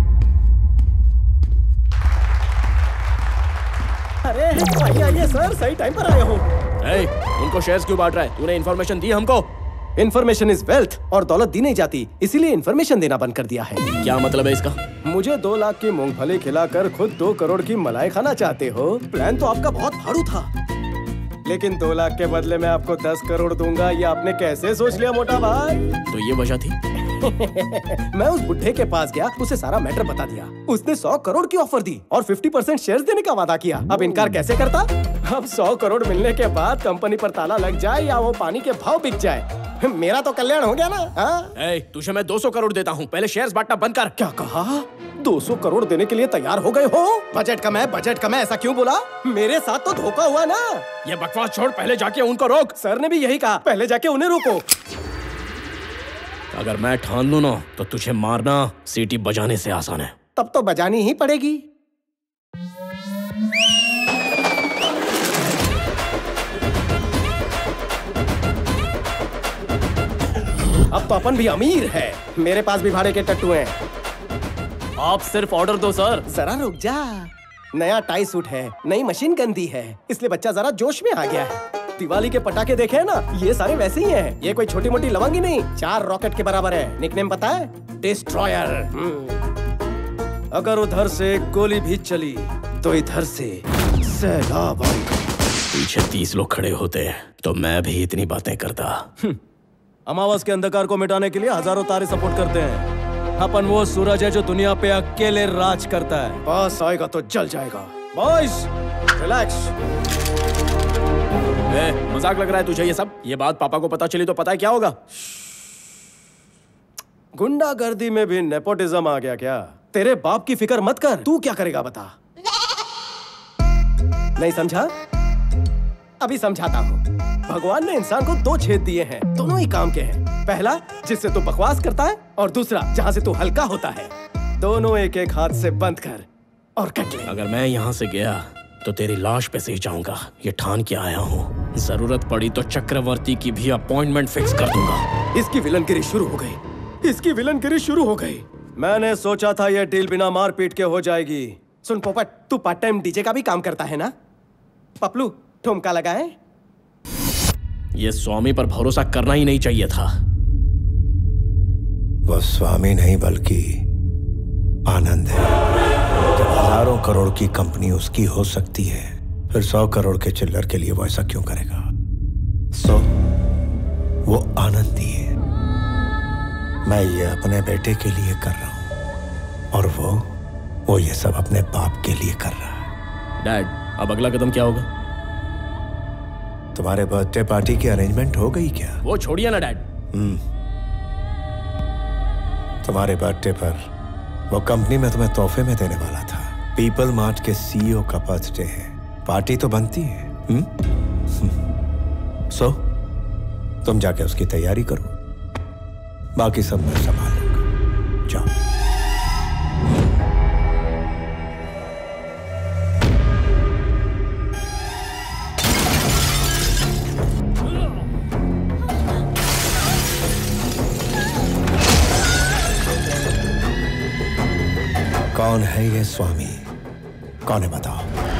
अरे आइए आइए सर, सही टाइम पर आए हो। ए, उनको शेयर्स क्यों बांट रहा है? तूने इन्फॉर्मेशन दी हमको? इन्फॉर्मेशन इज वेल्थ, और दौलत दी नहीं जाती, इसीलिए इन्फॉर्मेशन देना बंद कर दिया है। क्या मतलब है इसका? मुझे दो लाख की मूंगफली खिलाकर खुद दो करोड़ की मलाई खाना चाहते हो? प्लान तो आपका बहुत भारू था, लेकिन दो लाख के बदले में आपको दस करोड़ दूंगा, ये आपने कैसे सोच लिया मोटा भाई? तो ये वजह थी? मैं उस बुढ़े के पास गया, उसे सारा मैटर बता दिया। उसने सौ करोड़ की ऑफर दी और पचास परसेंट शेयर्स देने का वादा किया। अब इनकार कैसे करता? अब सौ करोड़ मिलने के बाद कंपनी पर ताला लग जाए या वो पानी के भाव बिक जाए, मेरा तो कल्याण हो गया ना। हाँ? ए, तुझे मैं दो सौ करोड़ देता हूँ, पहले शेयर्स बांटना बंद कर। क्या कहा? दो सौ करोड़ देने के लिए तैयार हो गए हो? बजट कम है, बजट कम है, ऐसा क्यों बोला? मेरे साथ तो धोखा हुआ ना। ये बकवास छोड़, पहले जाके उनको रोक। सर ने भी यही कहा, पहले जाके उन्हें रोको। अगर मैं ठान लूं ना, तो तुझे मारना सीटी बजाने से आसान है। तब तो बजानी ही पड़ेगी। अब तो अपन भी अमीर है, मेरे पास भी भाड़े के टट्टू हैं। आप सिर्फ ऑर्डर दो सर। जरा रुक जा, नया टाई सूट है, नई मशीन गन दी है, इसलिए बच्चा जरा जोश में आ गया है। दिवाली के पटाखे देखे हैं ना, ये सारे वैसे ही हैं। ये कोई छोटी मोटी लवंगी नहीं, चार रॉकेट के बराबर है। निकनेम पता है? डिस्ट्रॉयर। अगर उधर से गोली भी चली तो इधर से सैलाब आएगा। पीछे तीस लोग खड़े होते तो मैं भी इतनी बातें करता। अमावस के अंधकार को मिटाने के लिए हजारों तारे सपोर्ट करते हैं। अपन वो सूरज है जो दुनिया पे अकेले राज करता है। पास आएगा तो जल जाएगा। Boys, relax. ए, मजाक लग रहा है तुझे ये सब? ये बात पापा को पता चली तो पता है क्या होगा? गुंडागर्दी में भी नेपोटिज्म आ गया क्या? तेरे बाप की फिक्र मत कर, तू क्या करेगा बता। नहीं समझा? अभी समझाता हूँ। भगवान ने इंसान को दो छेद दिए हैं, दोनों ही काम के हैं। पहला जिससे तू बकवास करता है, और दूसरा जहाँ से तू हल्का होता है। दोनों एक एक हाथ से बंद कर और कट ले। अगर मैं यहाँ से गया तो तेरी लाश पे से जाऊंगा, ये ठान के आया हूँ। जरूरत पड़ी तो चक्रवर्ती की भी अपॉइंटमेंट फिक्स कर दूंगा। इसकी विलनगिरी शुरू हो गई, इसकी विलनगिरी शुरू हो गई। मैंने सोचा था ये डील बिना मारपीट के हो जाएगी। सुन पोपट, तू पार्ट टाइम डीजे का भी काम करता है ना? पपलू ठुमका लगाए। ये स्वामी पर भरोसा करना ही नहीं चाहिए था। वो स्वामी नहीं बल्कि आनंद है। जब हजारों करोड़ की कंपनी उसकी हो सकती है, फिर सौ करोड़ के चिल्लर के लिए वो ऐसा क्यों करेगा? सो वो आनंद ही है। मैं ये अपने बेटे के लिए कर रहा हूं, और वो वो ये सब अपने बाप के लिए कर रहा है। डैड, अब अगला कदम क्या होगा? तुम्हारे बर्थडे पार्टी की अरेंजमेंट हो गई क्या? वो छोड़िए ना डैड। हम्म तुम्हारे बर्थडे पर वो कंपनी में तुम्हें तोहफे में देने वाला था। पीपल मार्ट के सीईओ का बर्थडे है, पार्टी तो बनती है। हम्म सो तुम जाके उसकी तैयारी करो, बाकी सब मैं संभाल लूंगा। जाओ। कौन है ये स्वामी? कौन है बताओ?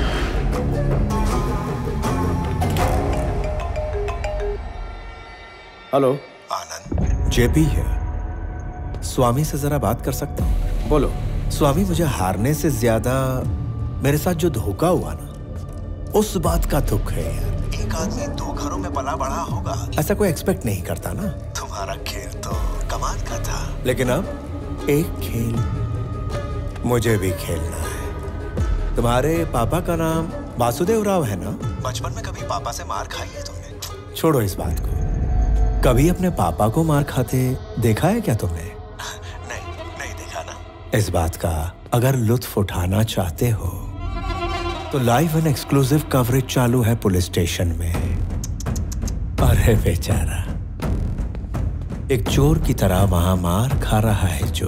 हेलो, आनंद, जेपी है। स्वामी से जरा बात कर सकता हूँ? बोलो। स्वामी, मुझे हारने से ज्यादा मेरे साथ जो धोखा हुआ ना, उस बात का दुख है यार। एक आदमी दो घरों में पला बढ़ा होगा, ऐसा कोई एक्सपेक्ट नहीं करता ना। तुम्हारा खेल तो कमाल का था, लेकिन अब एक खेल मुझे भी खेलना है। तुम्हारे पापा का नाम वासुदेव राव है ना? बचपन में कभी पापा से मार खाई है तुमने? छोड़ो इस बात को। कभी अपने पापा को मार खाते देखा है क्या तुमने? नहीं, नहीं देखा ना। इस बात का अगर लुत्फ उठाना चाहते हो तो लाइव एंड एक्सक्लूसिव कवरेज चालू है पुलिस स्टेशन में। अरे बेचारा, एक चोर की तरह वहां मार खा रहा है जो।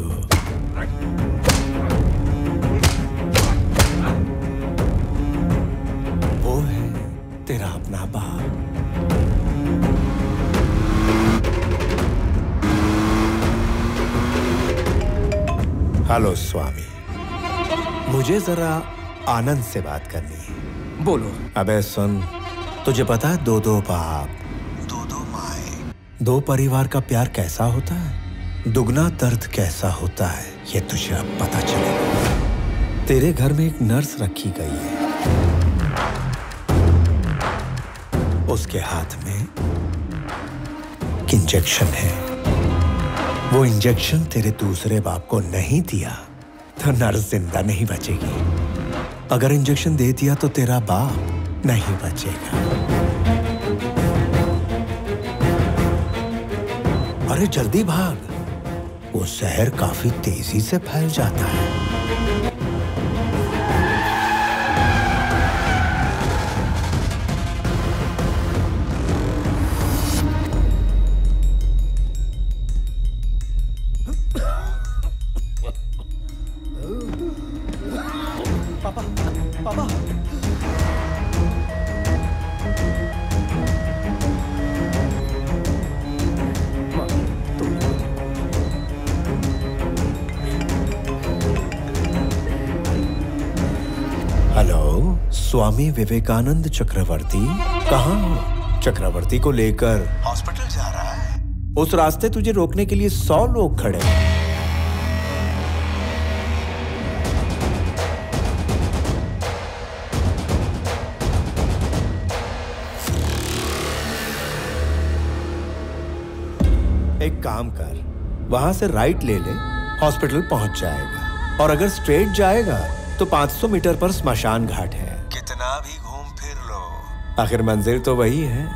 वो है तेरा अपना बाप। हेलो स्वामी, मुझे जरा आनंद से बात करनी है। बोलो। अबे सुन, तुझे पता है दो दो बाप, दो दो माए, दो परिवार का प्यार कैसा होता है, दुगना दर्द कैसा होता है, ये तुझे अब पता चलेगा। तेरे घर में एक नर्स रखी गई है, उसके हाथ में इंजेक्शन है। वो इंजेक्शन तेरे दूसरे बाप को नहीं दिया तो नर्स जिंदा नहीं बचेगी। अगर इंजेक्शन दे दिया तो तेरा बाप नहीं बचेगा। अरे जल्दी भाग, वो जहर काफी तेजी से फैल जाता है। स्वामी विवेकानंद चक्रवर्ती कहाँ हो? चक्रवर्ती को लेकर हॉस्पिटल जा रहा है। उस रास्ते तुझे रोकने के लिए सौ लोग खड़े हैं। एक काम कर, वहां से राइट ले ले, हॉस्पिटल पहुंच जाएगा। और अगर स्ट्रेट जाएगा तो पाँच सौ मीटर पर स्मशान घाट है। कितना भी घूम फिर लो, आखिर मंजिल तो वही है।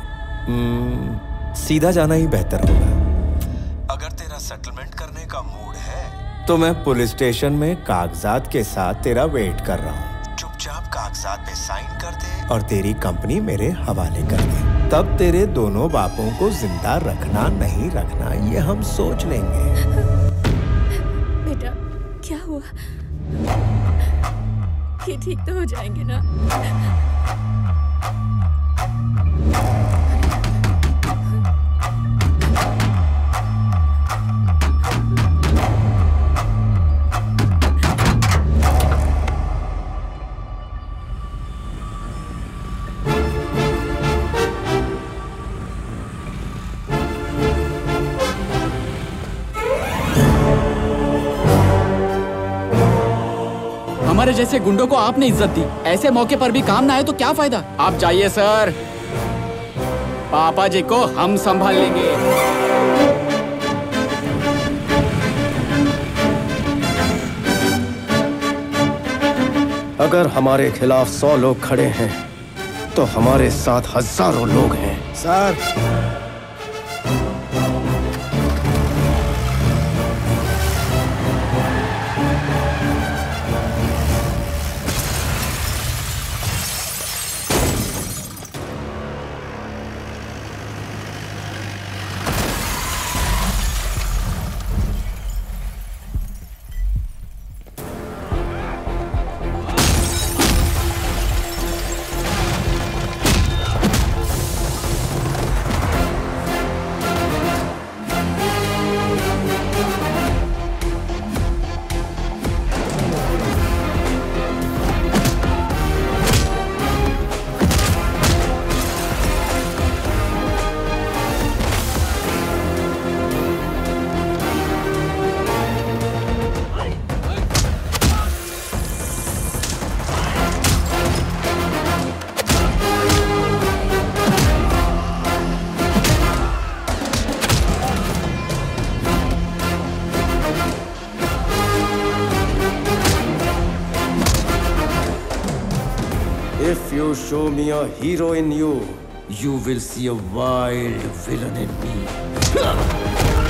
सीधा जाना ही बेहतर होगा। अगर तेरा सेटलमेंट करने का मूड है तो मैं पुलिस स्टेशन में कागजात के साथ तेरा वेट कर रहा हूँ। चुपचाप कागजात पे साइन कर दे और तेरी कंपनी मेरे हवाले कर दे। तब तेरे दोनों बापों को जिंदा रखना नहीं रखना ये हम सोच लेंगे। बेटा क्या हुआ? ये ठीक तो हो जाएंगे ना? हमारे जैसे गुंडों को आपने इज्जत दी, ऐसे मौके पर भी काम ना आए तो क्या फायदा? आप जाइए सर, पापा जी को हम संभाल लेंगे। अगर हमारे खिलाफ सौ लोग खड़े हैं तो हमारे साथ हजारों लोग हैं। Sir If you show me a hero in you, you will see a wild villain in me.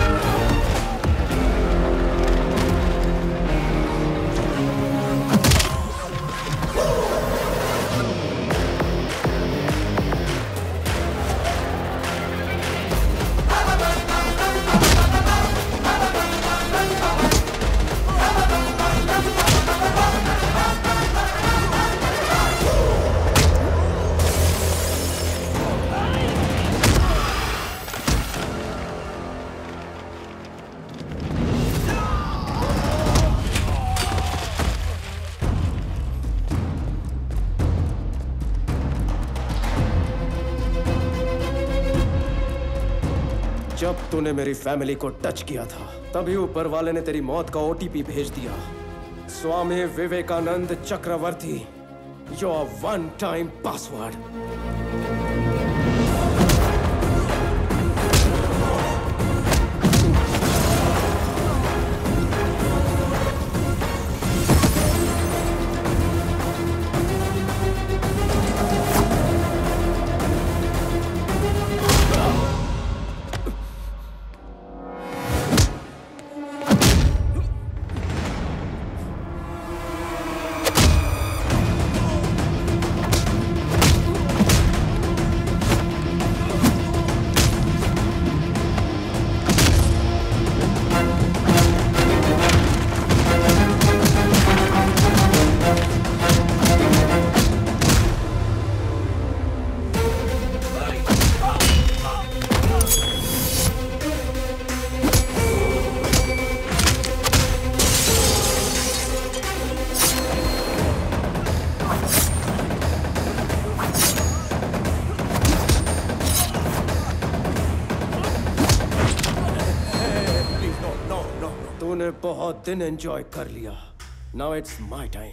जब तूने मेरी फैमिली को टच किया था तभी ऊपर वाले ने तेरी मौत का ओटीपी भेज दिया। Swami Vivekananda Chakravarti, your one time password. तूने बहुत दिन एंजॉय कर लिया। Now it's my time.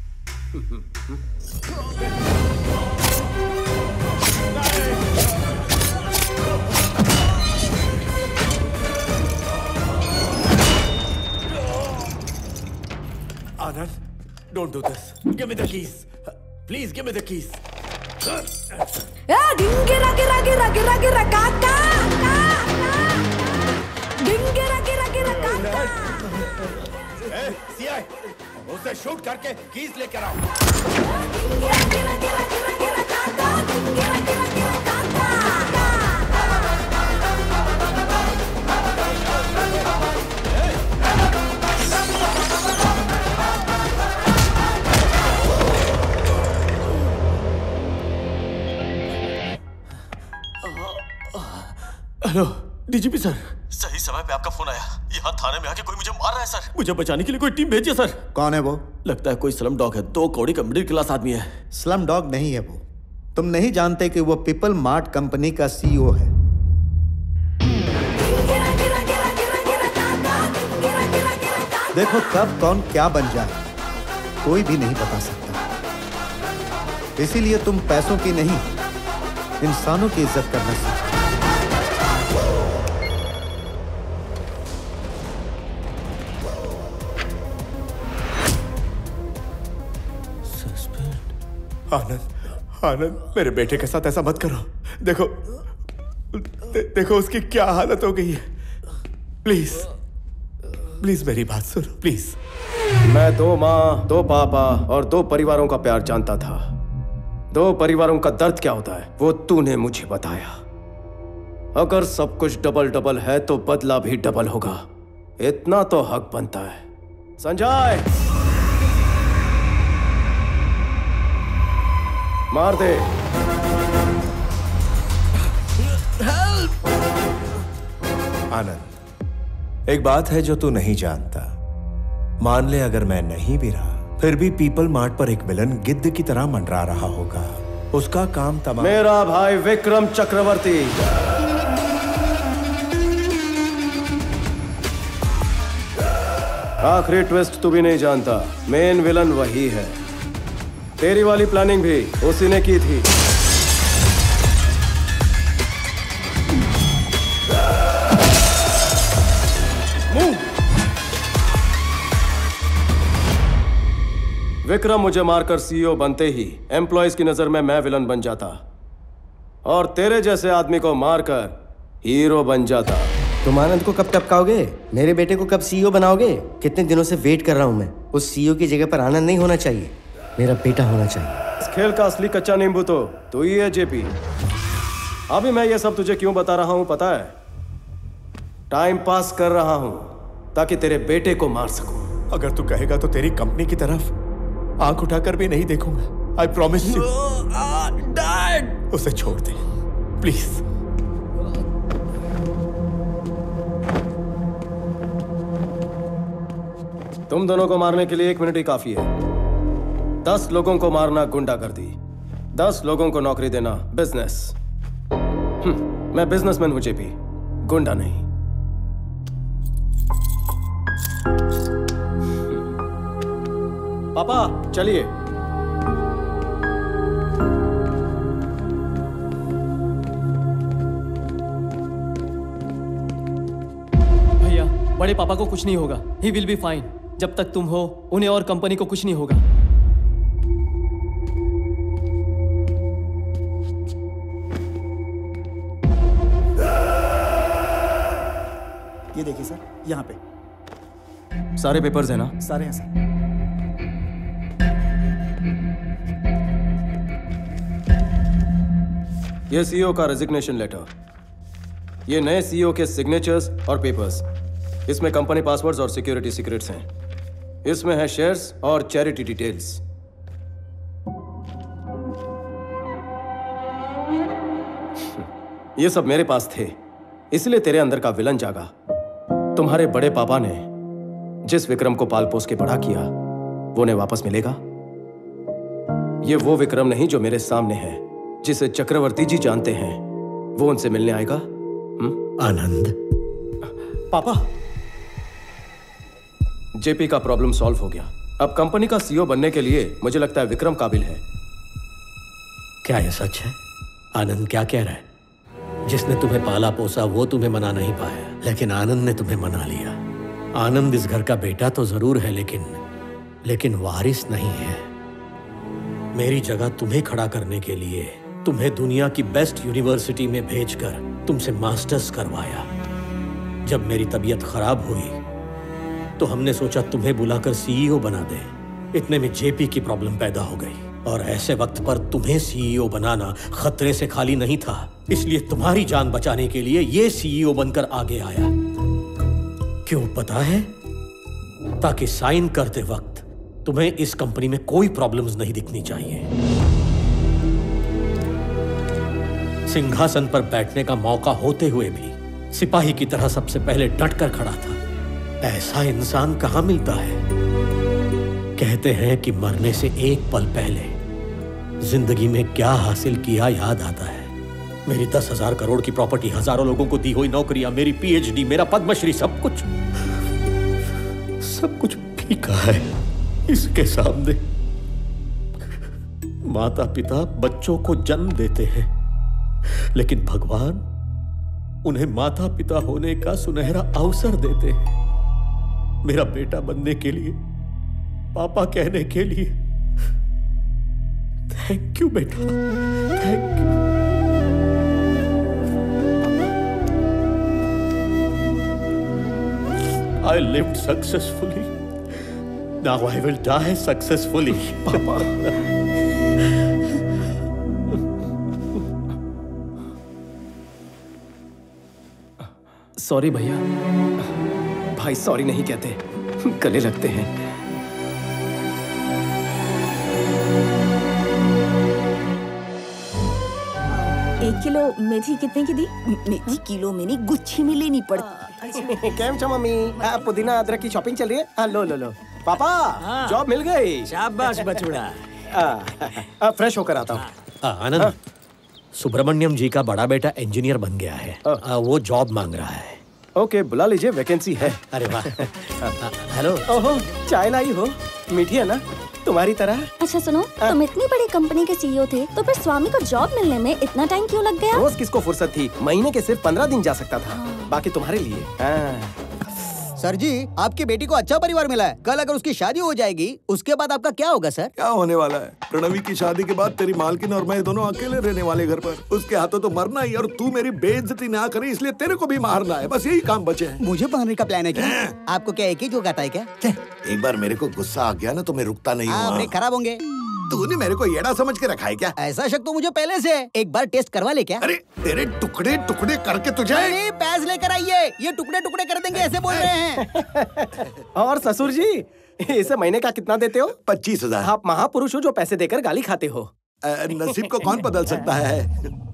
Anand, don't do this. Give me the keys. Please give me the keys. गिरा गिरा गिरा गिरा गिरा काका, गिरा गिरा गिरा काका। सीआई, उसे शूट करके कीज लेकर आओ। Hello DGP sir. सही समय पे आपका फोन आया। यहाँ थाने में आके कोई मुझे मार रहा है सर। मुझे बचाने के लिए कोई टीम भेजिए सर। कौन है वो? लगता है कोई स्लम डॉग है। दो कौड़ी का मिडिल क्लास आदमी है। स्लम डॉग नहीं है वो। तुम नहीं जानते कि वो पीपल मार्ट कंपनी का सीईओ है। देखो कब कौन क्या बन जाए कोई भी नहीं बता सकता। इसीलिए तुम पैसों की नहीं इंसानों की इज्जत करना सीखो। आनंद, आनंद, मेरे बेटे के साथ ऐसा मत करो। देखो दे, देखो उसकी क्या हालत हो गई है। प्लीज प्लीज मेरी बात सुनो प्लीज। मैं दो माँ, दो पापा और दो परिवारों का प्यार जानता था। दो परिवारों का दर्द क्या होता है वो तूने मुझे बताया। अगर सब कुछ डबल डबल है तो बदला भी डबल होगा। इतना तो हक बनता है। संजय, मार दे। आनंद, एक बात है जो तू नहीं जानता। मान ले अगर मैं नहीं भी रहा फिर भी पीपल मार्ट पर एक विलन गिद्ध की तरह मंडरा रहा होगा। उसका काम तमाम। मेरा भाई विक्रम चक्रवर्ती। आखिरी ट्विस्ट तू भी नहीं जानता। मेन विलन वही है। तेरी वाली प्लानिंग भी उसी ने की थी। विक्रम मुझे मारकर सीईओ बनते ही एम्प्लॉयज की नजर में मैं विलन बन जाता और तेरे जैसे आदमी को मारकर हीरो बन जाता। तुम आनंद को कब टपकाओगे? मेरे बेटे को कब सीईओ बनाओगे? कितने दिनों से वेट कर रहा हूं मैं। उस सीईओ की जगह पर आनंद नहीं होना चाहिए, मेरा बेटा होना चाहिए। इस खेल का असली कच्चा नींबू तो तू ही है जेपी। अभी मैं ये सब तुझे क्यों बता रहा हूं पता है? टाइम पास कर रहा हूं ताकि तेरे बेटे को मार सकूं। अगर तू कहेगा तो तेरी कंपनी की तरफ आंख उठाकर भी नहीं देखूंगा। I promise you. डैड, उसे छोड़ दे प्लीज। तुम दोनों को मारने के लिए एक मिनट ही काफी है। दस लोगों को मारना गुंडागर्दी, दस लोगों को नौकरी देना बिजनेस। मैं बिजनेसमैन हूं जेपी, गुंडा नहीं। पापा चलिए। भैया, बड़े पापा को कुछ नहीं होगा। He will be fine. जब तक तुम हो उन्हें और कंपनी को कुछ नहीं होगा। ये देखिए सर, यहाँ पे सारे पेपर्स हैं ना? सारे हैं सर। ये सीईओ का रेजिग्नेशन लेटर, ये नए सीईओ के सिग्नेचर्स और पेपर्स। इसमें कंपनी पासवर्ड्स और सिक्योरिटी सीक्रेट्स हैं। इसमें है शेयर्स और चैरिटी डिटेल्स। ये सब मेरे पास थे, इसलिए तेरे अंदर का विलन जागा। तुम्हारे बड़े पापा ने जिस विक्रम को पाल पोस के बड़ा किया वो उन्हें वापस मिलेगा। ये वो विक्रम नहीं जो मेरे सामने है, जिसे चक्रवर्ती जी जानते हैं। वो उनसे मिलने आएगा। आनंद। पापा, जेपी का प्रॉब्लम सॉल्व हो गया। अब कंपनी का सीईओ बनने के लिए मुझे लगता है विक्रम काबिल है। क्या ये सच है? आनंद क्या कह रहा है? जिसने तुम्हें पाला पोसा वो तुम्हें मना नहीं पाया, लेकिन आनंद ने तुम्हें मना लिया। आनंद इस घर का बेटा तो जरूर है, लेकिन लेकिन वारिस नहीं है। मेरी जगह तुम्हें खड़ा करने के लिए तुम्हें दुनिया की बेस्ट यूनिवर्सिटी में भेजकर तुमसे मास्टर्स करवाया। जब मेरी तबीयत खराब हुई तो हमने सोचा तुम्हें बुलाकर सीईओ बना दे। इतने में जेपी की प्रॉब्लम पैदा हो गई और ऐसे वक्त पर तुम्हें सीईओ बनाना खतरे से खाली नहीं था, इसलिए तुम्हारी जान बचाने के लिए ये सीईओ बनकर आगे आया। क्यों पता है? ताकि साइन करते वक्त तुम्हें इस कंपनी में कोई प्रॉब्लम्स नहीं दिखनी चाहिए। सिंहासन पर बैठने का मौका होते हुए भी सिपाही की तरह सबसे पहले डटकर खड़ा था। ऐसा इंसान कहां मिलता है? कहते हैं कि मरने से एक पल पहले जिंदगी में क्या हासिल किया याद आता है। मेरी दस हजार करोड़ की प्रॉपर्टी, हजारों लोगों को दी हुई नौकरियां, मेरी पीएचडी, मेरा पद्मश्री, सब कुछ सब कुछ फीका है इसके सामने। माता पिता बच्चों को जन्म देते हैं, लेकिन भगवान उन्हें माता पिता होने का सुनहरा अवसर देते हैं। मेरा बेटा बनने के लिए, पापा कहने के लिए थैंक यू बेटा, thank you. I lived successfully. Now I will die successfully. पापा। सॉरी भैया। भाई सॉरी नहीं कहते, गले लगते हैं। एक किलो मेथी कितने की दी? मेथी किलो में नहीं, गुच्छी में लेनी पड़ती। कैम छो मम्मी? आ, पुदीना अदरक की शॉपिंग चल रही है? आ, लो लो लो। पापा जॉब मिल गई। शाबाश बछड़ा। फ्रेश होकर आता हूँ। आनंद, सुब्रमण्यम जी का बड़ा बेटा इंजीनियर बन गया है। आ, वो जॉब मांग रहा है। ओके, बुला लीजिए, वैकेंसी है। अरे वाह। हेलो। ओहो, चाय लाई हो? मीठी है ना, तुम्हारी तरह। अच्छा सुनो, तुम इतनी बड़ी कंपनी के सीईओ थे, तो फिर स्वामी को जॉब मिलने में इतना टाइम क्यों लग गया? रोज किसको फुर्सत थी? महीने के सिर्फ पंद्रह दिन जा सकता था, बाकी तुम्हारे लिए। सर जी, आपकी बेटी को अच्छा परिवार मिला है। कल अगर उसकी शादी हो जाएगी, उसके बाद आपका क्या होगा सर? क्या होने वाला है? प्रणवी की शादी के बाद तेरी मालकिन और मैं दोनों अकेले रहने वाले घर पर। उसके हाथों तो मरना ही, और तू मेरी बेइज्जती ना करे इसलिए तेरे को भी मारना है। बस यही काम बचे हैं। मुझे मारने का प्लान है क्या? आपको क्या एक ही जोक आता है क्या? एक बार मेरे को गुस्सा आ गया ना तो मैं रुकता नहीं हूँ। ब्रेक खराब होंगे। तूने मेरे को येड़ा समझ के रखा है क्या? ऐसा शक तो मुझे पहले से है। एक बार टेस्ट करवा ले क्या? अरे तेरे टुकड़े टुकड़े करके तुझे। अरे पैस लेकर आइए, ये टुकड़े टुकड़े कर देंगे, ऐसे बोल रहे हैं। और ससुर जी, इसे महीने का कितना देते हो? पच्चीस हजार। आप महापुरुष हो जो पैसे देकर गाली खाते हो। नसीब को कौन बदल सकता है?